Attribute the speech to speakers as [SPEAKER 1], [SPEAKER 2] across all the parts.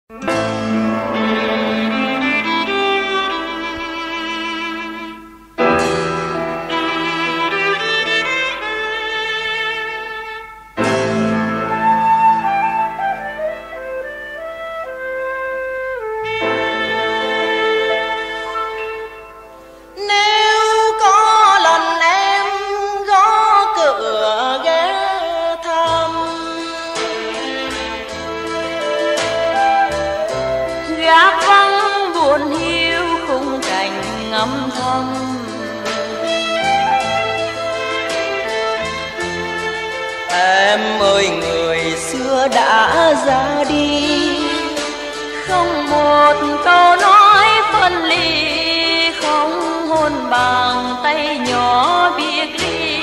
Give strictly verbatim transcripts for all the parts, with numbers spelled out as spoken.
[SPEAKER 1] Em ơi người xưa đã ra đi, không một câu nói phân ly, không hôn bàn tay nhỏ biệt ly.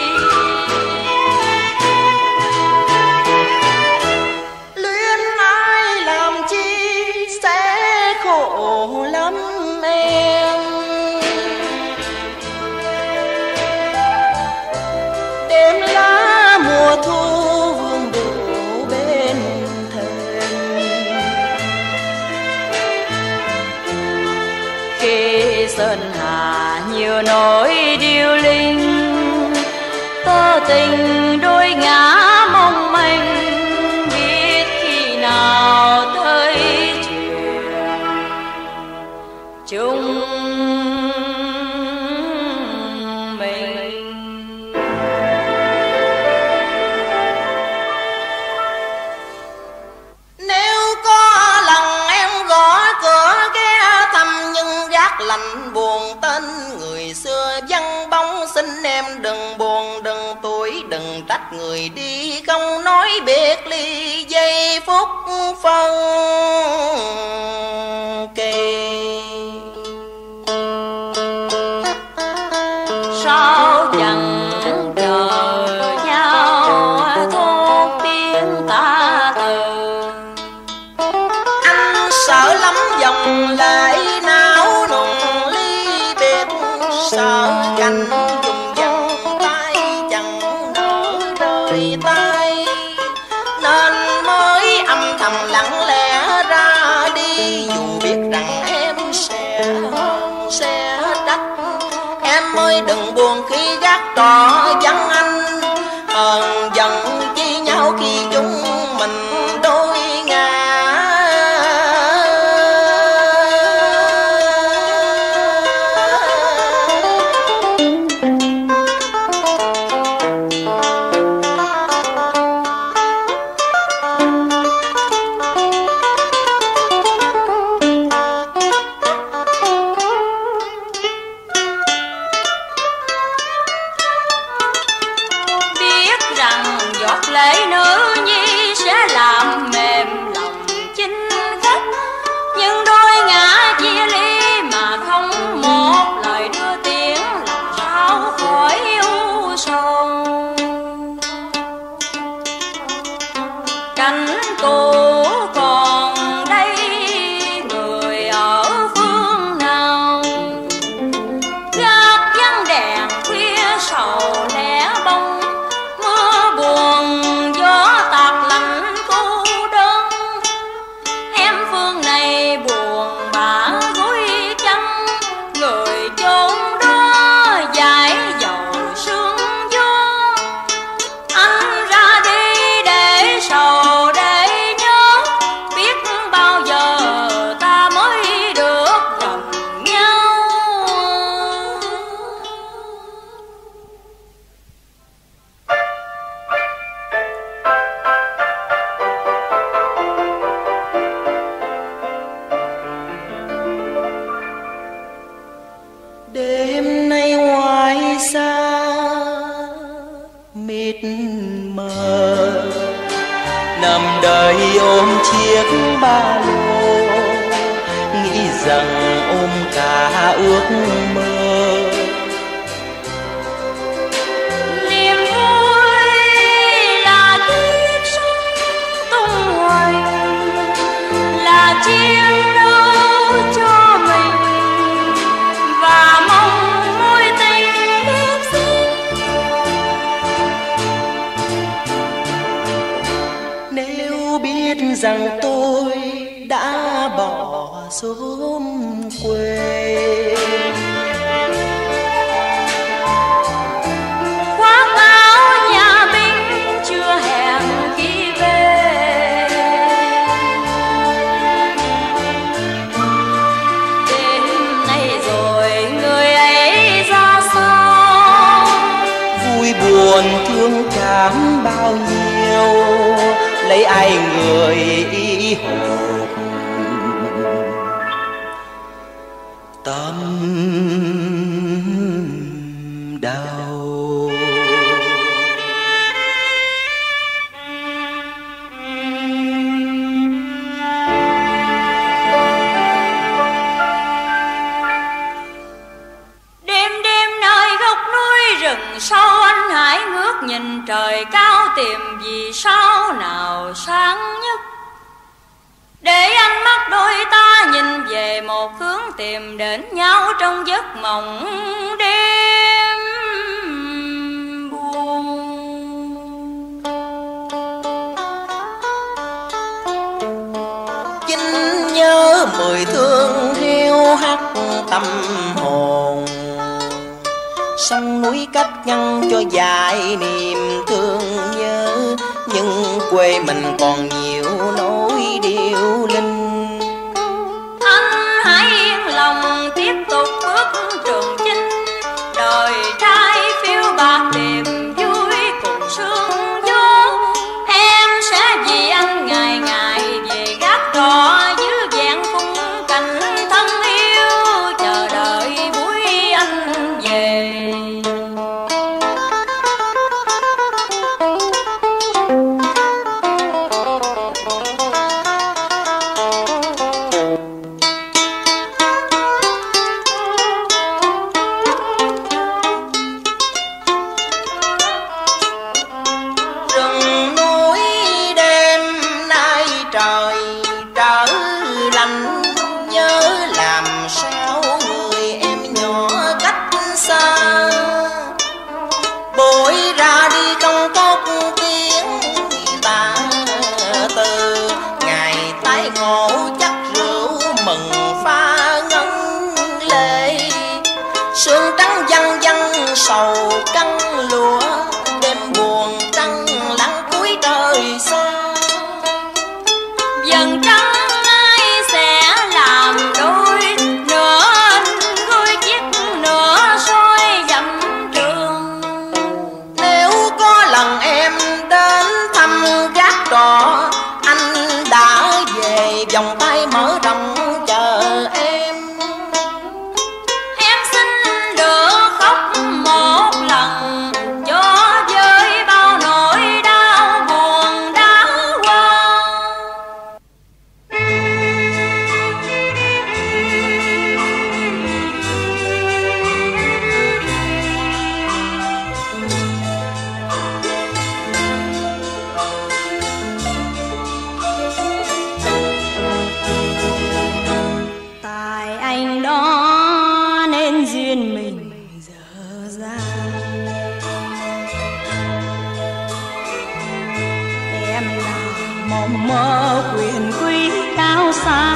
[SPEAKER 1] Luyến ai làm chi sẽ khổ lắm em. Đêm lá mùa thu vương đủ bên thềm, khi sơn hà nhiều nỗi điêu linh, tơ tình đôi ngã mong manh, biết khi nào tới chuyện chung mình. Nếu có lần em gõ cửa ghé thăm nhưng gác lạnh buồn tên người xưa vắng bóng, xin em đừng buồn đừng tuổi đừng trách người đi không nói biệt ly giây phút phân kỳ. Sao chẳng chờ nhau thốt tiếng ta từ, anh sợ lắm dòng lệ não nùng ly biệt, sợ cành dùng dần tay chẳng nỡ rời tay, nên mới âm thầm lặng lẽ ra đi, dù biết rằng em sẽ sẽ trách. Em ơi đừng buồn khi gác trọ vắng anh, hờn giận chi nhau khi chúng mình đôi ngả. Lệ nữ nhi sẽ làm mềm lòng chinh khách, nhưng đôi ngã chia ly mà không một lời đưa tiếng, làm sao khỏi u sầu. Cảnh cũ còn đây người ở phương nào, gác vắng đèn khuya sầu lẻ bông, buồn gió tạt lạnh cô đơn. Em phương này buồn bã gối chăn, người chốn đó dải dầu sương gió. Anh ra đi để sầu để nhớ, biết bao giờ ta mới được gần nhau. Đêm nay ngoài xa mịt mờ, nằm đời ôm chiếc ba lô, nghĩ rằng ôm cả ước mơ. Niềm vui là kiếp sống tung hoành, là chiến đấu cho mình và mong mối tình biết xin. Nếu biết rằng tôi đã bỏ xóm quê.
[SPEAKER 2] Khoác áo nhà binh chưa hẹn khi về, đêm nay rồi người ấy ra sao,
[SPEAKER 1] vui buồn thương cảm bao nhiêu, lấy ai người ý hồn tâm đau.
[SPEAKER 2] Đêm đêm nơi góc núi rừng sâu, anh hãy ngước nhìn trời cao tìm vì sao nào sáng nhất, để ánh mắt đôi ta nhìn về một hướng tìm đến nhau trong giấc mộng đêm buồn.
[SPEAKER 1] Chính nhớ mười thương hiu hắt tâm hồn, sông núi cách ngăn cho dài niềm thương nhớ, nhưng quê mình còn nhiều nỗi điêu linh.
[SPEAKER 2] Anh hãy yên lòng tiếp tục bước trường chinh, đời trai phiêu bạc tìm vui cùng sương gió. Em sẽ vì anh ngày ngày về gác đỏ giữ vẹn khung cảnh thân yêu, chờ đợi buổi anh về.
[SPEAKER 1] Rừng núi đêm nay trời trở lạnh, nhớ làm sao người em nhỏ cách xa. Bội ra đi không tốt tiếng ta từ, ngày tái ngộ chắc rượu mừng pha ngân lệ. Sương trắng văng văng sầu căng lúa, đêm buồn trăng lặng cuối trời xa.
[SPEAKER 2] Dần trăng ai sẽ làm đôi, nửa anh gối chiếc nửa soi dặm trường.
[SPEAKER 1] Nếu có lần em đến thăm gác đỏ, anh đã về vòng tay mở rộng chờ em.
[SPEAKER 2] Em xin được khóc một lần cho với bao nỗi đau buồn đã qua. Tại anh đó nên duyên mình dở ra, em là mộng mơ quyền quý cao xa.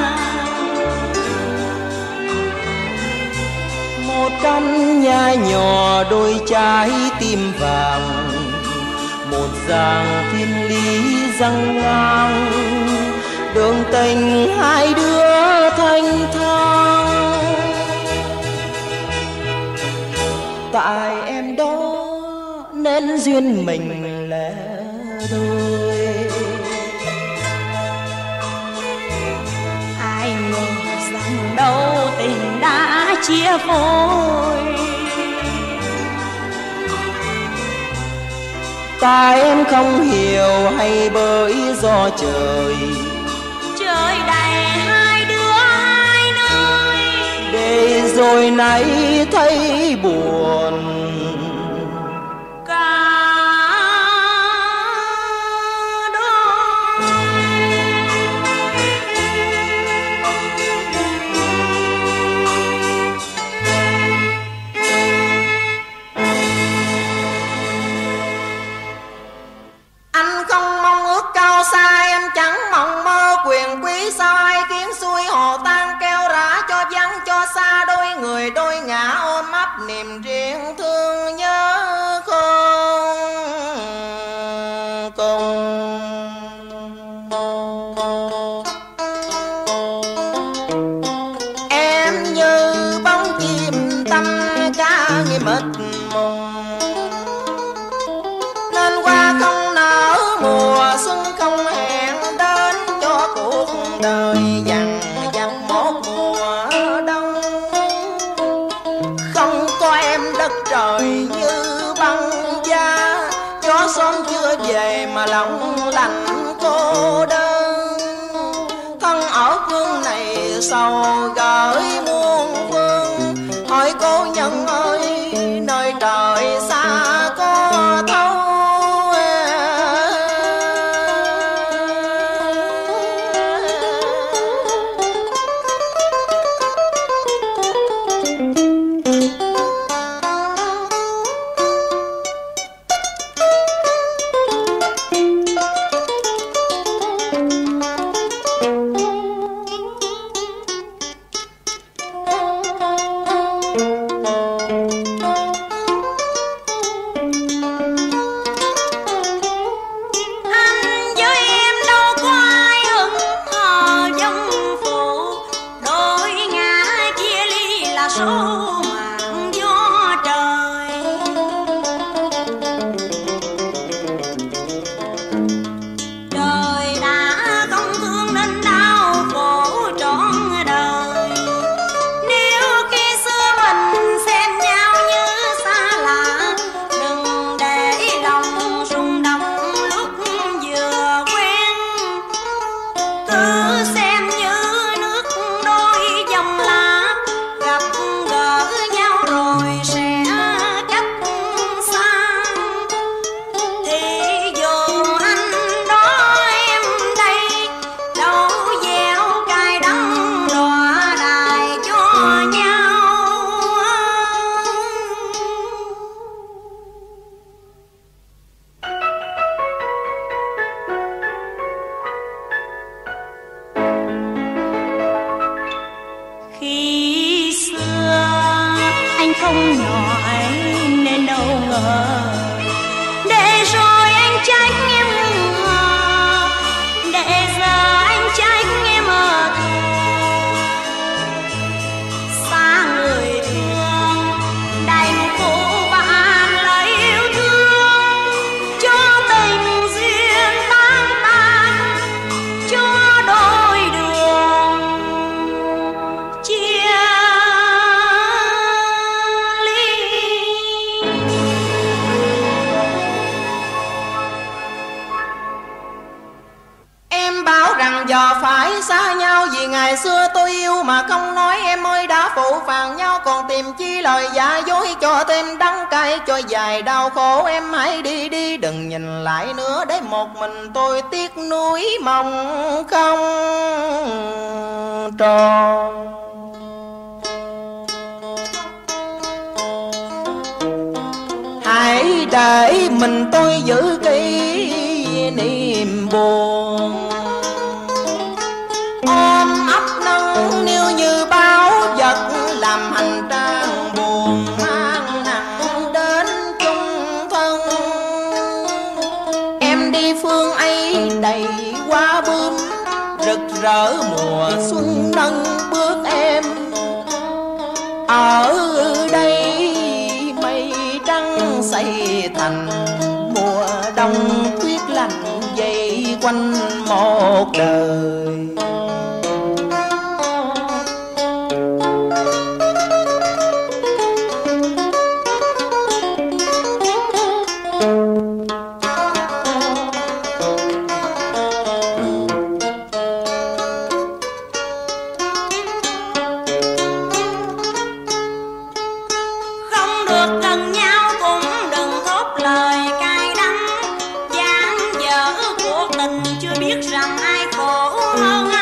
[SPEAKER 1] Một căn nhà nhỏ đôi trái tim vàng, một dàng thiên lý răng ngang, đường tình hai đứa thanh thang. Tại em đó nên duyên mình lẻ đôi,
[SPEAKER 2] Ai ngờ rằng đâu tình đã chia phôi.
[SPEAKER 1] tại em không hiểu hay bởi do trời
[SPEAKER 2] Trời đầy hai đứa hai nơi,
[SPEAKER 1] để rồi nay thấy buồn.
[SPEAKER 2] cả đôi.
[SPEAKER 1] Anh không mong ước cao xa, em chẳng mong mơ quyền quý nghĩ sao ai kiến xuôi hồ tan keo rã, cho vắng cho xa đôi người đôi ngã ôm ấp niềm riêng thương nhớ không cùng. Em như bóng chim tâm ca nghe mịt mùng, nên hoa không nở mùa xuân không hẹn đến, cho cuộc đời dằn vặt một mùa đông. Không có em đất trời như băng giá, gió sớm chưa về mà lòng lạnh cô đơn. Thân ở phương này sầu gửi muôn phương, hỏi cô nhân ơi nơi trời xa có thấu. Ngày xưa tôi yêu mà không nói em ơi đã phụ phàng nhau, còn tìm chi lời giả dối cho thêm đắng cay cho dài đau khổ. Em hãy đi đi đừng nhìn lại nữa, để một mình tôi tiếc nuối mong không tròn. Hãy để mình tôi giữ kỷ niệm buồn, ôm ấp nâng niu như bao vật, làm hành trang buồn mang nặng đến chung thân. Em đi phương ấy đầy hoa bướm, rực rỡ mùa xuân nâng bước em. Ở đây mây trắng xây thành mùa đông tuyết lạnh dày quanh một đời.
[SPEAKER 2] Chưa biết rằng ai khổ hơn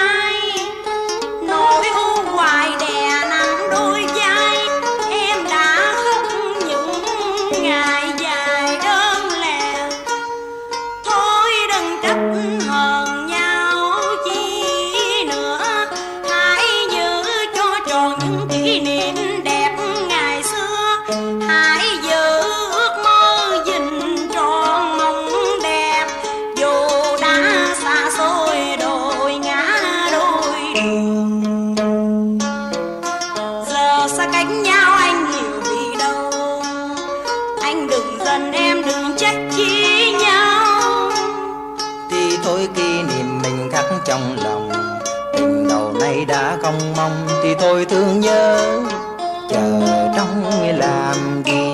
[SPEAKER 1] trong lòng. Tình đầu nay đã không mong thì tôi thương nhớ, chờ trong làm gì.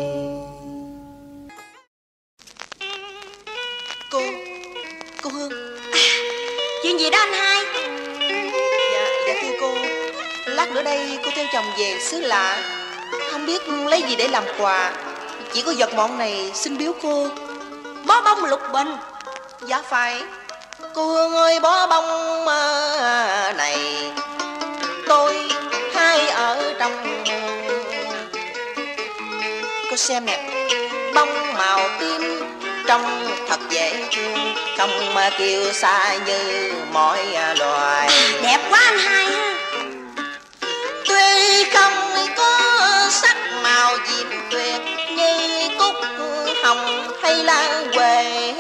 [SPEAKER 3] Cô, cô Hương.
[SPEAKER 2] À, chuyện gì đó anh hai?
[SPEAKER 3] Dạ, dạ thưa cô, lát nữa đây cô theo chồng về xứ lạ, không biết lấy gì để làm quà. Chỉ có vật mọn này xin biếu cô.
[SPEAKER 2] Bó bông lục bình.
[SPEAKER 3] Dạ phải. Cô Hương ơi, bó bông này tôi hay ở trong. Cô xem nè, bông màu tím trông thật dễ thương, không mà kêu xa như mọi loài.
[SPEAKER 2] Đẹp quá anh hai ha.
[SPEAKER 3] Tuy không có sắc màu diễm tuyệt như cúc hồng hay lan quê,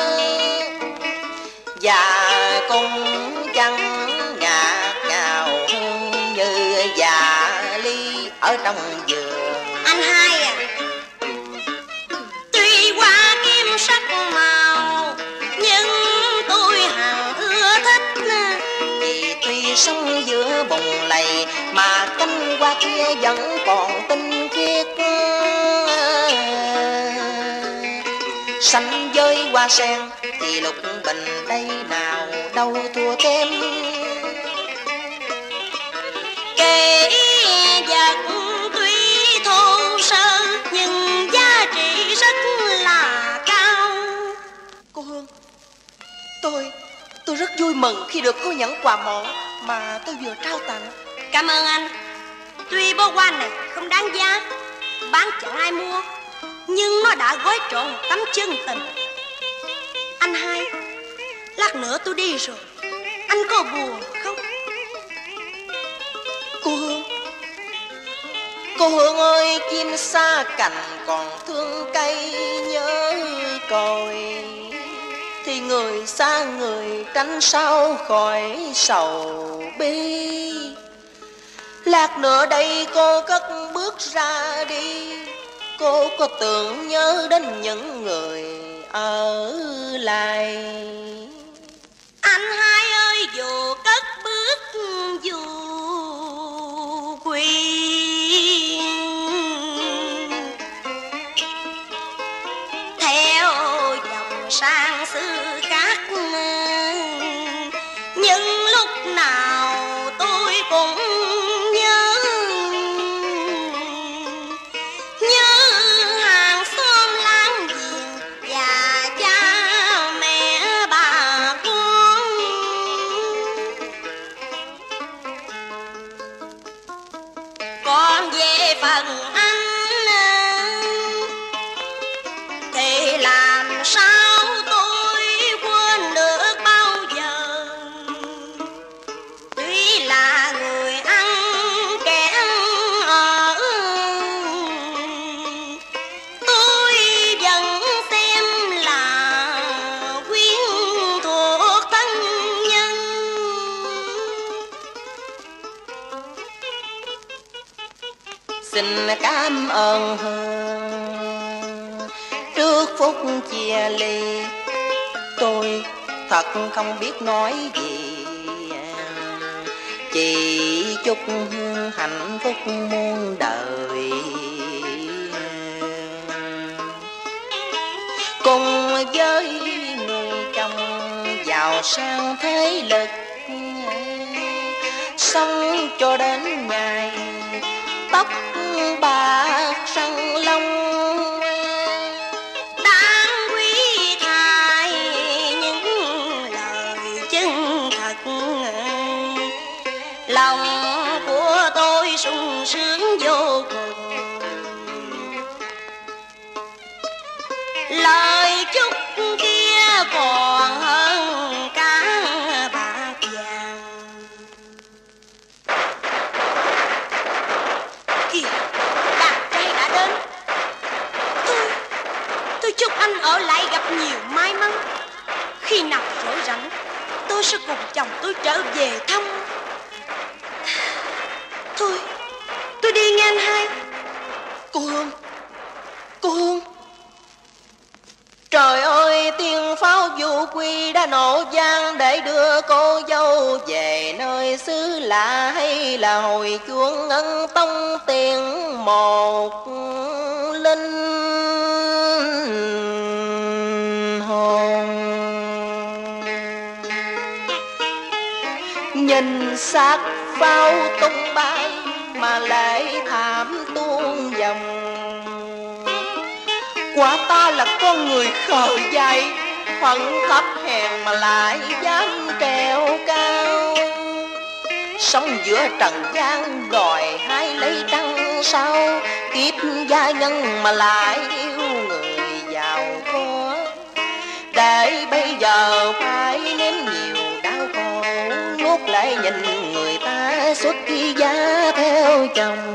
[SPEAKER 3] và cũng chẳng ngạt ngào hương như dạ ly ở trong vườn.
[SPEAKER 2] Anh hai à, tuy hoa kim sắc màu nhưng tôi hằng ưa thích,
[SPEAKER 3] Vì tuy sống giữa bùng lầy mà cánh hoa kia vẫn còn tinh khiết. Xanh với hoa sen thì lục bình đây nào đâu thua kém.
[SPEAKER 2] kể vật tuy thô sơ nhưng giá trị rất là cao.
[SPEAKER 3] Cô Hương, tôi tôi rất vui mừng khi được cô nhận quà mọn mà tôi vừa trao tặng.
[SPEAKER 2] Cảm ơn anh. Tuy bó hoa này không đáng giá, bán chẳng ai mua, nhưng nó đã gói trọn một tấm chân tình. Anh hai, lát nữa tôi đi rồi, anh có buồn không?
[SPEAKER 3] Cô Hương, cô Hương ơi, chim xa cành còn thương cây nhớ còi, thì người xa người tránh sao khỏi sầu bi. Lát nữa đây cô cất bước ra đi, cô có tưởng nhớ đến những người ở lại.
[SPEAKER 2] Anh hai ơi, dù cất bước dù quỳ theo dòng sang xứ khác, nhưng lúc nào tôi cũng nhớ nhớ hàng xóm láng giềng và cha mẹ bà con. Còn về phần anh thì làm sao tôi quên được bao giờ. Tuy là người ăn kẻ ở, tôi vẫn xem là quyến thuộc thân nhân.
[SPEAKER 3] Xin cảm ơn Hương trước phút chia ly, tôi thật không biết nói gì. Chỉ chúc Hương hạnh phúc muôn đời, cùng với người chồng giàu sang thế lực, sống cho đến ngày tóc bạc răng long.
[SPEAKER 2] Đáng quý thai những lời chân thật, lòng của tôi sung sướng vô cùng. Lời chúc kia còn hơn cả bạc vàng. Kìa, đàn trai đã đến. Tôi, tôi chúc anh ở lại gặp nhiều may mắn. Khi nào rỗi rảnh, tôi sẽ cùng chồng tôi trở về thăm. Thôi, tôi đi nghe anh hai.
[SPEAKER 3] Cô Hương, cô Hương, Trời ơi, tiếng pháo du quy đã nổ vang để đưa cô dâu về nơi xứ lạ, hay là hồi chuông ngân tông tiếng một linh hồn. Nhìn xác pháo tung bay mà lệ thảm tuôn dòng. Quả ta là con người khờ dại, phận thấp hèn mà lại dám trèo cao. Sống giữa trần gian đòi hai lấy trăng sao, kiếp gia nhân mà lại yêu người giàu có. Để bây giờ phải nếm nhiều đau khổ, nuốt lại nhìn người ta xuất gia theo chồng.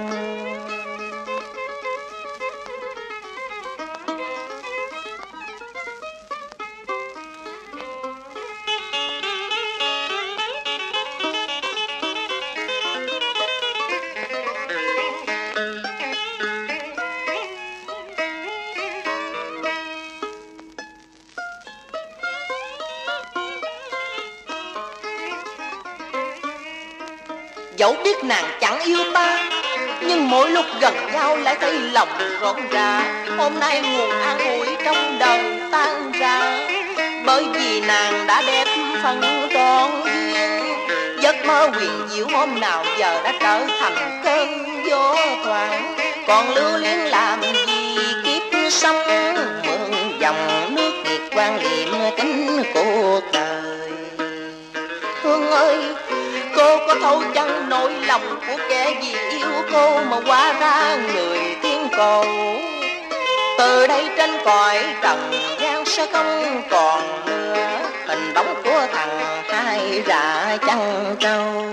[SPEAKER 3] Dẫu biết nàng chẳng yêu ta, nhưng mỗi lúc gần nhau lại thấy lòng rộn rã. Hôm nay nguồn an ủi trong đời tan ra, bởi vì nàng đã đẹp phần trọn duyên. Giấc mơ huyền diệu hôm nào giờ đã trở thành cơn gió thoảng. Còn lưu luyến làm gì kiếp sống, mượn dòng nước nhiệt quan liệm tính cuộc đời. Hương ơi, cô có thấu chăng nỗi lòng của kẻ vì yêu cô mà hóa ra người tiên cầu. Từ đây trên cõi trần gian sẽ không còn nữa hình bóng của thằng hai rạ chăn trâu.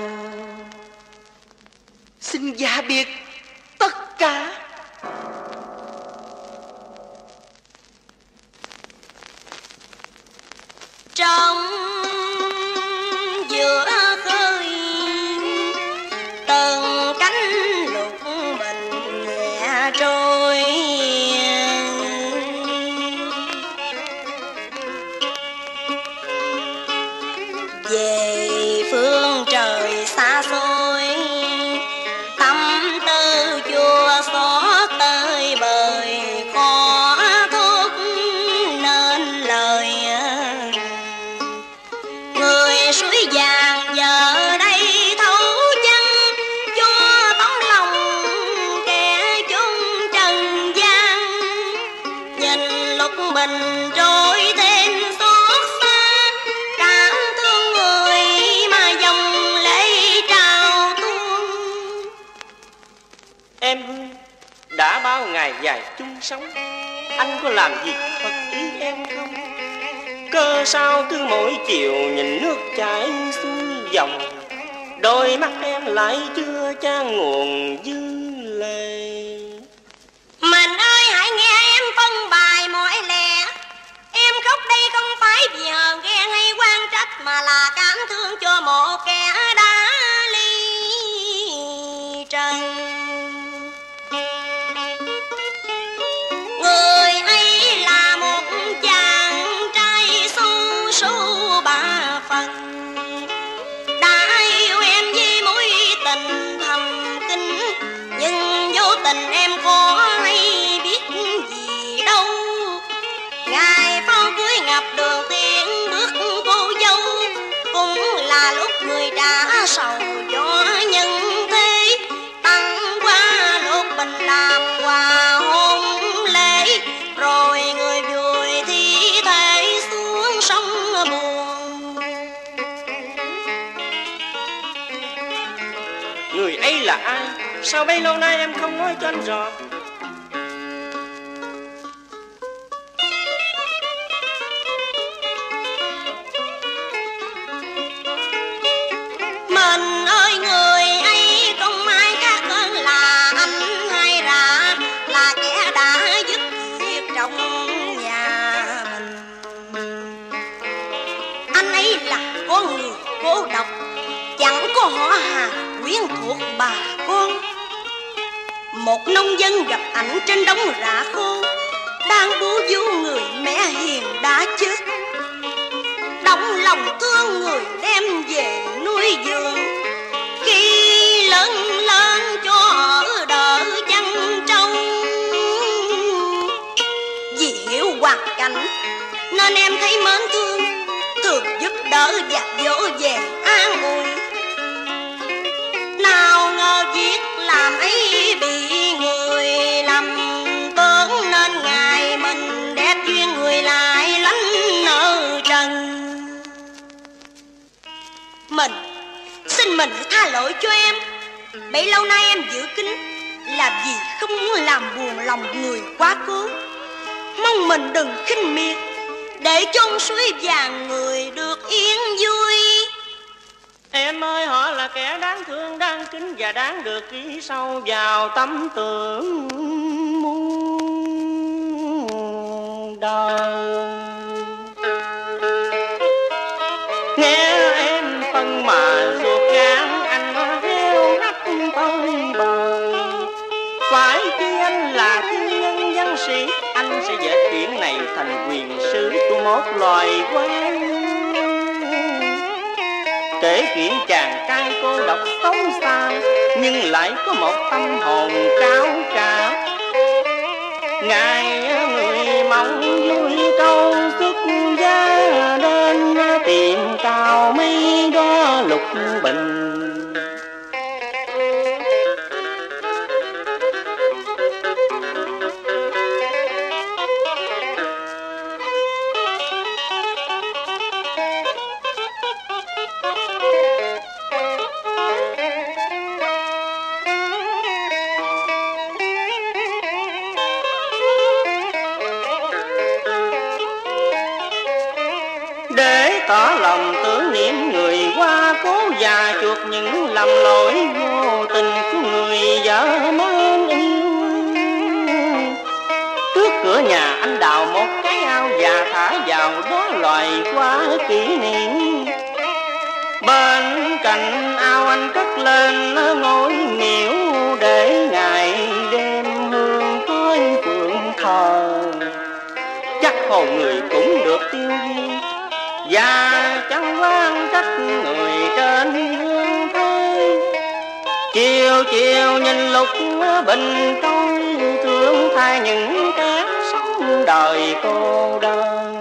[SPEAKER 3] Xin dạ biệt tất cả.
[SPEAKER 2] Trong giữa khơi từng cánh lục bình nhẹ trôi, về phương trời xa xôi, tâm tư chua xót tới bời khó thốt nên lời. Người suối vàng giờ đây thấu chân cho tấm lòng kẻ chung trần gian. Nhìn lục bình trôi thêm xót xa, cảm thương người mà dòng lệ trào tuôn.
[SPEAKER 4] Em đã bao ngày dài chung sống, anh có làm gì thật ý em không? Cơ sao cứ mỗi chiều nhìn nước chảy xuôi dòng, đôi mắt em lại chưa chan nguồn dư lệ.
[SPEAKER 2] Mình ơi hãy nghe em phân bài mỗi lẽ. Em khóc đây không phải vì hờn ghen hay quan trách, mà là cảm thương cho một kẻ đã ly trần. Người ấy là một chàng trai xu xu ba phần, đã yêu em với mối tình thầm kín, nhưng vô tình em có hay biết gì đâu. Ngày pháo cưới ngập đường tiến bước cô dâu, cũng là lúc người đã sầu cho nhân thế. Tặng qua lục bình làm quà hôn lễ, rồi người vùi thi thể xuống sông buồn.
[SPEAKER 4] Người ấy là ai? Sao bấy lâu nay em không nói cho anh rõ?
[SPEAKER 2] Mình ơi người ấy không ai khác hơn là anh hai rạ, là kẻ đã giúp việc trong nhà mình. Anh ấy là con người cô độc, chẳng có họ hàng quyến thuộc bà con. Một nông dân gặp ảnh trên đống rạ khô, đang bú vú người mẹ hiền đã chết, động lòng thương người đem về nuôi dưỡng. Khi lớn lên cho ở đỡ chăn trâu, vì hiểu hoàn cảnh nên em thấy mến thương, thường giúp đỡ và dỗ về an ủi. Nào ngờ việc làm ấy bị người làm tổn, nên ngày mình đẹp duyên người lại lánh nợ trần. Mình xin mình tha lỗi cho em, bấy lâu nay em giữ kín là vì không muốn làm buồn lòng người quá cố. Mong mình đừng khinh miệt, để chôn suối vàng người được yên vui.
[SPEAKER 4] Em ơi, họ là kẻ đáng thương, đáng kính và đáng được ghi sâu vào tâm tưởng muôn đời. Nghe em phân mà ruột gan anh heo hắt tới bờ. Phải chi anh là thiên nhân văn sĩ, anh sẽ vẽ chuyện này thành quyền sử của một loài quái. Kể chuyện chàng trai cô độc xấu xa, nhưng lại có một tâm hồn cao cả. Ngài người mong vui câu xuất gia, đến tìm cao mấy đó lục bình. Tỏ lòng tưởng niệm người qua cố và chuộc những lầm lỗi vô tình của người vợ mến yêu. Trước cửa nhà anh đào một cái ao và thả vào đó loài hoa kỷ niệm. Bên cạnh ao anh cất lên ngôi miễu, để ngày đêm hương khói phượng thờ. Chắc hồn người cũng được tiêu diêu, và chẳng quan trách người trên hương thế. Chiều chiều nhìn lục bình trôi, thương thay những kẻ sống đời cô đơn.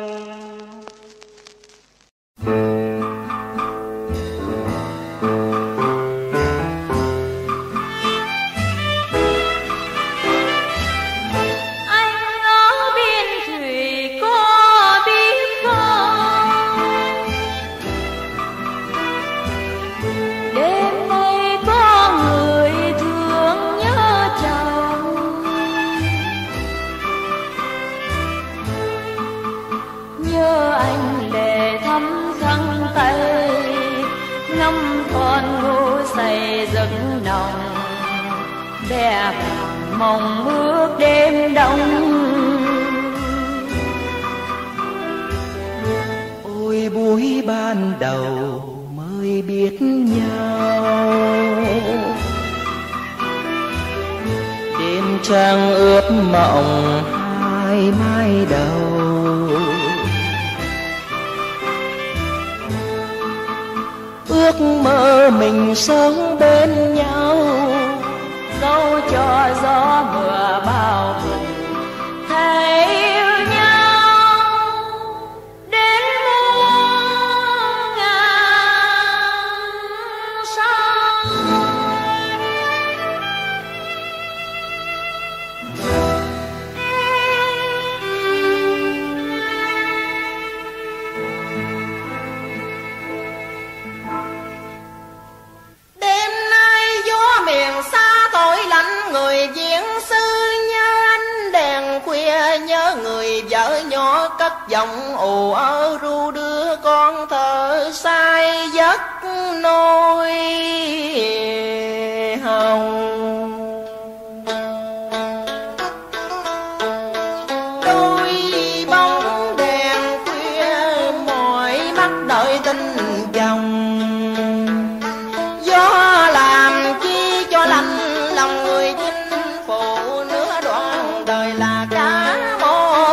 [SPEAKER 4] Đè vàng mong ước đêm đông.
[SPEAKER 3] Ôi buổi ban đầu mới biết nhau, đêm trăng ướp mộng hai mai đầu. Ước mơ mình sống bên nhau, dẫu cho gió mưa bao bùng thấy yêu nhau đến muôn ngàn sao.
[SPEAKER 1] Đêm nay gió miền xa thổi lạnh, người diễn sư nhớ ánh đèn khuya, nhớ người vợ nhỏ cất giọng ù ơ ru đưa con thơ say giấc nôi hồng. Đôi bóng đèn khuya mỏi mắt đợi tình chồng, gió làm chi cho lạnh lòng người chinh phụ. Nửa đoạn đời là cả một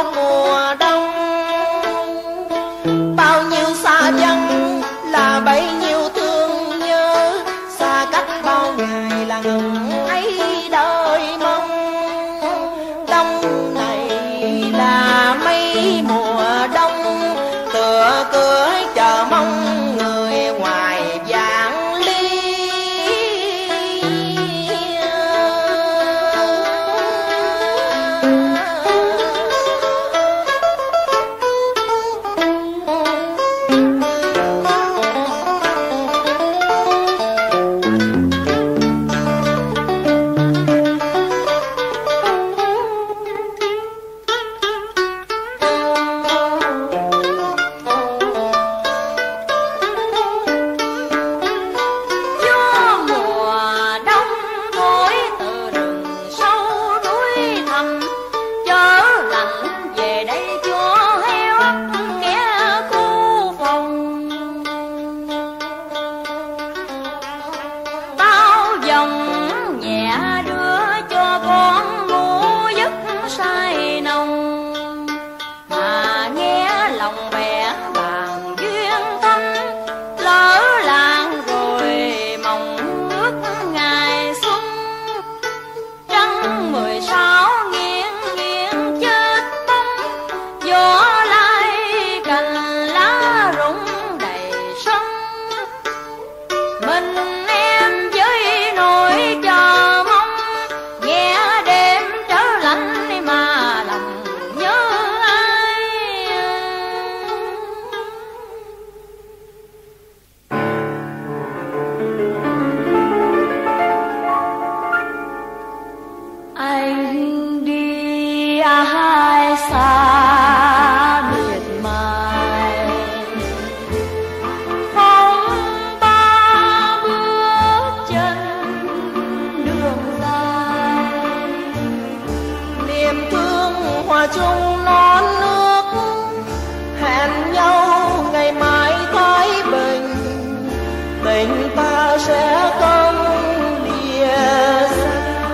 [SPEAKER 3] tình ta sẽ không lìa xa.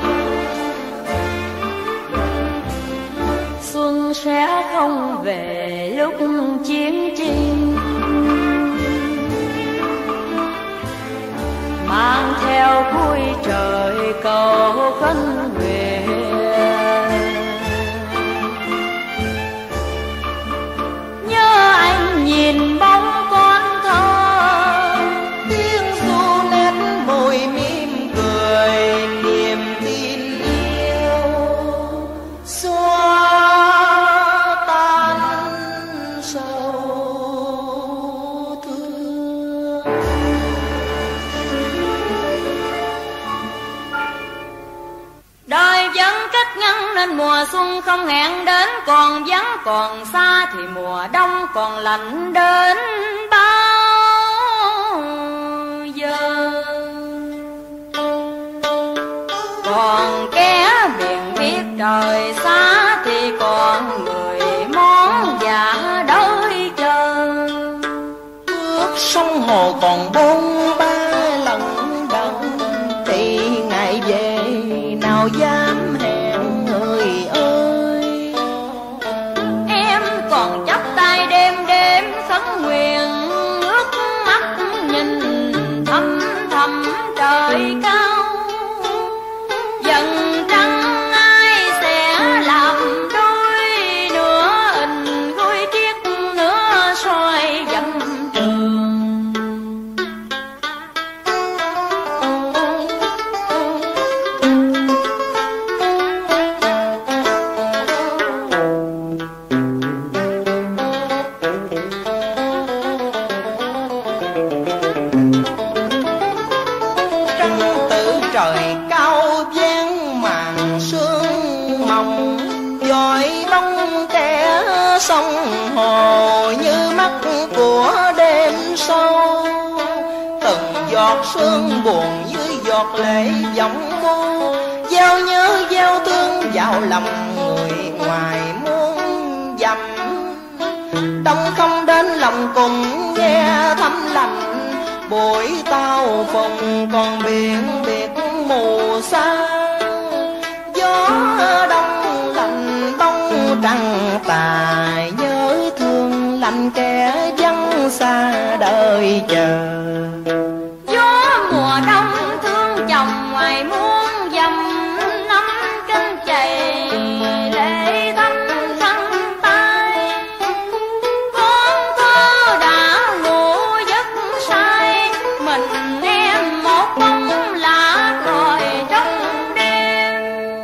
[SPEAKER 2] Xuân sẽ không về lúc chiến tranh, mang theo cuối trời cầu khấn nguyện. Nhớ anh nhìn bóng con thơ,
[SPEAKER 3] tiếng ru nét môi mỉm cười, niềm tin yêu xóa tan sầu thương.
[SPEAKER 2] Đời vẫn cách ngăn nên mùa xuân không hẹn đến, còn vắng còn xa thì mùa đông còn lạnh đến bao giờ. Còn kẻ biển biết trời xa thì còn người món dạ đợi chờ.
[SPEAKER 3] Bước sông hồ còn bốn ba lần đận, thì ngày về nào dám hẹn người ơi.
[SPEAKER 2] Em còn chắp tay đêm đêm khấn nguyện, nước mắt nhìn thầm thầm trời cao. Dần trăng ai sẽ làm đôi, nửa hình đôi triết nửa soi dặm trường.
[SPEAKER 3] Trăng tự trời cao vén màn sương mỏng, dọi bóng kẻ sông hồ như mắt của đêm sâu. Từng giọt sương buồn như giọt lệ vọng mô, gieo nhớ gieo thương vào lòng người ngoài muôn dặm. Đông không đến lòng cùng nghe thấm lạnh, buổi tao phùng còn biển biệt mù xa. Gió đông lạnh bóng trăng tà, nhớ thương lạnh kẻ vắng xa đời chờ.
[SPEAKER 2] Gió mùa đông thương chồng ngoài muôn dặm, nắm cánh chày lệ thánh thân tay. Con thơ đã ngủ giấc say, mình em một bóng lạ rồi trong đêm.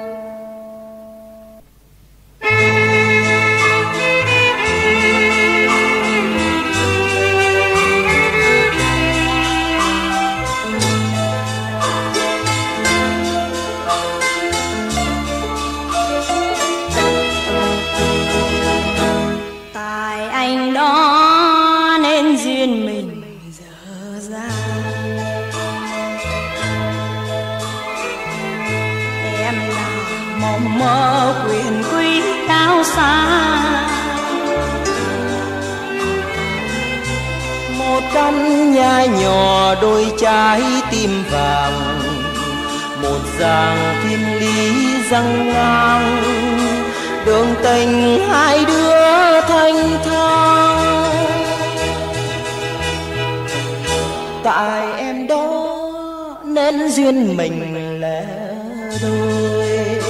[SPEAKER 2] Tại anh đó nên duyên mình dở ra. Em là mộng mơ quyền quý cao xa,
[SPEAKER 3] Một căn nhà nhỏ đôi trái tim vàng, một dàng thiên lý răng ngang. Đường tình hai đứa thanh thang, tại em đó nên duyên mình lẻ đôi.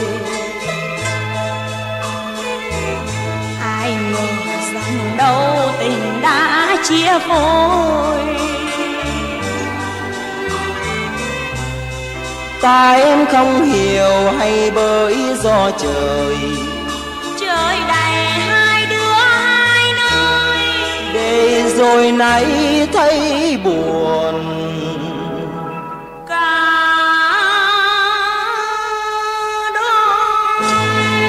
[SPEAKER 2] ai ngờ rằng đâu tình đã chia phôi.
[SPEAKER 3] Tại em không hiểu hay bởi do trời,
[SPEAKER 2] Trời đầy hai đứa hai nơi,
[SPEAKER 3] để rồi nay thấy buồn.
[SPEAKER 2] cả đôi.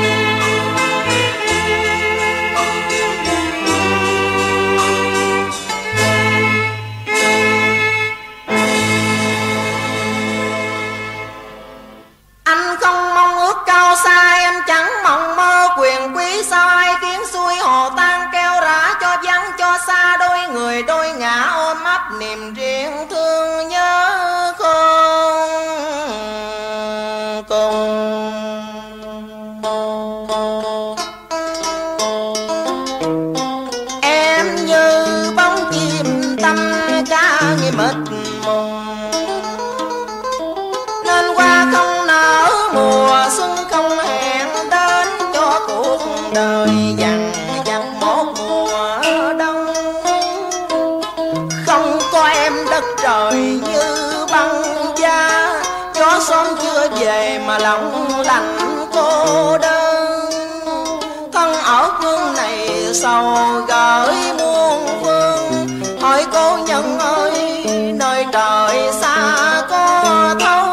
[SPEAKER 3] Anh không mong ước cao xa, em chẳng mộng mơ quyền quý. Sao ai tiếng xuôi hồ tan kêu rã, cho vắng cho xa đôi người đôi ngã ôm ấp niềm riêng Nên hoa không nở mùa xuân không hẹn đến, cho cuộc đời dằn vặt một mùa đông. Không có em đất trời như băng giá, gió sớm chưa về mà lòng lạnh cô đơn. Thân ở phương này sầu gửi muôn phương, hỏi cô nhân ơi nơi trời xa có thấu.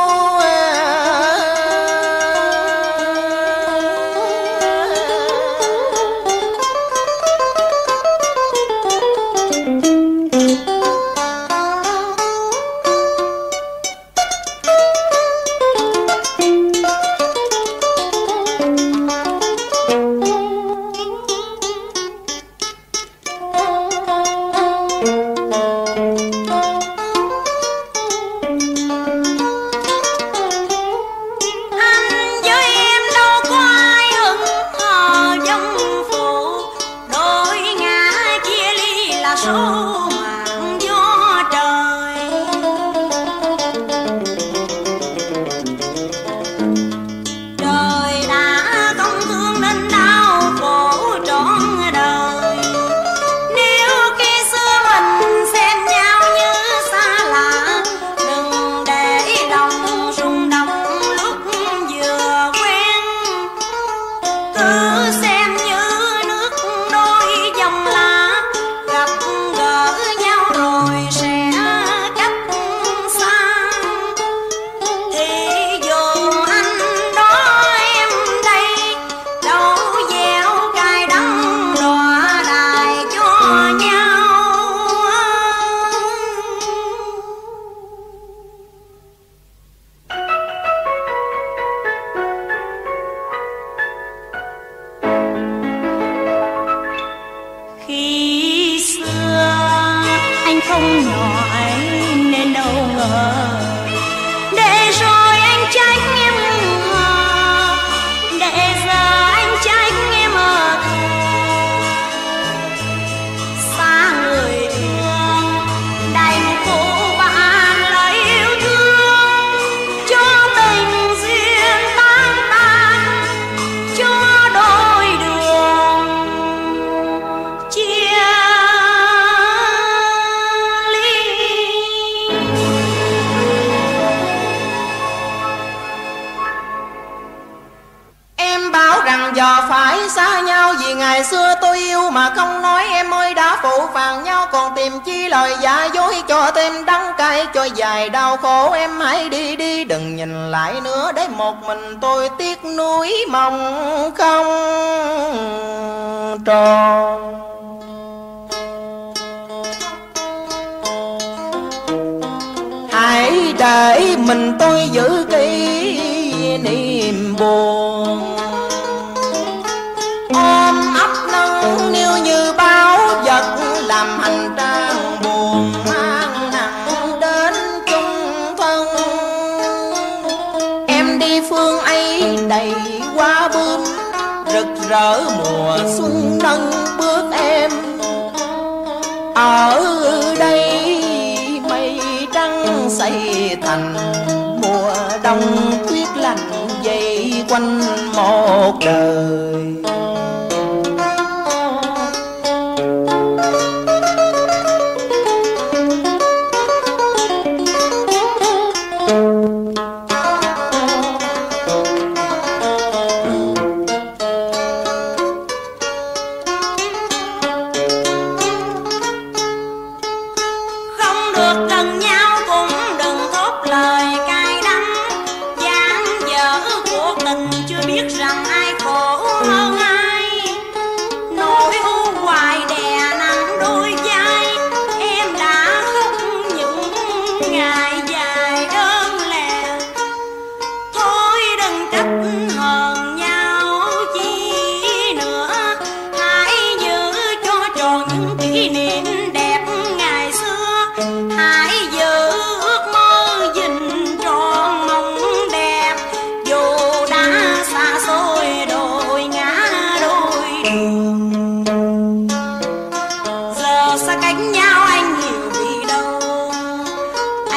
[SPEAKER 3] Ngày xưa tôi yêu mà không nói, em ơi đã phụ phàng nhau, còn tìm chi lời giả dối cho thêm đắng cay, cho dài đau khổ. Em hãy đi đi đừng nhìn lại nữa, để một mình tôi tiếc nuối mong không tròn. Hãy để mình tôi giữ kỷ niệm buồn, ôm ấp nâng niu như bao vật, làm hành trang buồn mang nặng đến chung thân. Em đi phương ấy đầy hoa bướm, rực rỡ mùa xuân nâng bước em. Ở đây mây trắng xây thành mùa đông tuyết lạnh dày quanh một đời.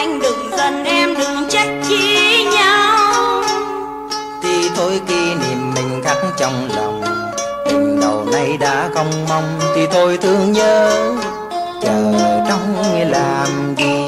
[SPEAKER 2] anh đừng giận em đừng trách chi nhau.
[SPEAKER 3] Thì thôi kỷ niệm mình khắc trong lòng, tình đầu nay đã không mong. Thì thôi thương nhớ chờ trong làm gì.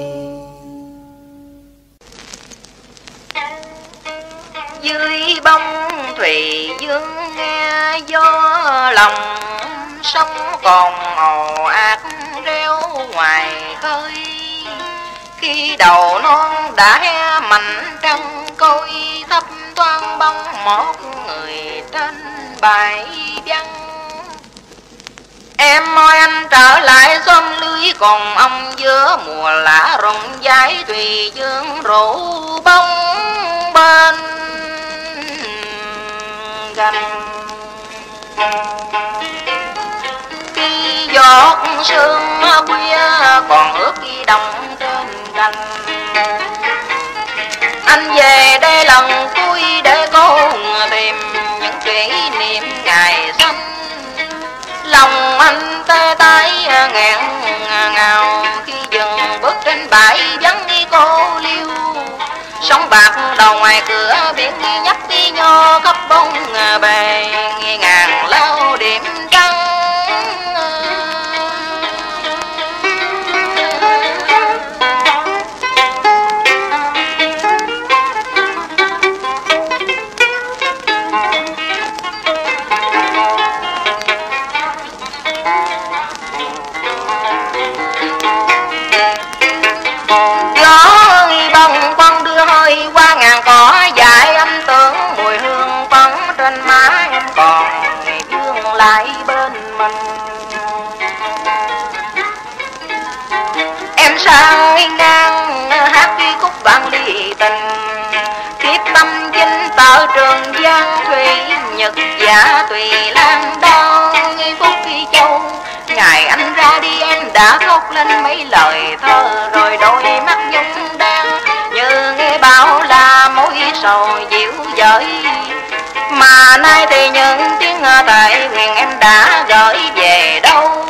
[SPEAKER 1] Dưới bóng thủy dương nghe gió lòng sông còn ồ ạt reo ngoài khơi. Khi đầu non đã hé mạnh trăng coi thấp thoáng bóng một người trên bãi văn. Em ơi anh trở lại xóm lưới còn ông giữa mùa lá rụng dài tùy dương rủ bóng bên gành. Khi giọt sương khuya còn ướt đi đồng trên cành. Anh về đây lần cuối để cô tìm những kỷ niệm ngày xanh. Lòng anh tê tái nghẹn ngào khi dừng bước trên bãi vắng đi cô liêu. Sóng bạc đầu ngoài cửa biển nghi nhấp đi nho khắp bóng bề nghi ngàn lao điểm trắng. Sang ngang hát đi khúc vang ly tình, kiếp tâm chính tợ trường giang thủy nhật giả tùy lan đau nghi phúc khi châu. Ngày anh ra đi em đã khóc lên mấy lời thơ, rồi đôi mắt nhung đen như nghe bảo là mối sầu dịu dởi. Mà nay thì những tiếng tại nguyện em đã gửi về đâu.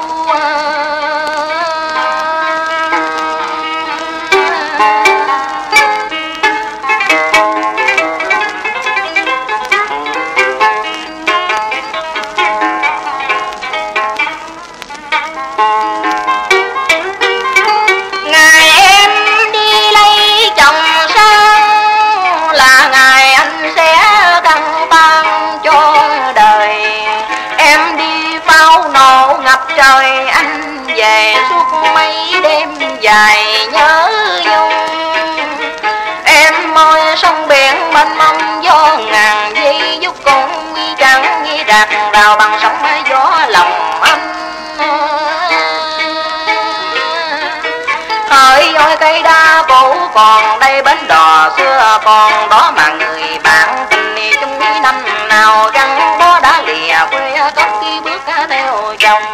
[SPEAKER 1] Trời anh về suốt mấy đêm dài nhớ nhung. Em ơi sông biển mênh mông gió ngàn dây giúp con nghi trắng nghi rạc đào bằng sóng gió lòng anh. Hỡi ơi cây đa cũ còn đây bến đò xưa còn đó mà người bạn tình chung năm nào gắn bó đã lìa quê cất khi bước theo chồng.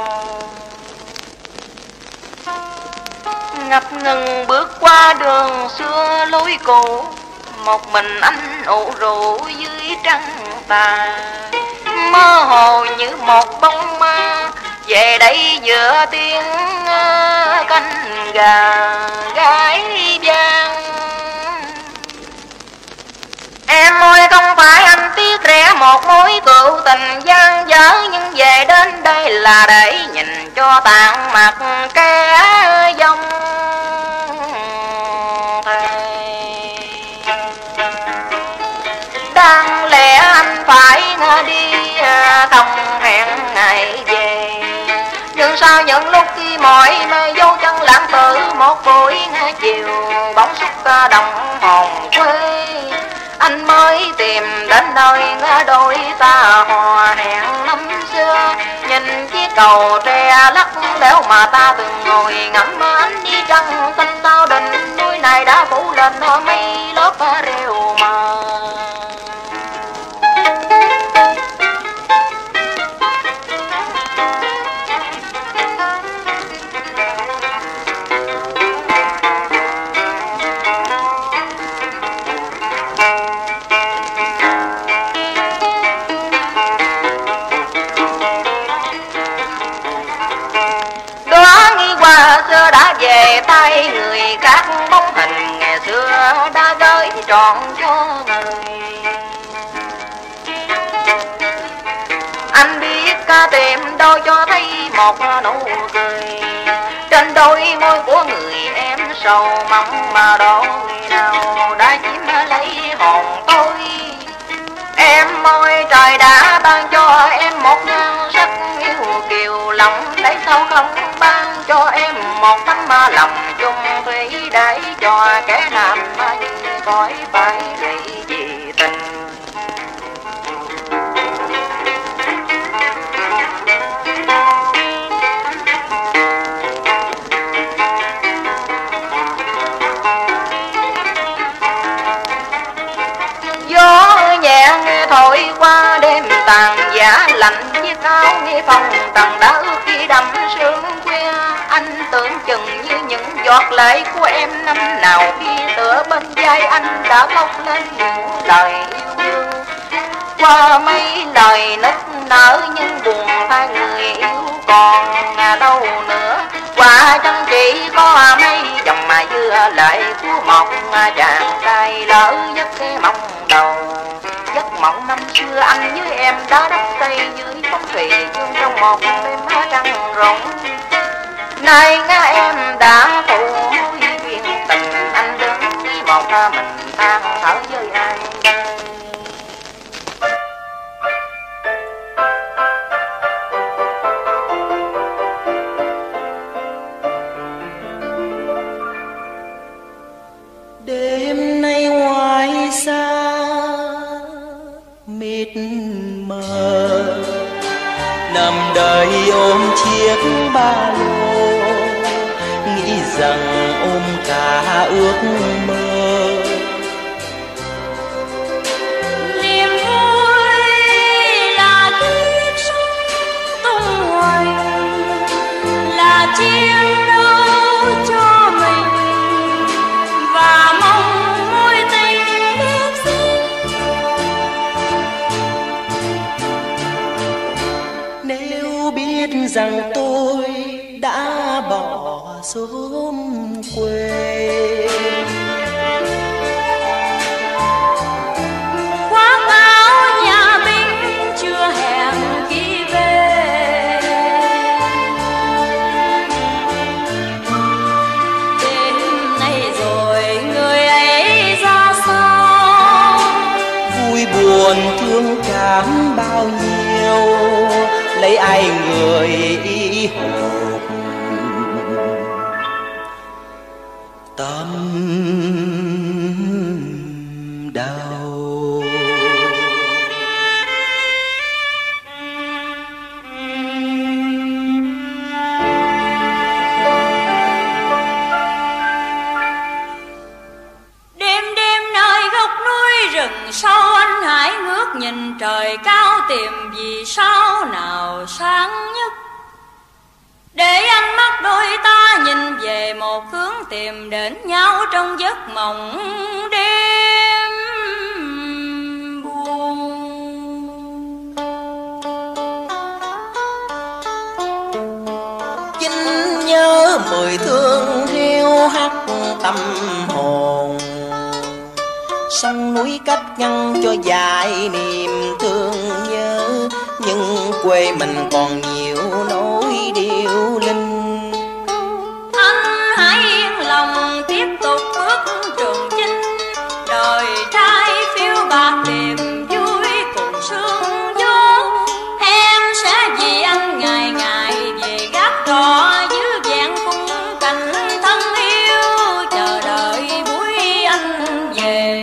[SPEAKER 1] Ngập ngừng bước qua đường xưa lối cũ, một mình anh ủ rũ dưới trăng tà. Mơ hồ như một bóng ma về đây giữa tiếng canh gà gái vang. Em ơi không phải anh tiếc rẻ một mối cựu tình gian dở, nhưng về đến đây là để nhìn cho tàn mặt kẻ dông thề. Đáng lẽ anh phải đi không hẹn ngày về, nhưng sao những lúc khi mỏi mê dấu chân lãng tử một buổi chiều bóng xúc đồng hồn quê. Anh mới tìm đến nơi đôi ta hò hẹn năm xưa, nhìn chiếc cầu tre lắc léo mà ta từng ngồi ngắm ánh đi trăng xanh sao đỉnh núi này đã phủ lên mấy lớp rêu mờ. Xưa đã về tay người khác
[SPEAKER 3] trọn cho người. Anh biết ca tìm đâu cho thấy một nụ cười, trên đôi môi của người em sầu mong mà đổ nào đã chiếm lấy hồn tôi. Em ơi trời đã ban cho em một nhan sắc yêu kiều lòng, để sao không ban cho em một tấm lòng chung thủy, để cho kẻ nam khỏi phải lụy vì tình. Gió nhẹ nghe thổi qua đêm tàn giá lạnh, chiếc áo nghe phong tầng đã ướt khi đầm sương khuya. Anh tưởng chừng như những giọt lệ của em năm nào khi tựa bên vai anh đã khóc lên những lời yêu đương. Qua mấy lời nức nở nhưng buồn hai người yêu còn đâu nữa. Quả chẳng chỉ có mấy dòng mà dưa lại của một chàng trai lỡ giấc cái mong đầu. Giấc mộng năm xưa anh với em đã đắp tay dưới bóng thủy dương trong một đêm trăng rỗng. Nay ngã em đã phụ mối duyên tình, anh đứng một mình than thở với ai.
[SPEAKER 1] Đêm nay ngoài xa mịt mờ, nằm đời ôm chiếc ba lô, nghĩ rằng ôm cả ước mơ.
[SPEAKER 2] Niềm vui là kiếp sống tung hoành, là chiến đấu cho mình và mong mối tình biết xin.
[SPEAKER 1] Nếu biết rằng tôi đã bỏ xóm quê,
[SPEAKER 2] khoác áo nhà binh chưa hẹn khi về, đêm nay rồi người ấy ra sao,
[SPEAKER 1] vui buồn thương cảm bao nhiêu, lấy ai người y hồn tâm đau.
[SPEAKER 2] đêm đêm nơi góc núi rừng sâu, anh hãy ngước nhìn trời cao tìm vì sao nào sáng nhất, để ánh mắt đôi ta nhìn về một hướng tìm đến nhau trong giấc mộng đêm buồn.
[SPEAKER 1] Chính nhớ mười thương hiu hắt tâm hồn, sông núi cách ngăn cho dài niềm thương nhớ, nhưng quê mình còn nhiều nỗi điệu linh.
[SPEAKER 2] Anh hãy yên lòng tiếp tục bước trường chinh, đời trai phiêu bạc tìm vui cùng sương gió. Em sẽ vì anh ngày ngày về gác trọ giữ vẹn khung cảnh thân yêu, chờ đợi buổi anh về.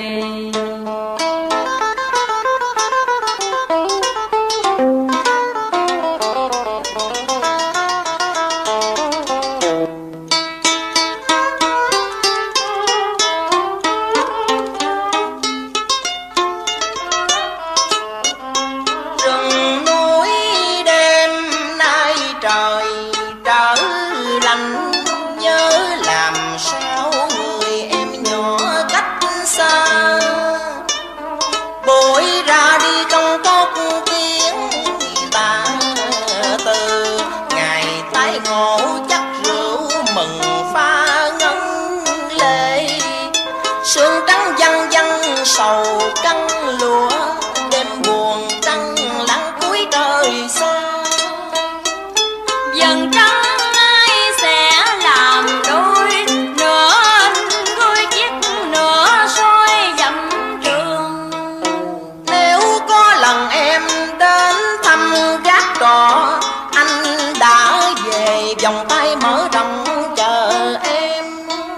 [SPEAKER 1] Sương trắng văng văng
[SPEAKER 3] sầu căng lúa, đêm buồn trăng lặng cuối trời xa.
[SPEAKER 2] Dần trăng ai sẽ làm đôi, nửa anh đôi chiếc nửa soi dặm trường.
[SPEAKER 3] Nếu có lần em đến thăm gác trọ, anh đã về vòng tay mở rộng chờ em.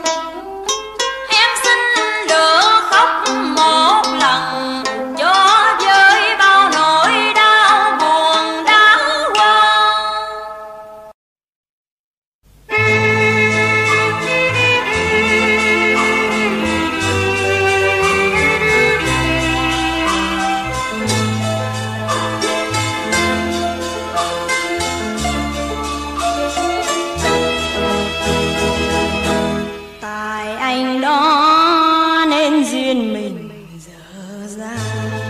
[SPEAKER 2] Em xin được khóc một lần cho với bao nỗi đau buồn đã qua. Tại anh đó nên duyên mình dở ra.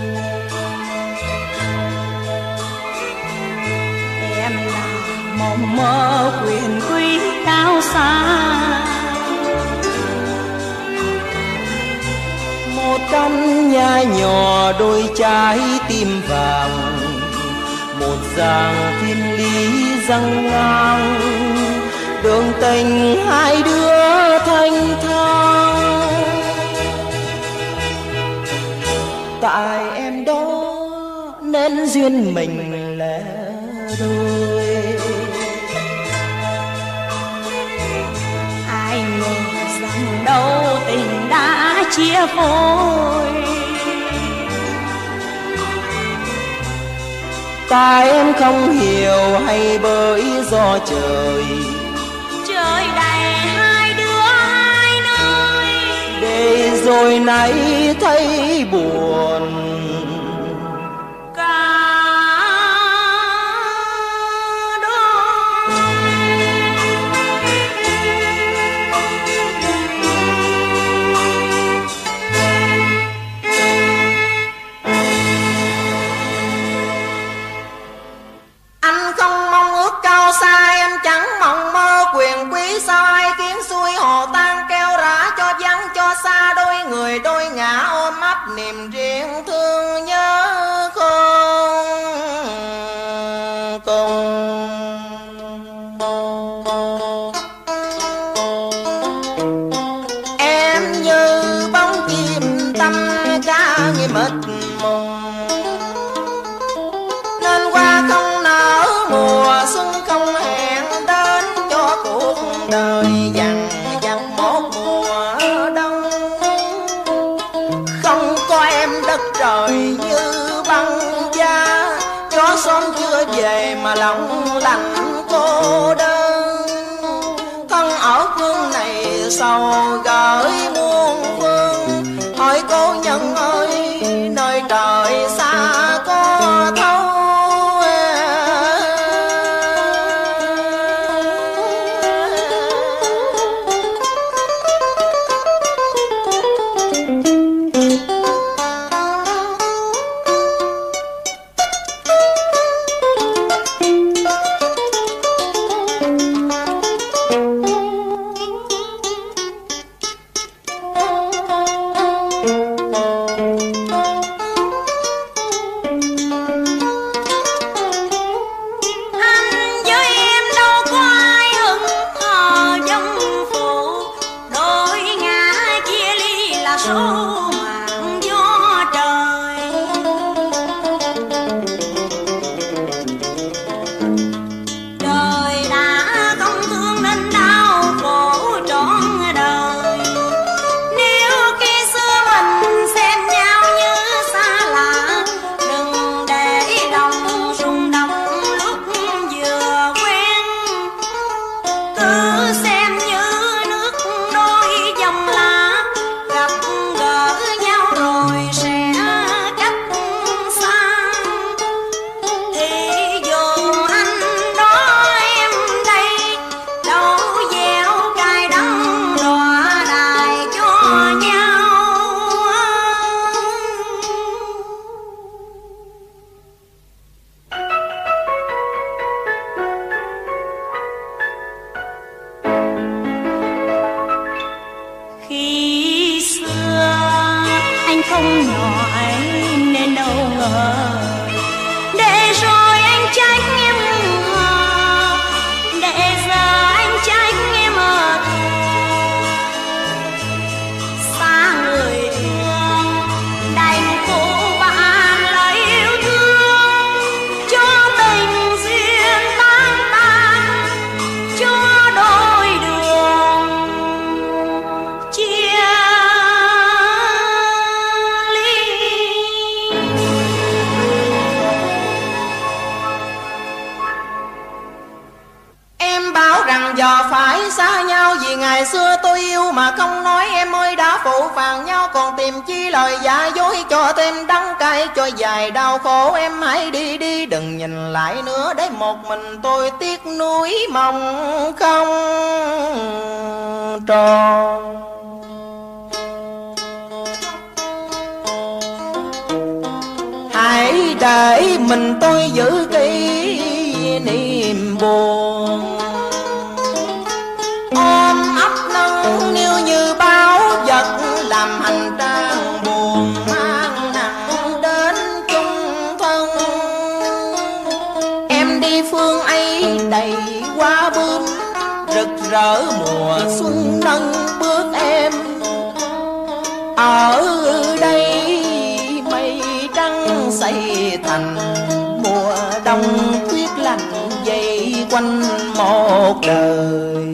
[SPEAKER 2] Em là mộng mơ quyền quý cao xa,
[SPEAKER 3] Một căn nhà nhỏ đôi trái tim vàng, một dàng thiên lý răng ngang, đường tình hai đứa thanh thang. Tại em đó nên duyên mình lẻ đôi.
[SPEAKER 2] ai ngờ rằng đâu tình đã chia phôi.
[SPEAKER 3] Tại em không hiểu hay bởi do trời,
[SPEAKER 2] Trời đầy hai đứa hai nơi,
[SPEAKER 3] để rồi nay thấy buồn.
[SPEAKER 2] cả đôi.
[SPEAKER 3] Anh không mong ước cao xa, em chẳng mộng mơ quyền quý, sao ai kiến xuôi hồ tan keo rã cho vắng cho xa. Đôi người đôi ngã ôm ấp niềm riêng thương nhớ không cùng. Em như bóng chim tâm ca nghe mịt mùng, nên qua không nở mùa xuân không hẹn đến cho cuộc đời dằn vặt một mùa đông. Không có em đất trời như băng giá, gió sớm chưa về mà lòng lạnh cô đơn. Thân ở phương này sầu gửi muôn phương, hỏi cô nhân ơi nơi trời xa có thấu.
[SPEAKER 2] Anh với em đâu có ai hững hờ dông phụ, đôi ngã chia ly là số mạng do trời. Trời đã không thương nên đau khổ trọn đời. Nếu khi xưa mình xem nhau như xa lạ, đừng để lòng rung động lúc vừa quen. Cứ xem như nước đôi dòng lá, gặp gỡ không nhỏ ấy nên đâu ngờ, để rồi anh trách em ngờ, để giờ anh trách em mờ xa người thương, đành khổ bạn lấy yêu thương cho tình duyên tan tan, cho đôi đường chia ly.
[SPEAKER 1] Em bảo rằng giờ phải xa nhau, vì ngày xưa tôi yêu mà không nói. Em ơi đã phụ phàng nhau, còn tìm chi lời giả dối cho thêm đắng cay, cho dài đau khổ. Em hãy đi đi đừng nhìn lại nữa, để một mình tôi tiếc nuối mong không tròn. Hãy để mình tôi giữ kỷ niệm buồn, ôm ấp nâng niu như báo vật, làm hành trang buồn mang nặng đến chung thân. Em đi phương ấy đầy hoa bướm, rực rỡ mùa xuân nâng bước em. Ở đây mây trắng xây thành mùa đông tuyết lạnh dày quanh một đời.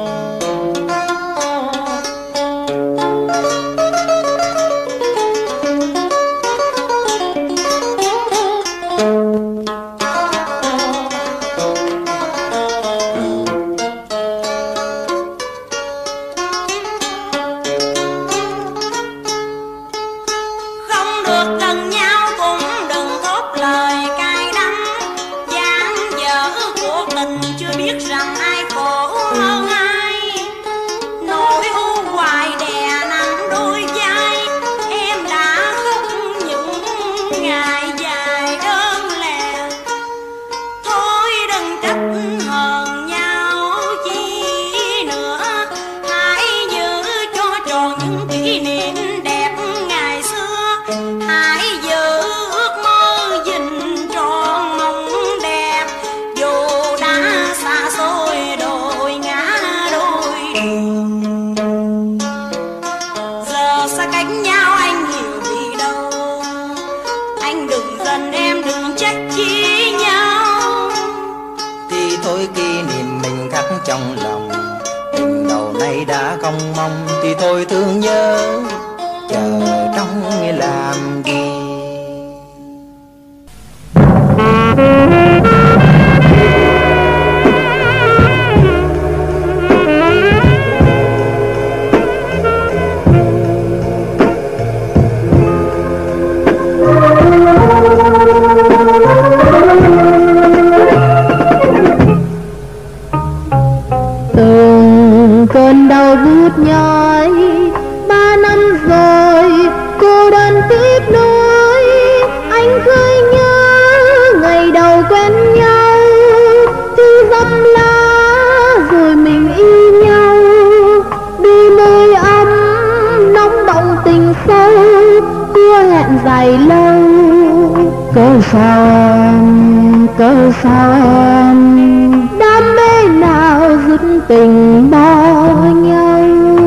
[SPEAKER 2] Không được gần nhau cũng đừng thốt lời cay đắng, dáng dở của tình chưa biết rằng ai khổ hơn ai. Nỗi u hoài đè nặng đôi vai, em đã khóc những ngày dài đơn lẻ. Thôi đừng trách hờn nhau chi nữa, hãy giữ cho tròn những kỷ niệm đẹp ngày xưa. Hãy giữ ước mơ gìn trọn mộng đẹp, dù đã xa xôi đôi ngã đôi đường. Giờ xa cách nhau anh hiểu vì đâu, anh đừng giận em đừng trách chi nhau.
[SPEAKER 1] Thì thôi kỷ niệm mình khắc trong lòng, tình đầu nay đã không mong. Thì thôi thương nhớ chờ trong làm gì.
[SPEAKER 5] Từng cơn đau vút nhói, ba năm rồi cô đơn tiếc nuối. Anh khơi nhớ ngày đầu quen nhau, thì dăm lá rồi mình yêu nhau. Đôi môi ấm nóng bỏng tình sâu, hứa hẹn dài lâu. Cớ sao em, cớ sao em, đam mê nào dứt tình bỏ nhau.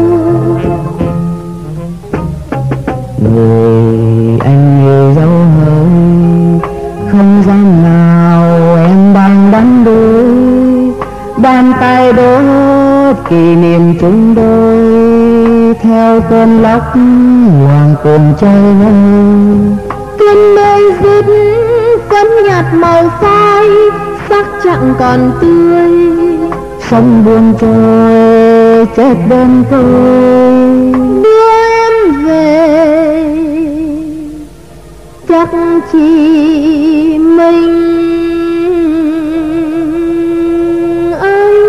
[SPEAKER 5] Người anh yêu dấu hơi, không gian nào em đang đắm đuối. Bàn tay đốt kỷ niệm chúng đôi, theo cơn lốc hoàng cùng chơi vơi. Cơn mây dứt phấn nhạt màu phai, sắc chẳng còn tươi. Sông buồn trôi chết đơn côi, đưa em về chắc chỉ mình anh.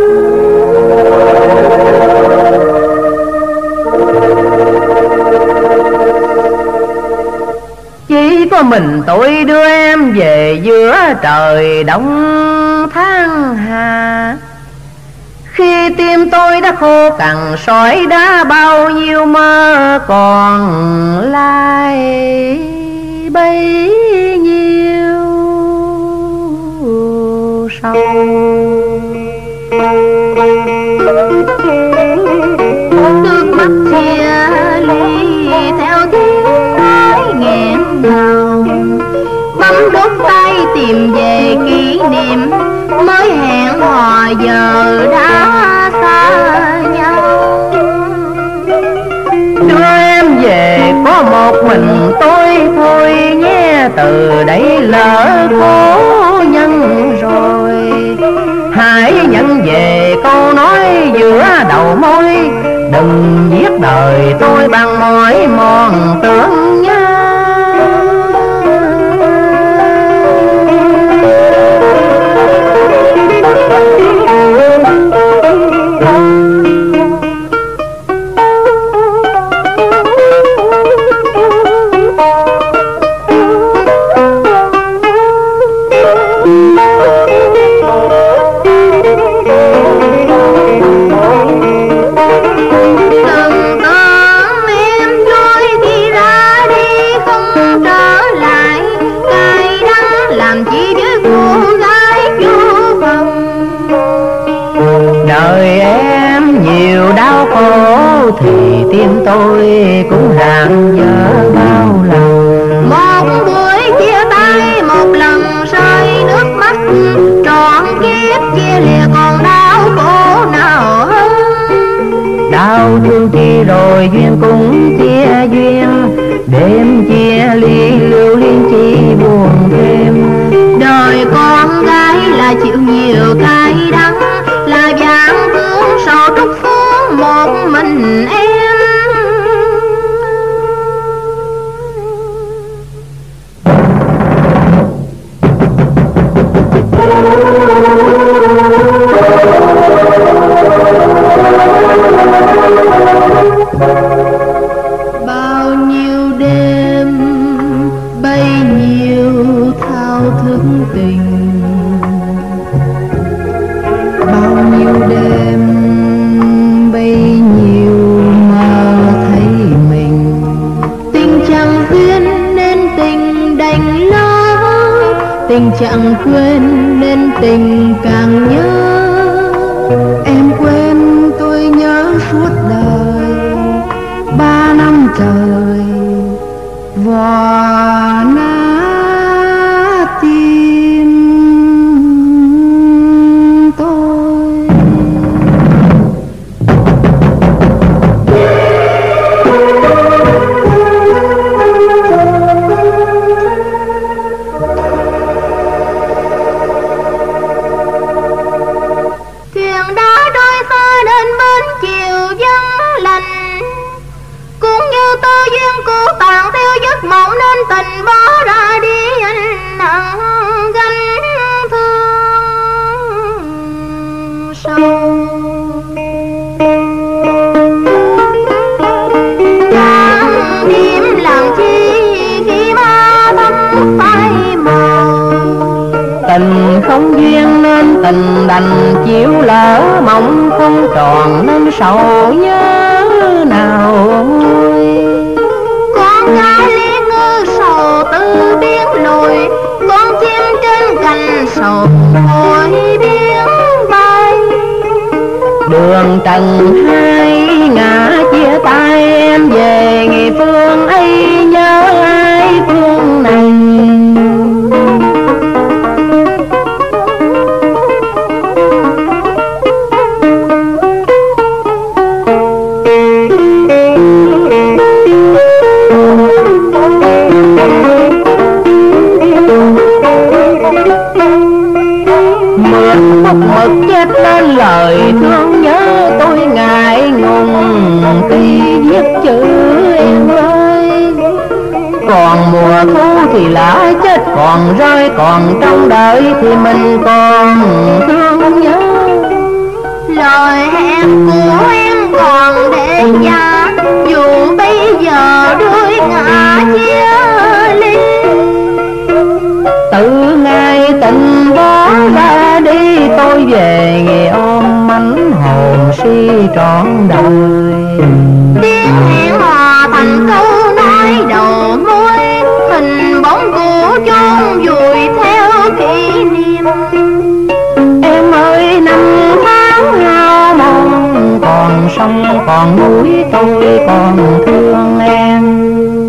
[SPEAKER 3] Chỉ có mình tôi đưa em về giữa trời đông tháng hà.
[SPEAKER 5] Khi tim tôi đã khô cằn sỏi đá, bao nhiêu mơ còn lại bấy nhiêu sâu. Nước mắt chia ly theo tiếng nói nghẹn ngào, bấm đốt tay tìm về kỷ niệm, mới hẹn hò giờ đã xa nhau. Đưa em về có một mình tôi thôi nhé, từ đây lỡ cố nhân rồi. Hãy nhận về câu nói giữa đầu môi, đừng giết đời tôi bằng mỏi mòn tưởng nhớ. Thì tim tôi cũng rạng rỡ bao lần. Một buổi chia tay, một lần rơi nước mắt, trọn kiếp chia lìa còn đau khổ nào hơn. Đau thương chi rồi duyên cũng chia duyên, đêm chia ly lưu liên chi buồn thêm. Đời con gái là chịu nhiều cay đắng, là dạng thương sầu trút xuống một mình em. Bao nhiêu đêm, bấy nhiêu thao thức tình. Bao nhiêu đêm, bấy nhiêu mơ thấy mình. Tình chẳng duyên nên tình đành lỡ, tình chẳng quên nên tình càng nhớ. Em quên tôi nhớ suốt đời, ba năm trời vò nát tim tôi. Thuyền đã trôi xa đến bên chiều vắng lạnh, cũng như tơ duyên của tàn theo giấc mộng nên tình bỏ ra đi anh nặng gánh thương sâu. Chẳng đêm làm chi khi ma thắm phai màu. Tình không duyên nên tình đành chịu lỡ, mộng không tròn nên sầu nhớ nào nguôi. Con gái lý ngư sầu tư biến lùi, con chim trên cành sầu hồi biến bay. Đường trần hai ngã chia tay, em về ngày phương ấy nhớ ai phương này. Mực chết lên lời thương nhớ, tôi ngại ngùng khi viết chữ em ơi. Còn mùa thu thì lá chết còn rơi, còn trong đời thì mình còn thương nhớ. Lời hẹn của em còn để cha, dù bây giờ đôi ngã chia ly. Từ ngày tình bỏ ra đi, tôi về nghề ôm mảnh hồn trọn đời. Tiếng hẹn hò thành câu nói đầu môi, hình bóng cũ chôn vùi theo kỷ niệm. Em ơi năm tháng hao mòn, còn sông còn núi tôi còn thương em.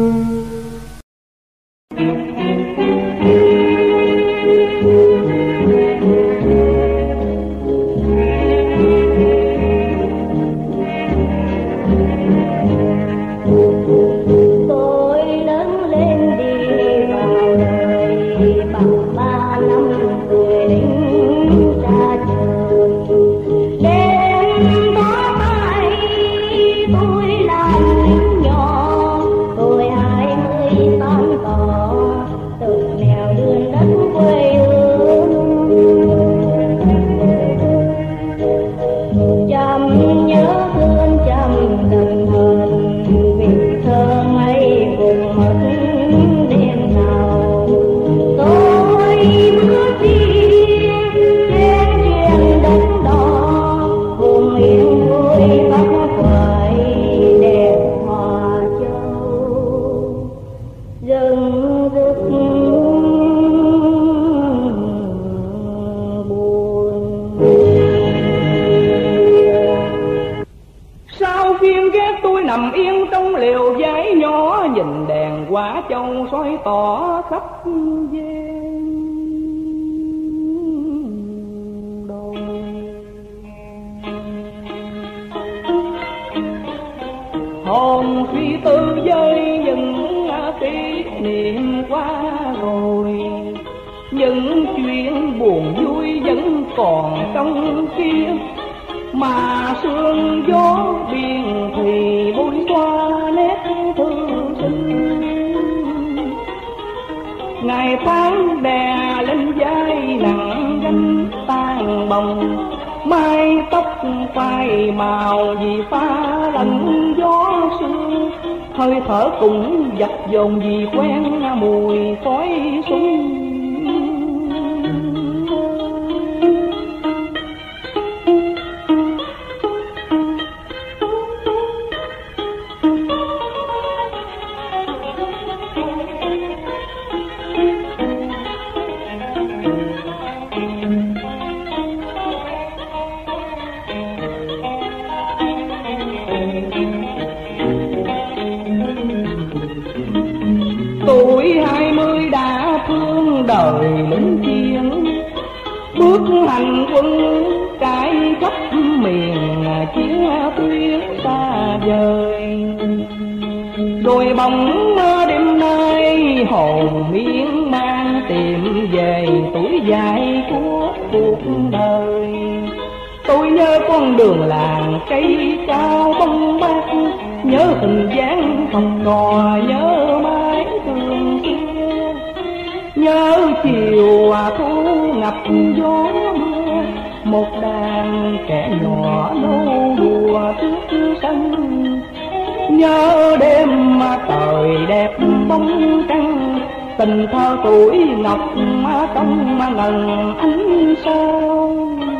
[SPEAKER 6] Hồn phi tư với những kỷ niệm qua rồi, những chuyện buồn vui vẫn còn trong kia, mà sương gió biển thì bôi qua nét thương sinh. Ngày tháng đè lên vai nặng gánh tan bồng, mái tóc phai màu vì pha lạnh gió sương, hơi thở cũng dập dồn vì quen mùi khói súng. Tuổi hai mươi đã thương đời lính chiến, bước hành quân trải khắp miền chiến tuyết xa vời. Rồi bóng mơ đêm nay hồn miên man tìm về tuổi dài của cuộc đời. Tôi nhớ con đường làng cây cao bông bát, nhớ hình dáng phòng cò, nhớ mái tường kia, nhớ chiều thu ngập gió mưa, một đàn trẻ nhỏ nô đùa trước sân. Nhớ đêm trời đẹp bóng trăng, tình thơ tuổi ngọc trong ngần ánh sao.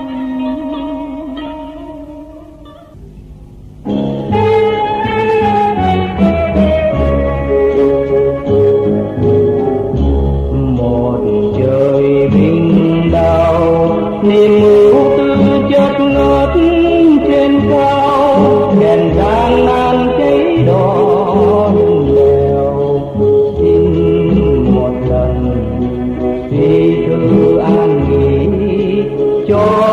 [SPEAKER 6] Niềm ưu tư chợt ngất trên cao, đèn gian nan cháy đỏ lèo. Xin một lần thì thư an nghỉ cho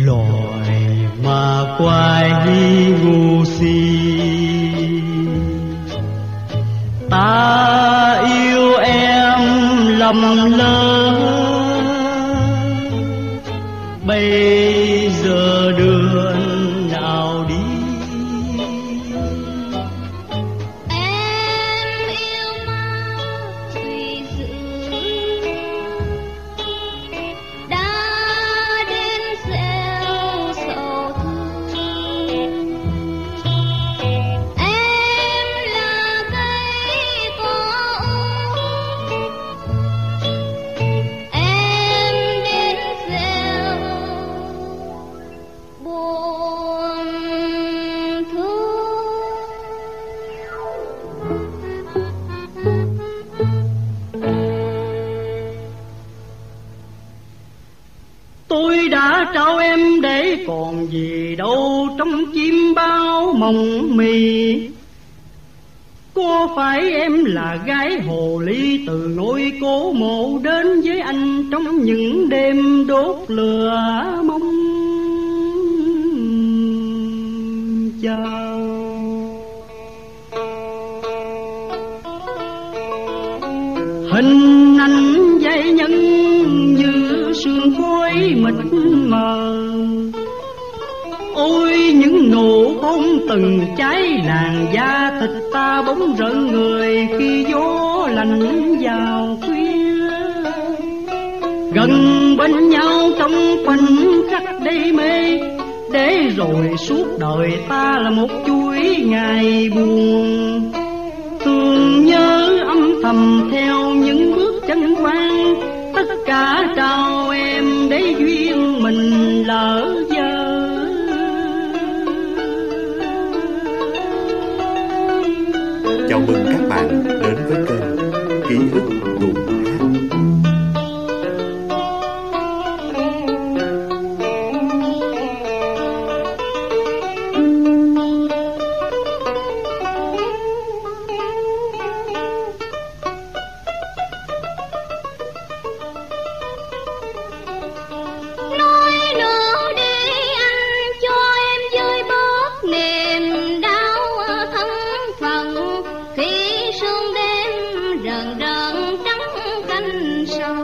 [SPEAKER 7] loài mà quay ngu si. Ta yêu em lầm lỡ, bây giờ đường nào đi.
[SPEAKER 5] Em yêu mau tùy dự, đã đến gieo sầu thương. Em là cây có ung, em đến gieo buồn thương.
[SPEAKER 7] Tôi đã trao em để còn gì đâu trong chim bao mộng mì. Có phải em là gái hồ ly từ ngôi cố mộ đến với anh trong những đêm đốt lửa mong chờ? Hình ảnh dây nhân như sương khói mịt mờ. Ôi những nụ hôn từng cháy làn da thịt ta bỗng rợn người khi gió lạnh vào khuya. Gần bên nhau trong khoảnh khắc đê mê, để rồi suốt đời ta là một chuỗi ngày buồn. Thương nhớ âm thầm theo những bước chân quen, tất cả trao em để duyên mình lỡ dở.
[SPEAKER 8] Chào mừng các bạn đến với kênh Ký ức Tuồng Hát.
[SPEAKER 5] Nói nữa đi anh cho em vơi bớt niềm đau thân phận, khi sương đêm rần rần trắng canh sầu.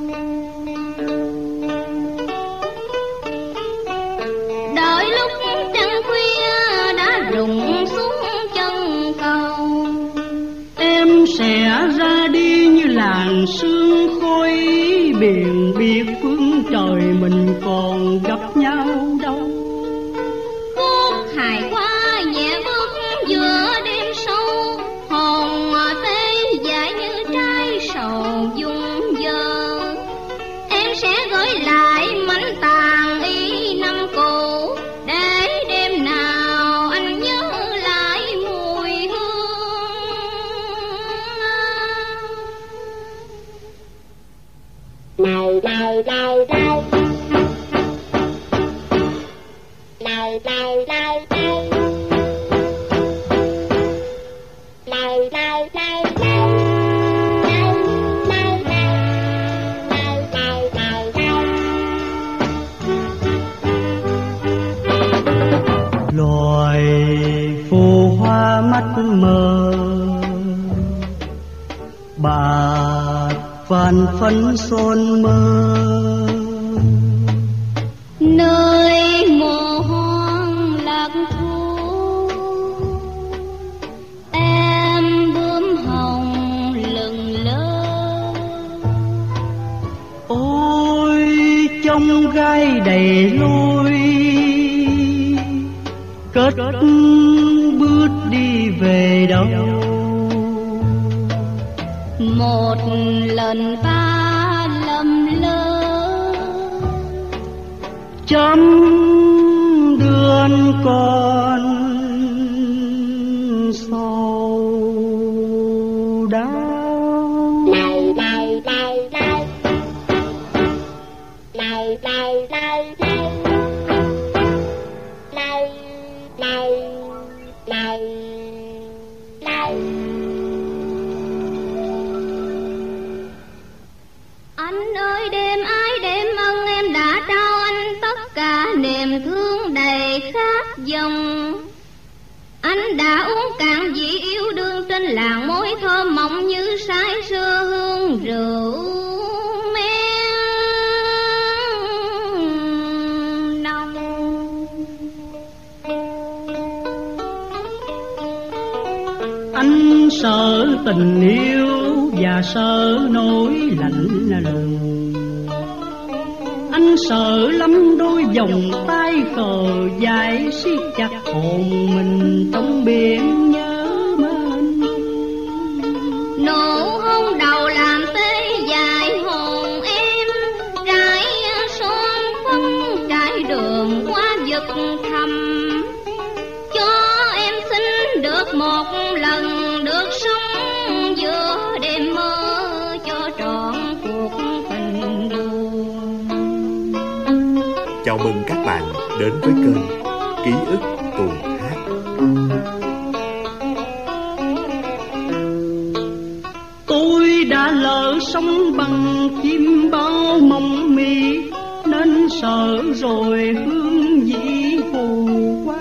[SPEAKER 5] Đợi lúc trăng khuya đã rụng xuống chân cầu,
[SPEAKER 7] Em sẽ ra đi như làn sương khói, biển biệt phương trời mình còn gặp nhau đâu.
[SPEAKER 5] khúc hài qua nhẹ bước giữa đêm sâu, hồn tê dại như trái sầu dung dơ. Em sẽ gửi lại mảnh tàn y năm cũ, để đêm nào anh nhớ lại mùi hương.
[SPEAKER 9] Này này này này này này này này này này
[SPEAKER 7] Loài phù hoa mắt mờ, bạc vàng phấn son mơ.
[SPEAKER 5] Nơi mùa hoang lạc thu, em bướm hồng lừng lơ.
[SPEAKER 7] Ôi trong gai đầy lối, cất bước đi về đâu?
[SPEAKER 5] Một lần ta lầm lỡ,
[SPEAKER 7] trăm đường còn sầu đau.
[SPEAKER 9] này này này này này này này này này này này.
[SPEAKER 5] Anh ơi đêm ái đêm ân, em đã trao anh tất cả niềm niềm thương đầy khát vọng. Anh đã uống cạn vị yêu đương trên làng môi thơm mộng như say sưa hương rượu men nồng.
[SPEAKER 7] Anh sợ tình yêu và sợ nỗi lạnh lùng. Anh sợ lắm đôi vòng tay khờ dại siết chặt hồn mình trong biển nhớ mênh.
[SPEAKER 5] Nụ hôn đầu làm tê dại hồn em, trải son phấn trải đường qua vực thầm. Cho em xin được một lần được sống giữa đêm mơ cho trọn cuộc tình buồn.
[SPEAKER 8] Chào mừng các bạn đến với kênh Ký ức tuồng hát.
[SPEAKER 7] Tôi đã lỡ sống bằng chim bao mộng mị, nên sợ rồi hương vị phù qua.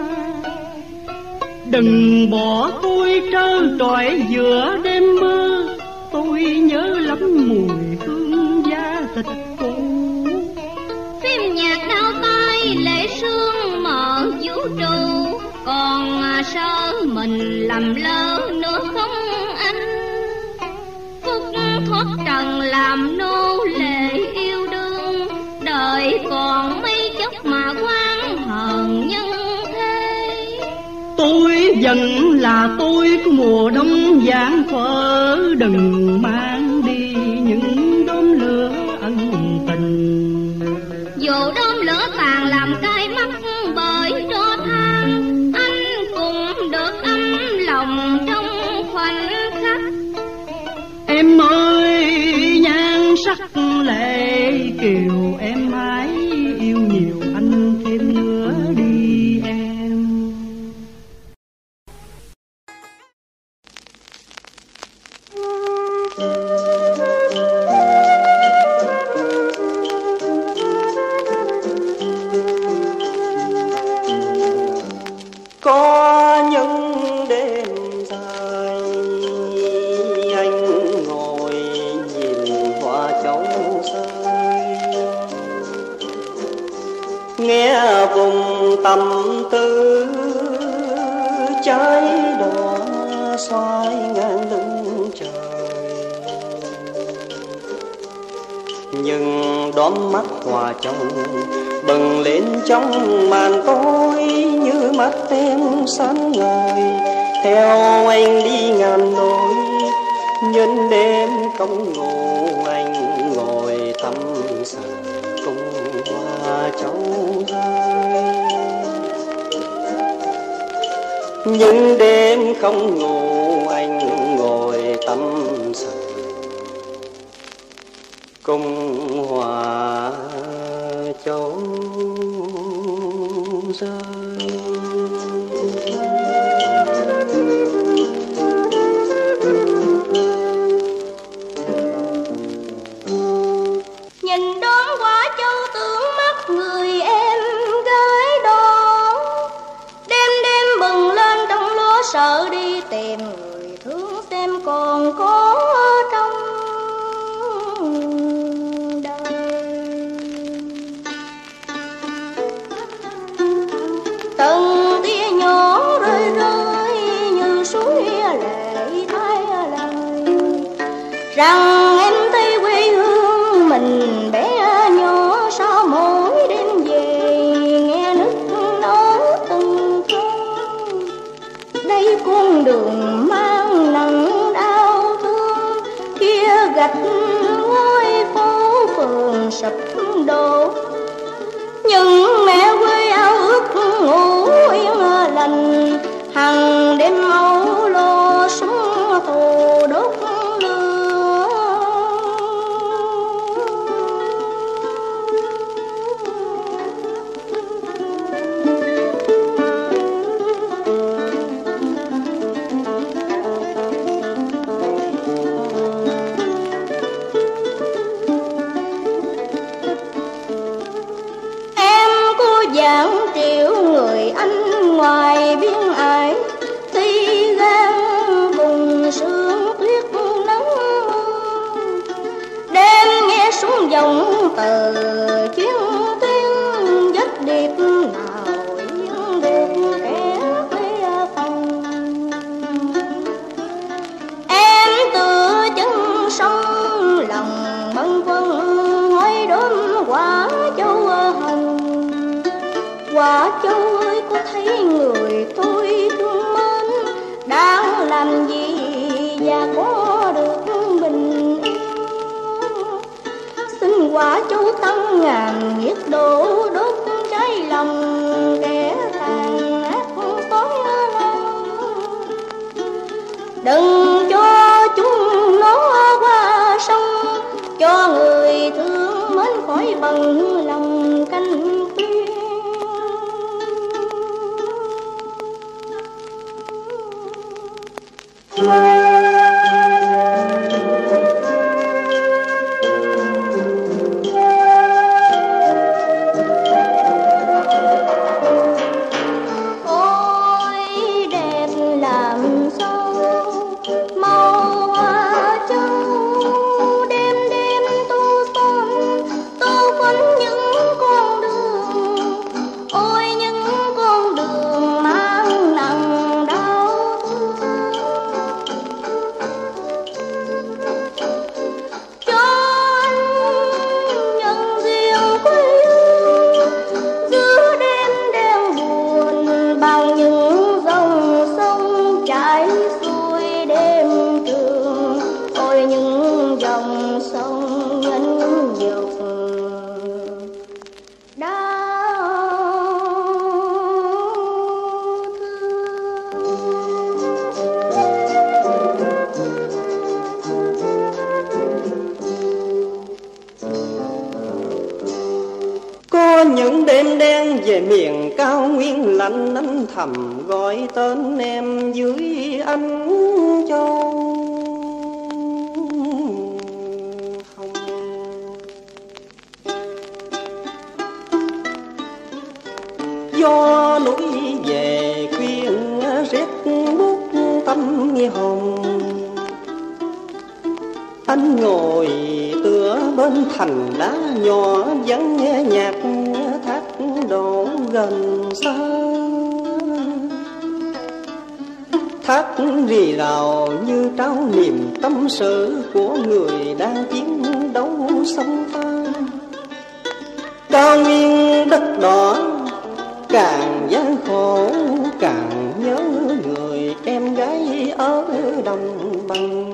[SPEAKER 7] Đừng bỏ tôi trơ trọi giữa đêm mơ, tôi nhớ lắm mùi hương da thịt cũ.
[SPEAKER 5] Phim nhạc đau tay lệ sương mở vũ trụ, còn sợ mình lầm lỡ nữa không anh. Phúc thoát trần làm nô lệ yêu đương, đời còn mấy chốc mà quan hờn nhân thế.
[SPEAKER 7] Tôi vẫn là tôi của mùa đông vàng phở, đừng mang đi những đốm lửa ân tình.
[SPEAKER 5] Dù đốm lửa tàn làm cay mắt bởi tro than, anh cũng được ấm lòng trong khoảnh khắc.
[SPEAKER 7] Em ơi nhan sắc lệ kiều, em hãy yêu nhiều anh thêm nữa đi em.
[SPEAKER 4] Có những đêm dài anh ngồi nhìn hoa trống rơi, nghe vùng tâm tư trái đỏ xoay ngang lưng trời. Nhưng đóm mắt hòa trong bừng lên trong màn tối như mắt em sáng ngời, theo anh đi ngàn nỗi nhân đêm không ngủ. Anh ngồi tâm sự cùng hoa trống rơi, những đêm không ngủ anh ngồi tâm sự cùng hoa trống rơi.
[SPEAKER 2] Nhìn đón quả châu tướng mắt người em gái đó, đêm đêm bừng lên đông lúa sợ đi tìm người thương xem còn có trong từng tia nhỏ rơi rơi như suối lệ thay lời, rằng em thấy quê hương mình bé nhỏ sao mỗi đêm về nghe nức nở từng cơn. Đây con đường mang nặng đau thương, kia gạch ngôi phố phường sập đổ, nhưng mẹ quê ao ước ngủ yên lành, hằng đêm âu lo súng thù đốt lửa. Em cô già nắng triệu người anh ngoài biên ải, khi gan vùng sương tuyết nắng. Đêm nghe súng vọng tờ chiến tuyến, vết điệp nào yên được kẻ khuya phòng. Em từ chân sông lòng bâng khuâng hỏi đốm quả châu hồng. Quả châu ơi có thấy người tôi thương mến đang làm gì và có được bình yên. Xin quả châu tăng ngàn nhiệt độ đốt cháy lòng kẻ tàn ác tối lòng. Đừng cho chúng nó qua sông, cho người thương mến khỏi bằng lòng canh khuyên.
[SPEAKER 6] Những đêm đen về miền cao nguyên lạnh, anh thầm gọi tên em dưới ánh châu hồng. Gió núi về khuyên rét buốt tâm hồn, anh ngồi tựa bên thành đá nhỏ vắng nghe nhạc thác đổ gần xa. Thác rì rào như trao niềm tâm sự của người đang chiến đấu sông pha. Cao nguyên đất đỏ càng gian khổ, càng nhớ người em gái ở đồng bằng.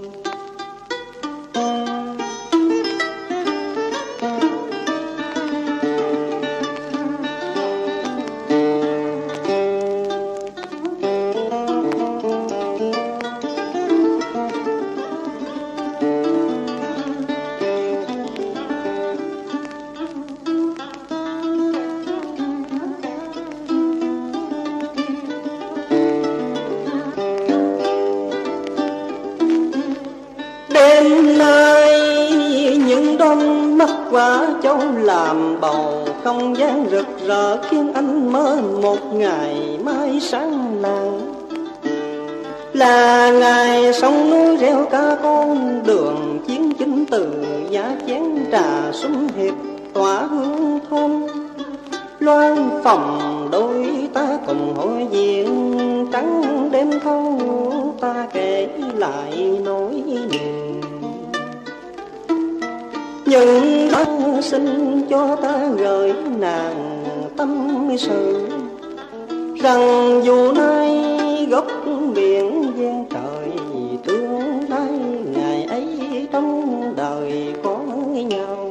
[SPEAKER 6] Đêm nay những đôi mắt quả châu làm bầu không gian rực rỡ, khiến anh mơ một ngày mai sáng làng. Là ngày sông núi reo ca con đường chiến chính, từ giá chén trà sum hiệp tỏa hương thôn. Loan phòng đôi ta cùng hội diện trắng đêm thâu, ta kể lại nỗi niềm. Nhưng ta xin cho ta gửi nàng tâm sự, rằng dù nay góc biển gian trời tương lai, ngày ấy trong đời có nhau.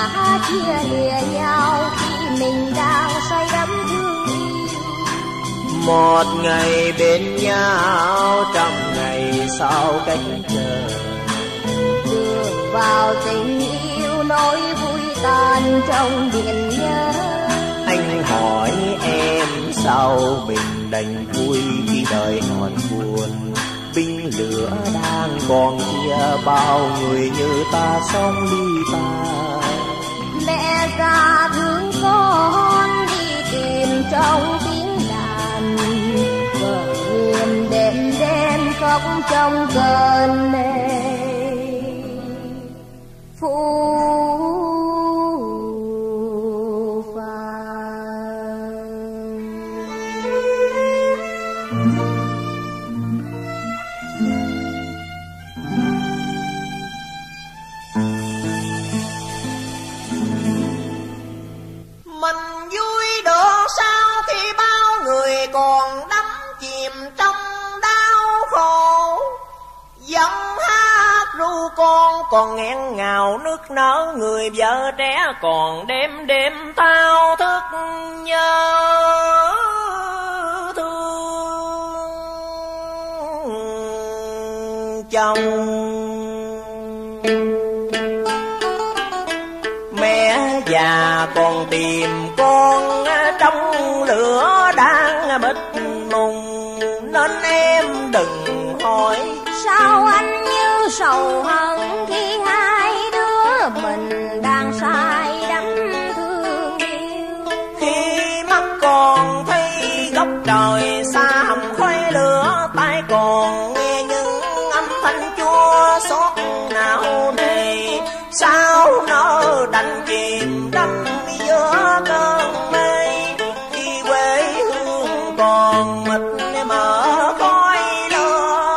[SPEAKER 5] chia lìa nhau khi mình đang say đắm thương yêu.
[SPEAKER 3] Một ngày bên nhau trăm ngày sau cách chờ,
[SPEAKER 5] đưa vào tình yêu nỗi vui tan trong biển nhớ.
[SPEAKER 3] Anh hỏi em sao mình đành vui khi đời còn buồn, binh lửa đang còn kia bao người như ta sống ly tan.
[SPEAKER 5] Mẹ già thương con đi tìm trong tiếng đàn, vợ hiền đêm đêm khóc trong cơn mê phù
[SPEAKER 1] còn đắm chìm trong đau khổ. Giọng hát ru con còn nghẹn ngào nước nở, người vợ trẻ còn đêm đêm thao thức nhớ thương chồng. Mẹ già còn tìm con trong lửa đang bít mùng, nên em đừng hỏi
[SPEAKER 5] sao anh như sầu hận khi hai đứa mình đang say đắm thương yêu.
[SPEAKER 1] Khi mắt còn thấy góc trời xa hầm khói lửa, tai còn nghe những âm thanh chua xót não nề, sao nỡ đành chìm đắm giữa cơn mê. Khi quê hương còn mịt mờ khói lửa,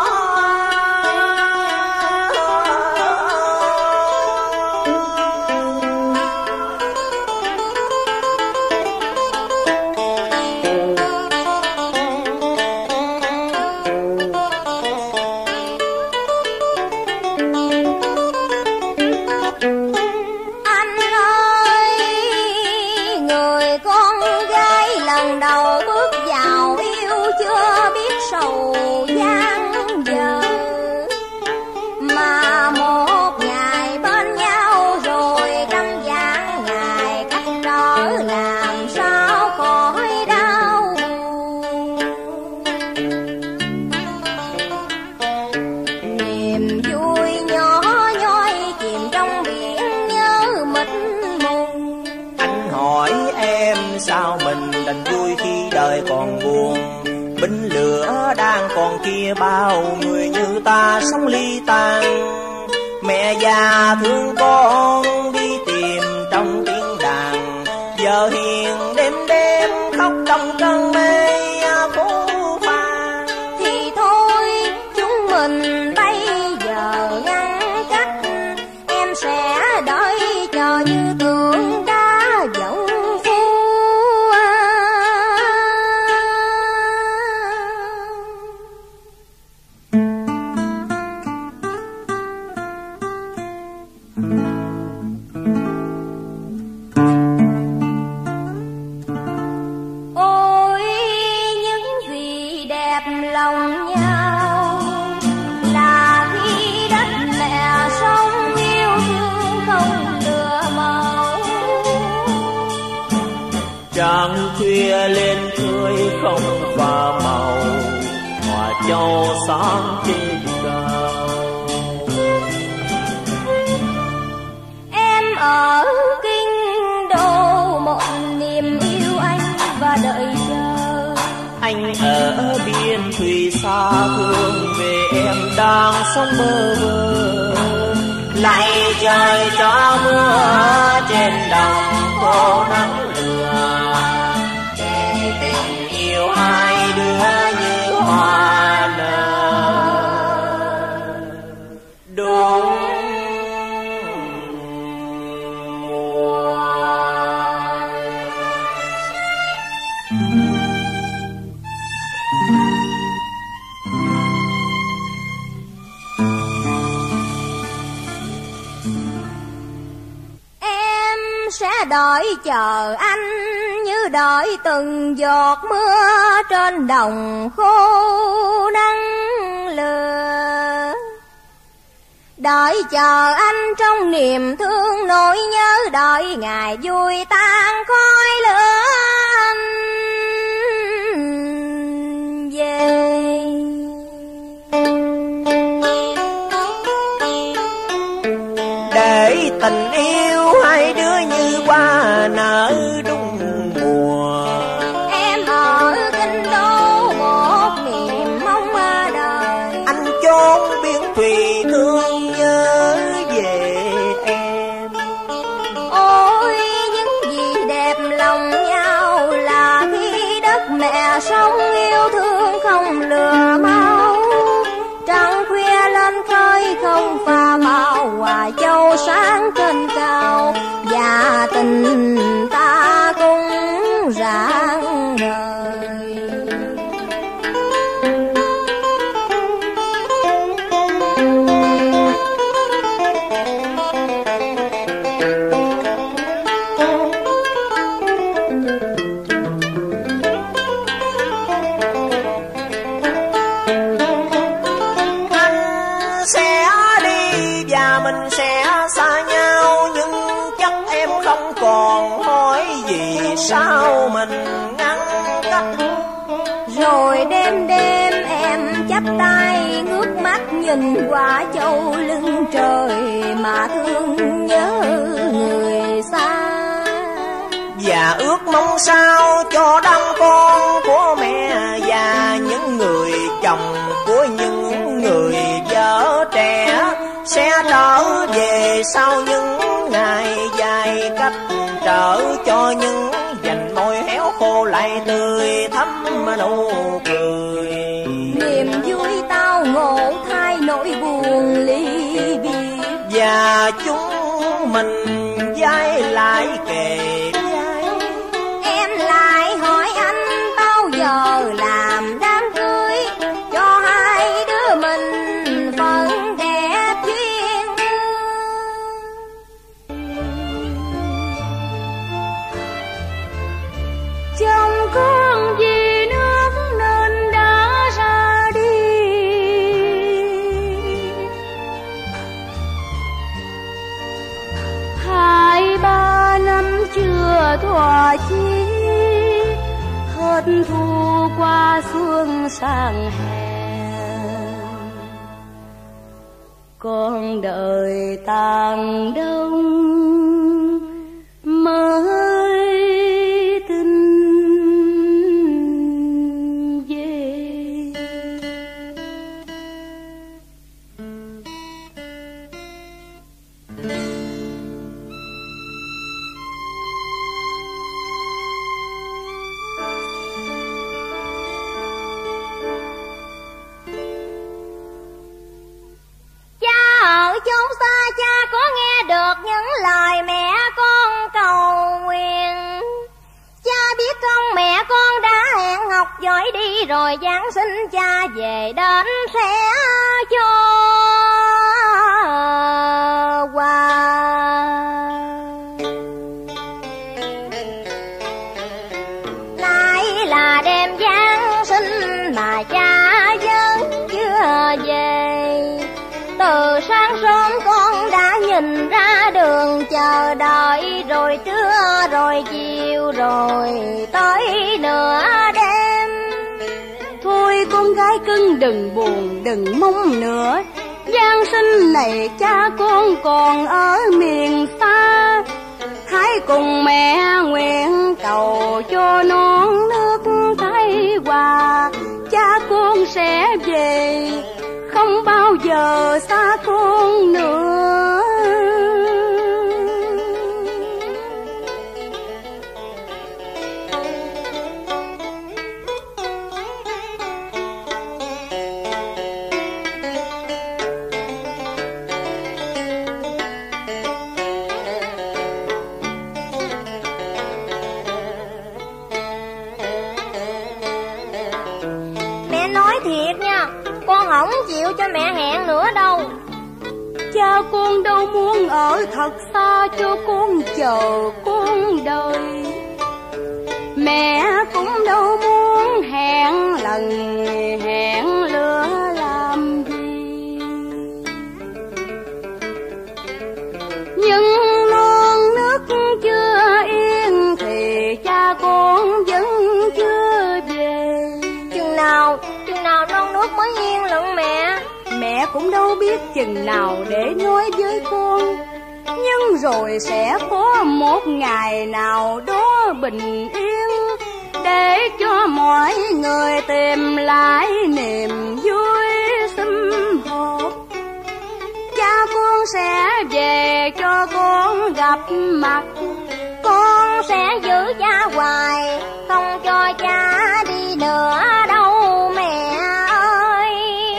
[SPEAKER 1] sao mình đành vui khi đời còn buồn. Binh lửa đang còn kia bao người như ta sống ly tan. Mẹ già thương con đi tìm trong tiếng đàn, giờ hiền đêm đêm khóc trong cơn mê phố pha.
[SPEAKER 5] Thì thôi chúng mình bây giờ ngăn cách, em sẽ đợi chờ như tượng đá dẫu lòng nhau là khi đất mẹ sống yêu thương không lừa màu.
[SPEAKER 3] Trăng khuya lên tươi không pha màu, hòa châu sáng trên cao.
[SPEAKER 5] Em ở kinh đô một niềm yêu anh và đợi chờ.
[SPEAKER 3] Anh ở biên thùy xa thương về em đang sống bơ vơ. Lạy trời cho mưa trên đồng cô nắng lửa, để tình yêu hai đứa như hoa nở. Đúng
[SPEAKER 5] em
[SPEAKER 2] sẽ đợi chờ anh như đợi từng giọt mưa trên đồng khô nắng lửa. Đợi chờ anh trong niềm thương nỗi nhớ, đợi ngày vui tan khói lửa anh về.
[SPEAKER 3] Để tình yêu hai đứa như hoa nở đúng mùa.
[SPEAKER 2] Em ở kinh đô một niềm mong đời,
[SPEAKER 3] anh chốn biển thùy thương nhớ về em.
[SPEAKER 2] Ôi những gì đẹp lòng nhau là khi đất mẹ sống yêu thương không lừa mau. Trăng khuya lên khơi không pha màu, Hoài Châu sáng trên cao và tình ta cũng rạng ngời.
[SPEAKER 3] Sao mình ngăn cách.
[SPEAKER 2] Rồi đêm đêm em chắp tay ngước mắt nhìn qua châu lưng trời mà thương nhớ người xa.
[SPEAKER 3] Và ước mong sao cho đám con của mẹ và những người chồng của những người vợ trẻ sẽ trở về sau những ngày dài cách, trở cho những dành môi héo khô lại tươi thắm nụ cười.
[SPEAKER 2] Niềm vui tao ngộ thay nỗi buồn ly biệt,
[SPEAKER 3] và chúng mình vai lại kề vai.
[SPEAKER 2] Em lại hỏi anh bao giờ làm đám cưới cho hai đứa mình phận đẹp duyên. Chồng con vì nước nên đã ra đi, hai ba năm chưa thỏa chí, hết thu qua xuân sang hè. Con đời tàn đông mới tin về. Cha ở chốn xa, cha có nghe được những lời mẹ con cầu nguyện. Cha biết con mẹ con đã hẹn học giỏi đi, rồi Giáng sinh cha về đến sẽ cho quà. Nay là đêm Giáng sinh mà cha vẫn chưa về. Từ sáng sớm con đã nhìn ra đường chờ đợi, rồi trưa rồi chiều rồi tới nửa đêm.
[SPEAKER 10] Thôi con gái cưng đừng buồn đừng mong nữa, Giáng sinh này cha con còn ở miền xa. Hãy cùng mẹ nguyện cầu cho non nước Thái Hòa, cha con sẽ về không bao giờ xa con nữa.
[SPEAKER 2] Mẹ nói thiệt nha, con không chịu cho mẹ hẹn nữa đâu.
[SPEAKER 10] cha con đâu muốn ở thật xa cho con chờ con đời. Mẹ cũng đâu muốn hẹn lần hẹn lứa làm gì. Nhưng non nước chưa yên thì cha con vẫn chưa về.
[SPEAKER 2] Chừng nào, chừng nào non nước mới yên lận mẹ?
[SPEAKER 10] Mẹ cũng đâu biết chừng nào để nói với con. Nhưng rồi sẽ có một ngày nào đó bình yên, để cho mọi người tìm lại niềm vui sum họp. Cha con sẽ về cho con gặp mặt.
[SPEAKER 2] Con sẽ giữ cha hoài, không cho cha đi nữa đâu mẹ ơi.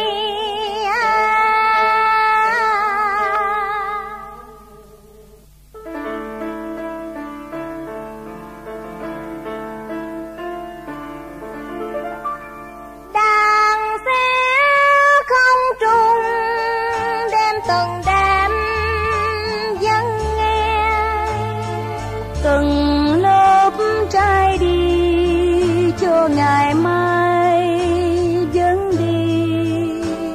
[SPEAKER 2] Đàn xe không trung đêm từng đêm vẫn nghe,
[SPEAKER 10] từng lớp trai đi cho ngày mai vẫn đi.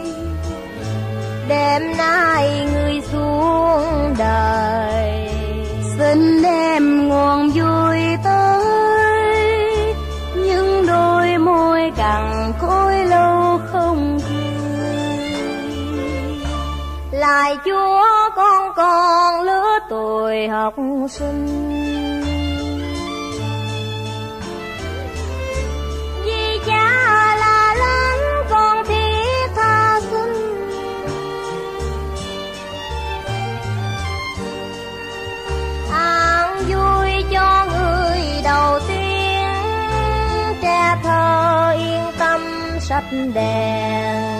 [SPEAKER 2] đêm nay người xuống đời,
[SPEAKER 10] xin đem nguồn vui tới, nhưng đôi môi cằn cỗi lâu không cười.
[SPEAKER 2] lại Chúa con còn lứa tuổi học sinh. Vì cha là lớn con thiết tha xin, an vui cho người đầu tiên, trẻ thơ yên tâm sách đèn,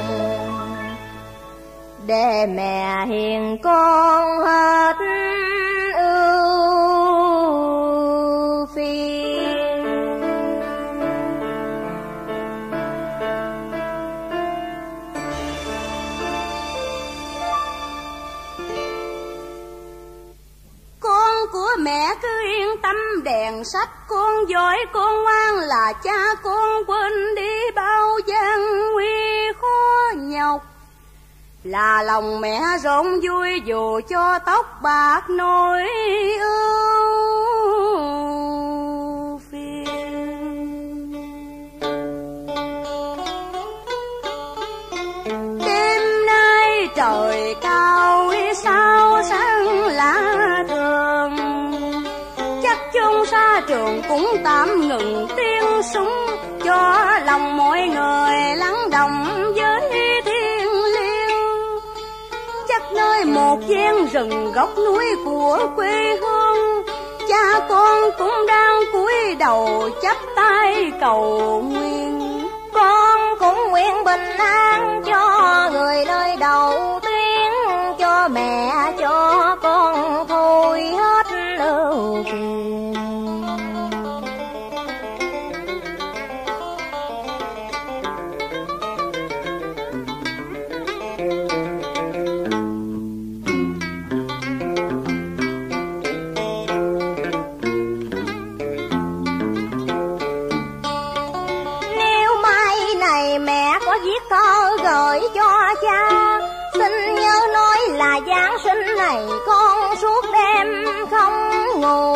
[SPEAKER 2] để mẹ hiền con hết ưu phiền.
[SPEAKER 10] Con của mẹ cứ yên tâm đèn sách, con giỏi con ngoan là cha con quên đi bao gian nguy khó nhọc. Là lòng mẹ rộn vui dù cho tóc bạc nỗi ưu phiền. Đêm nay trời cao sao sáng lạ thường, chắc chung xa trường cũng tạm ngừng tiếng súng, cho lòng mọi người lắng động với thiên liêng. Chắc nơi một gian rừng góc núi của quê hương, cha con cũng đang cúi đầu chắp tay cầu nguyện.
[SPEAKER 2] Con cũng nguyện bình an cho người nơi đầu tiên, cho mẹ cho con thôi hết ưu phiền. Nếu mai này mẹ có viết thơ gửi cho cha, xin nhớ nói là Giáng sinh này con suốt đêm không ngủ.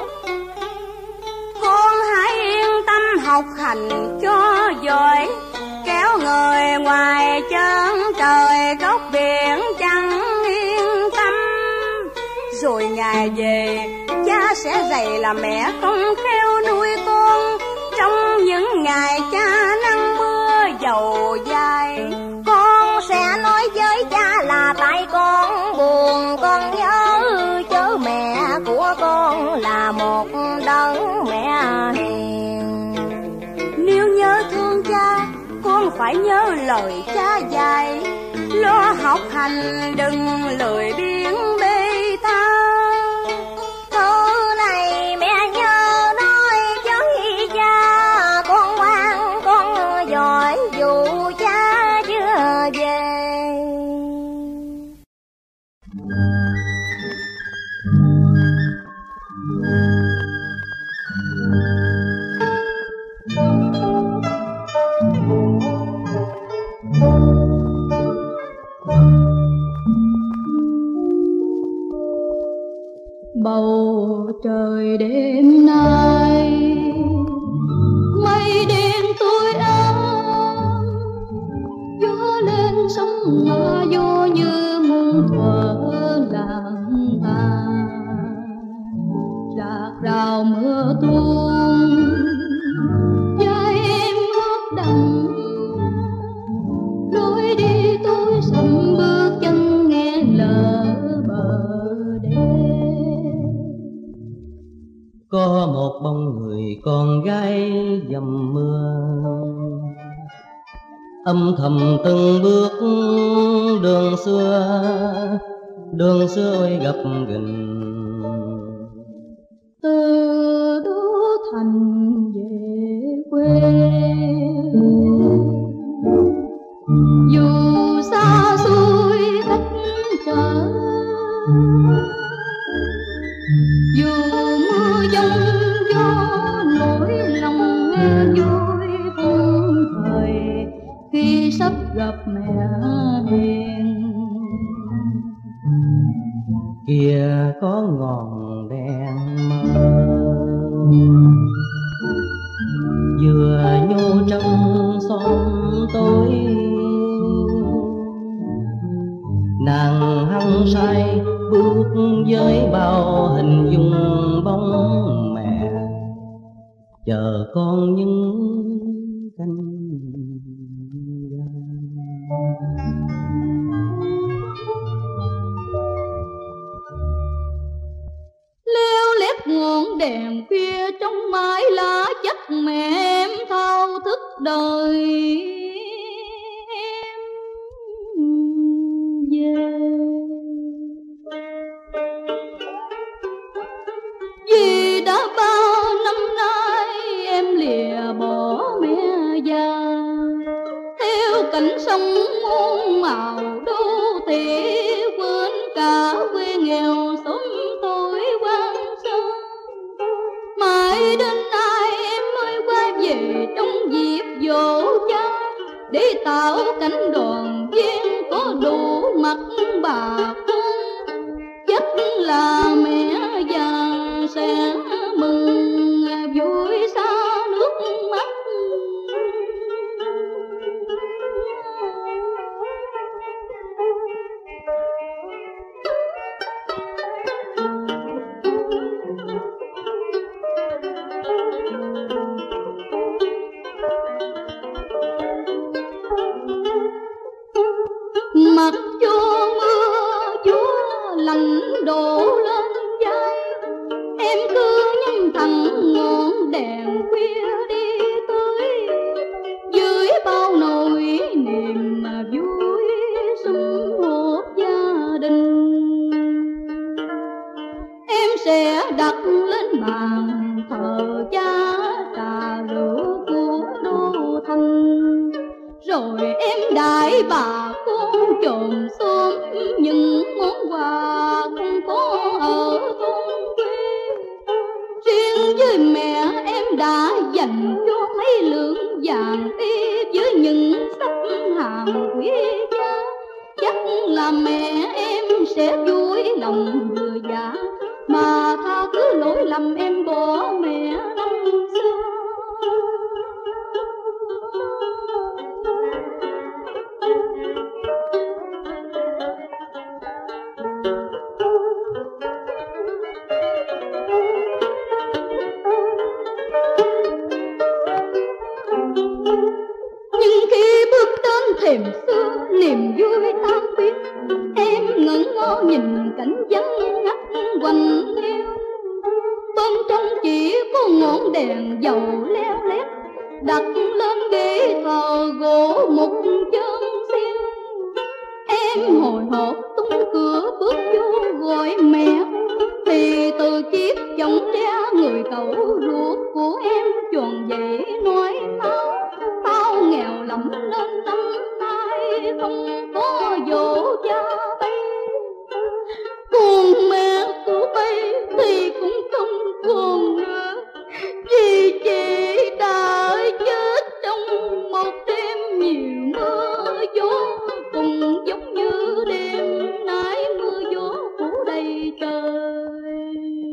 [SPEAKER 10] Con hãy yên tâm học hành cho giỏi, kéo người ngoài chân trời góc biển chẳng yên tâm. Rồi ngày về cha sẽ dạy là mẹ không khéo nuôi con, trong những ngày cha nắng mưa dầu dài.
[SPEAKER 2] Con sẽ nói với cha là tại con buồn, con nhớ chớ mẹ của con là một đấng mẹ hiền.
[SPEAKER 10] Nếu nhớ thương cha, con phải nhớ lời cha dạy, lo học hành đừng lười biếng bê tha.
[SPEAKER 5] bầu trời đêm nay. Mây đen tối ám, gió lên sóng ngã vô như muôn thuở lang thang. Rạc rào mưa tuôn, vai em gót đằng, lối đi tối sầm bước chân nghe lỡ bờ đê.
[SPEAKER 6] Có một bóng người con gái dầm mưa, âm thầm từng bước đường xưa, đường xưa ôi gặp gần.
[SPEAKER 5] Từ Đô Thành về quê, dù xa xôi cách trở, dù mưa giông gió nỗi lòng nghe vui phong thời khi sắp gặp mẹ hiền.
[SPEAKER 6] Kia có ngọn đèn mơ vừa nhô trong xóm tối, nàng hăng say bước với bao hình dung bóng mẹ, chờ con những cánh
[SPEAKER 5] leo lét ngọn đèn khuya trong mái lá chắc mẹ em thao thức đời em về. Vì đã bao năm nay em lìa bỏ mẹ già, theo cảnh sông muôn màu đô thị, quên cả quê nghèo xóm tôi quan sơ. Mãi đến nay em mới quay về trong dịp dỗ cha, để tạo cảnh đoàn viên có đủ mặt bà con. Chắc là mẹ già sẽ mừng vui xa nước mắt. Mặc cho mưa gió lạnh đổ lên vai, em cứ nhắm thẳng ngọn đèn khuya đi tới, dưới bao nỗi niềm mà vui sum họp gia đình. Em sẽ đặt lên bàn thờ cha trà rượu của Đô Thành, rồi em đãi bà con chòm xóm những món quà không có ở thôn quê. Riêng với mẹ em đã dành cho mấy lượng vàng y với những sắp hàng quý giá. Chắc là mẹ em sẽ vui lòng vừa dạ, mà tha thứ lỗi lầm em bỏ mẹ năm xưa. Nhưng khi bước đến thềm xưa, niềm vui tan biến, em ngẩn ngơ nhìn cảnh vắng ngắt quanh hiu. Bên trong chỉ có ngọn đèn dầu leo lét, đặt lên ghế thờ gỗ một chân xiên. Em hồi hộp tung cửa bước vô gọi mẹ, thì từ chiếc chõng tre người cậu ruột của em tròn dậy nói tao, tao nghèo lắm nên năm nay không có dỗ cha bay. Còn mẹ của bay thì cũng không còn nữa, vì chị đã chết trong một đêm nhiều mưa gió, cùng giống như đêm nay mưa gió phủ đầy trời.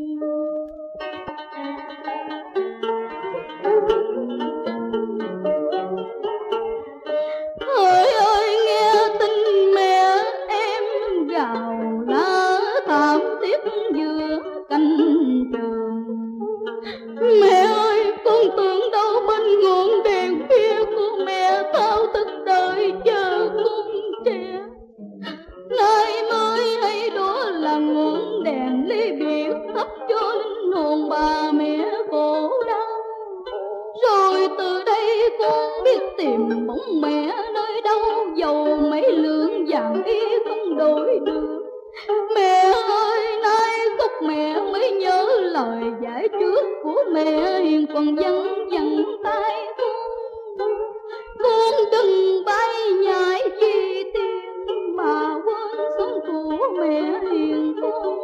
[SPEAKER 5] tiếc giữa cánh trường. Mẹ ơi, con tưởng đâu bên ngọn đèn phía của mẹ thao thức đợi chờ con trẻ. Nay mới hay đó là ngọn đèn ly biệt thắp cho linh hồn bà mẹ khổ đau. Rồi từ đây con biết tìm bóng mẹ nơi đâu, dầu mấy lượng vàng đi không đổi được. Mẹ ơi, nay khóc mẹ mới nhớ lời dạy trước của mẹ hiền còn văng vẳng tay con. Con đừng bay nhảy chi tiền mà quên sống của mẹ hiền con.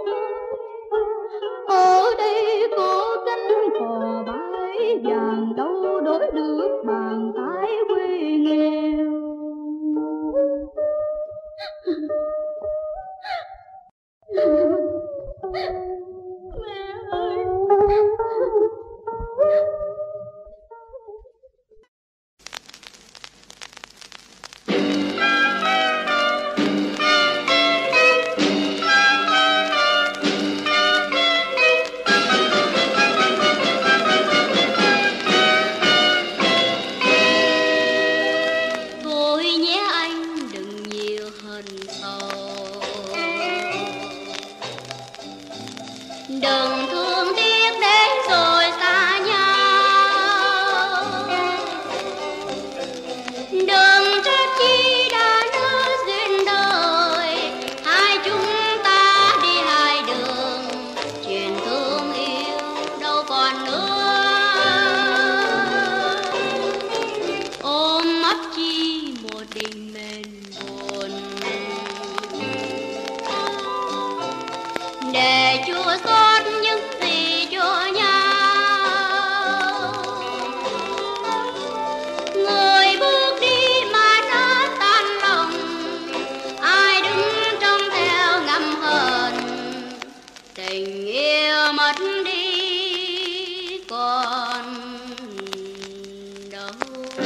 [SPEAKER 5] Ở đây có cánh cò bay vàng đâu đổi được bàn tay quê nghèo. Mẹ ơi.
[SPEAKER 2] Thôi nhé anh đừng nhiều hận sầu, đừng thương tiếc đến rồi xa nhau, đừng trách chi đã lỡ duyên đời, hai chúng ta đi hai đường, chuyện thương yêu đâu còn nữa. Ôm ấp chi một tình mền buồn, để chua xót những gì cho nhau. Người bước đi mà đã tan lòng, ai đứng trông theo ngắm hờn, tình yêu mất đi còn đâu.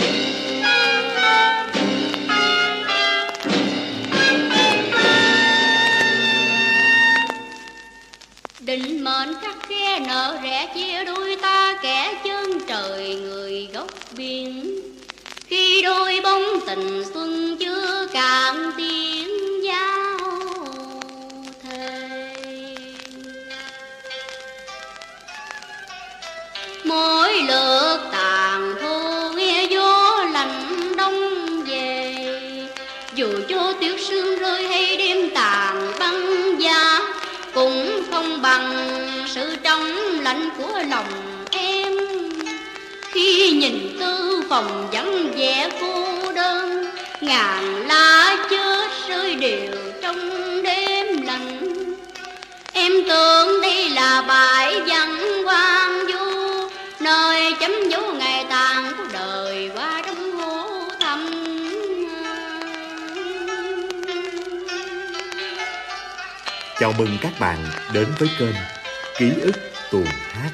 [SPEAKER 2] Định mệnh khắc khe nợ rẽ chia đôi ta, kẻ chân trời người góc biển. Khi đôi bóng tình xuân chưa cạn tiếng giao thề, mỗi lượt tàn thu nghe gió lạnh đông về. Dù cho tuyết sương rơi hay đêm tàn băng giá, cũng không bằng sự trong lạnh của lòng em. Khi nhìn tư phòng vắng vẻ cô đơn, ngàn lá chết rơi đều trong đêm lạnh. Em tưởng đây là bãi vắng hoang vu, nơi chấm dấu ngày tàn của đời qua trong hố thẳm.
[SPEAKER 8] Chào mừng các bạn đến với kênh Ký ức tuồng hát.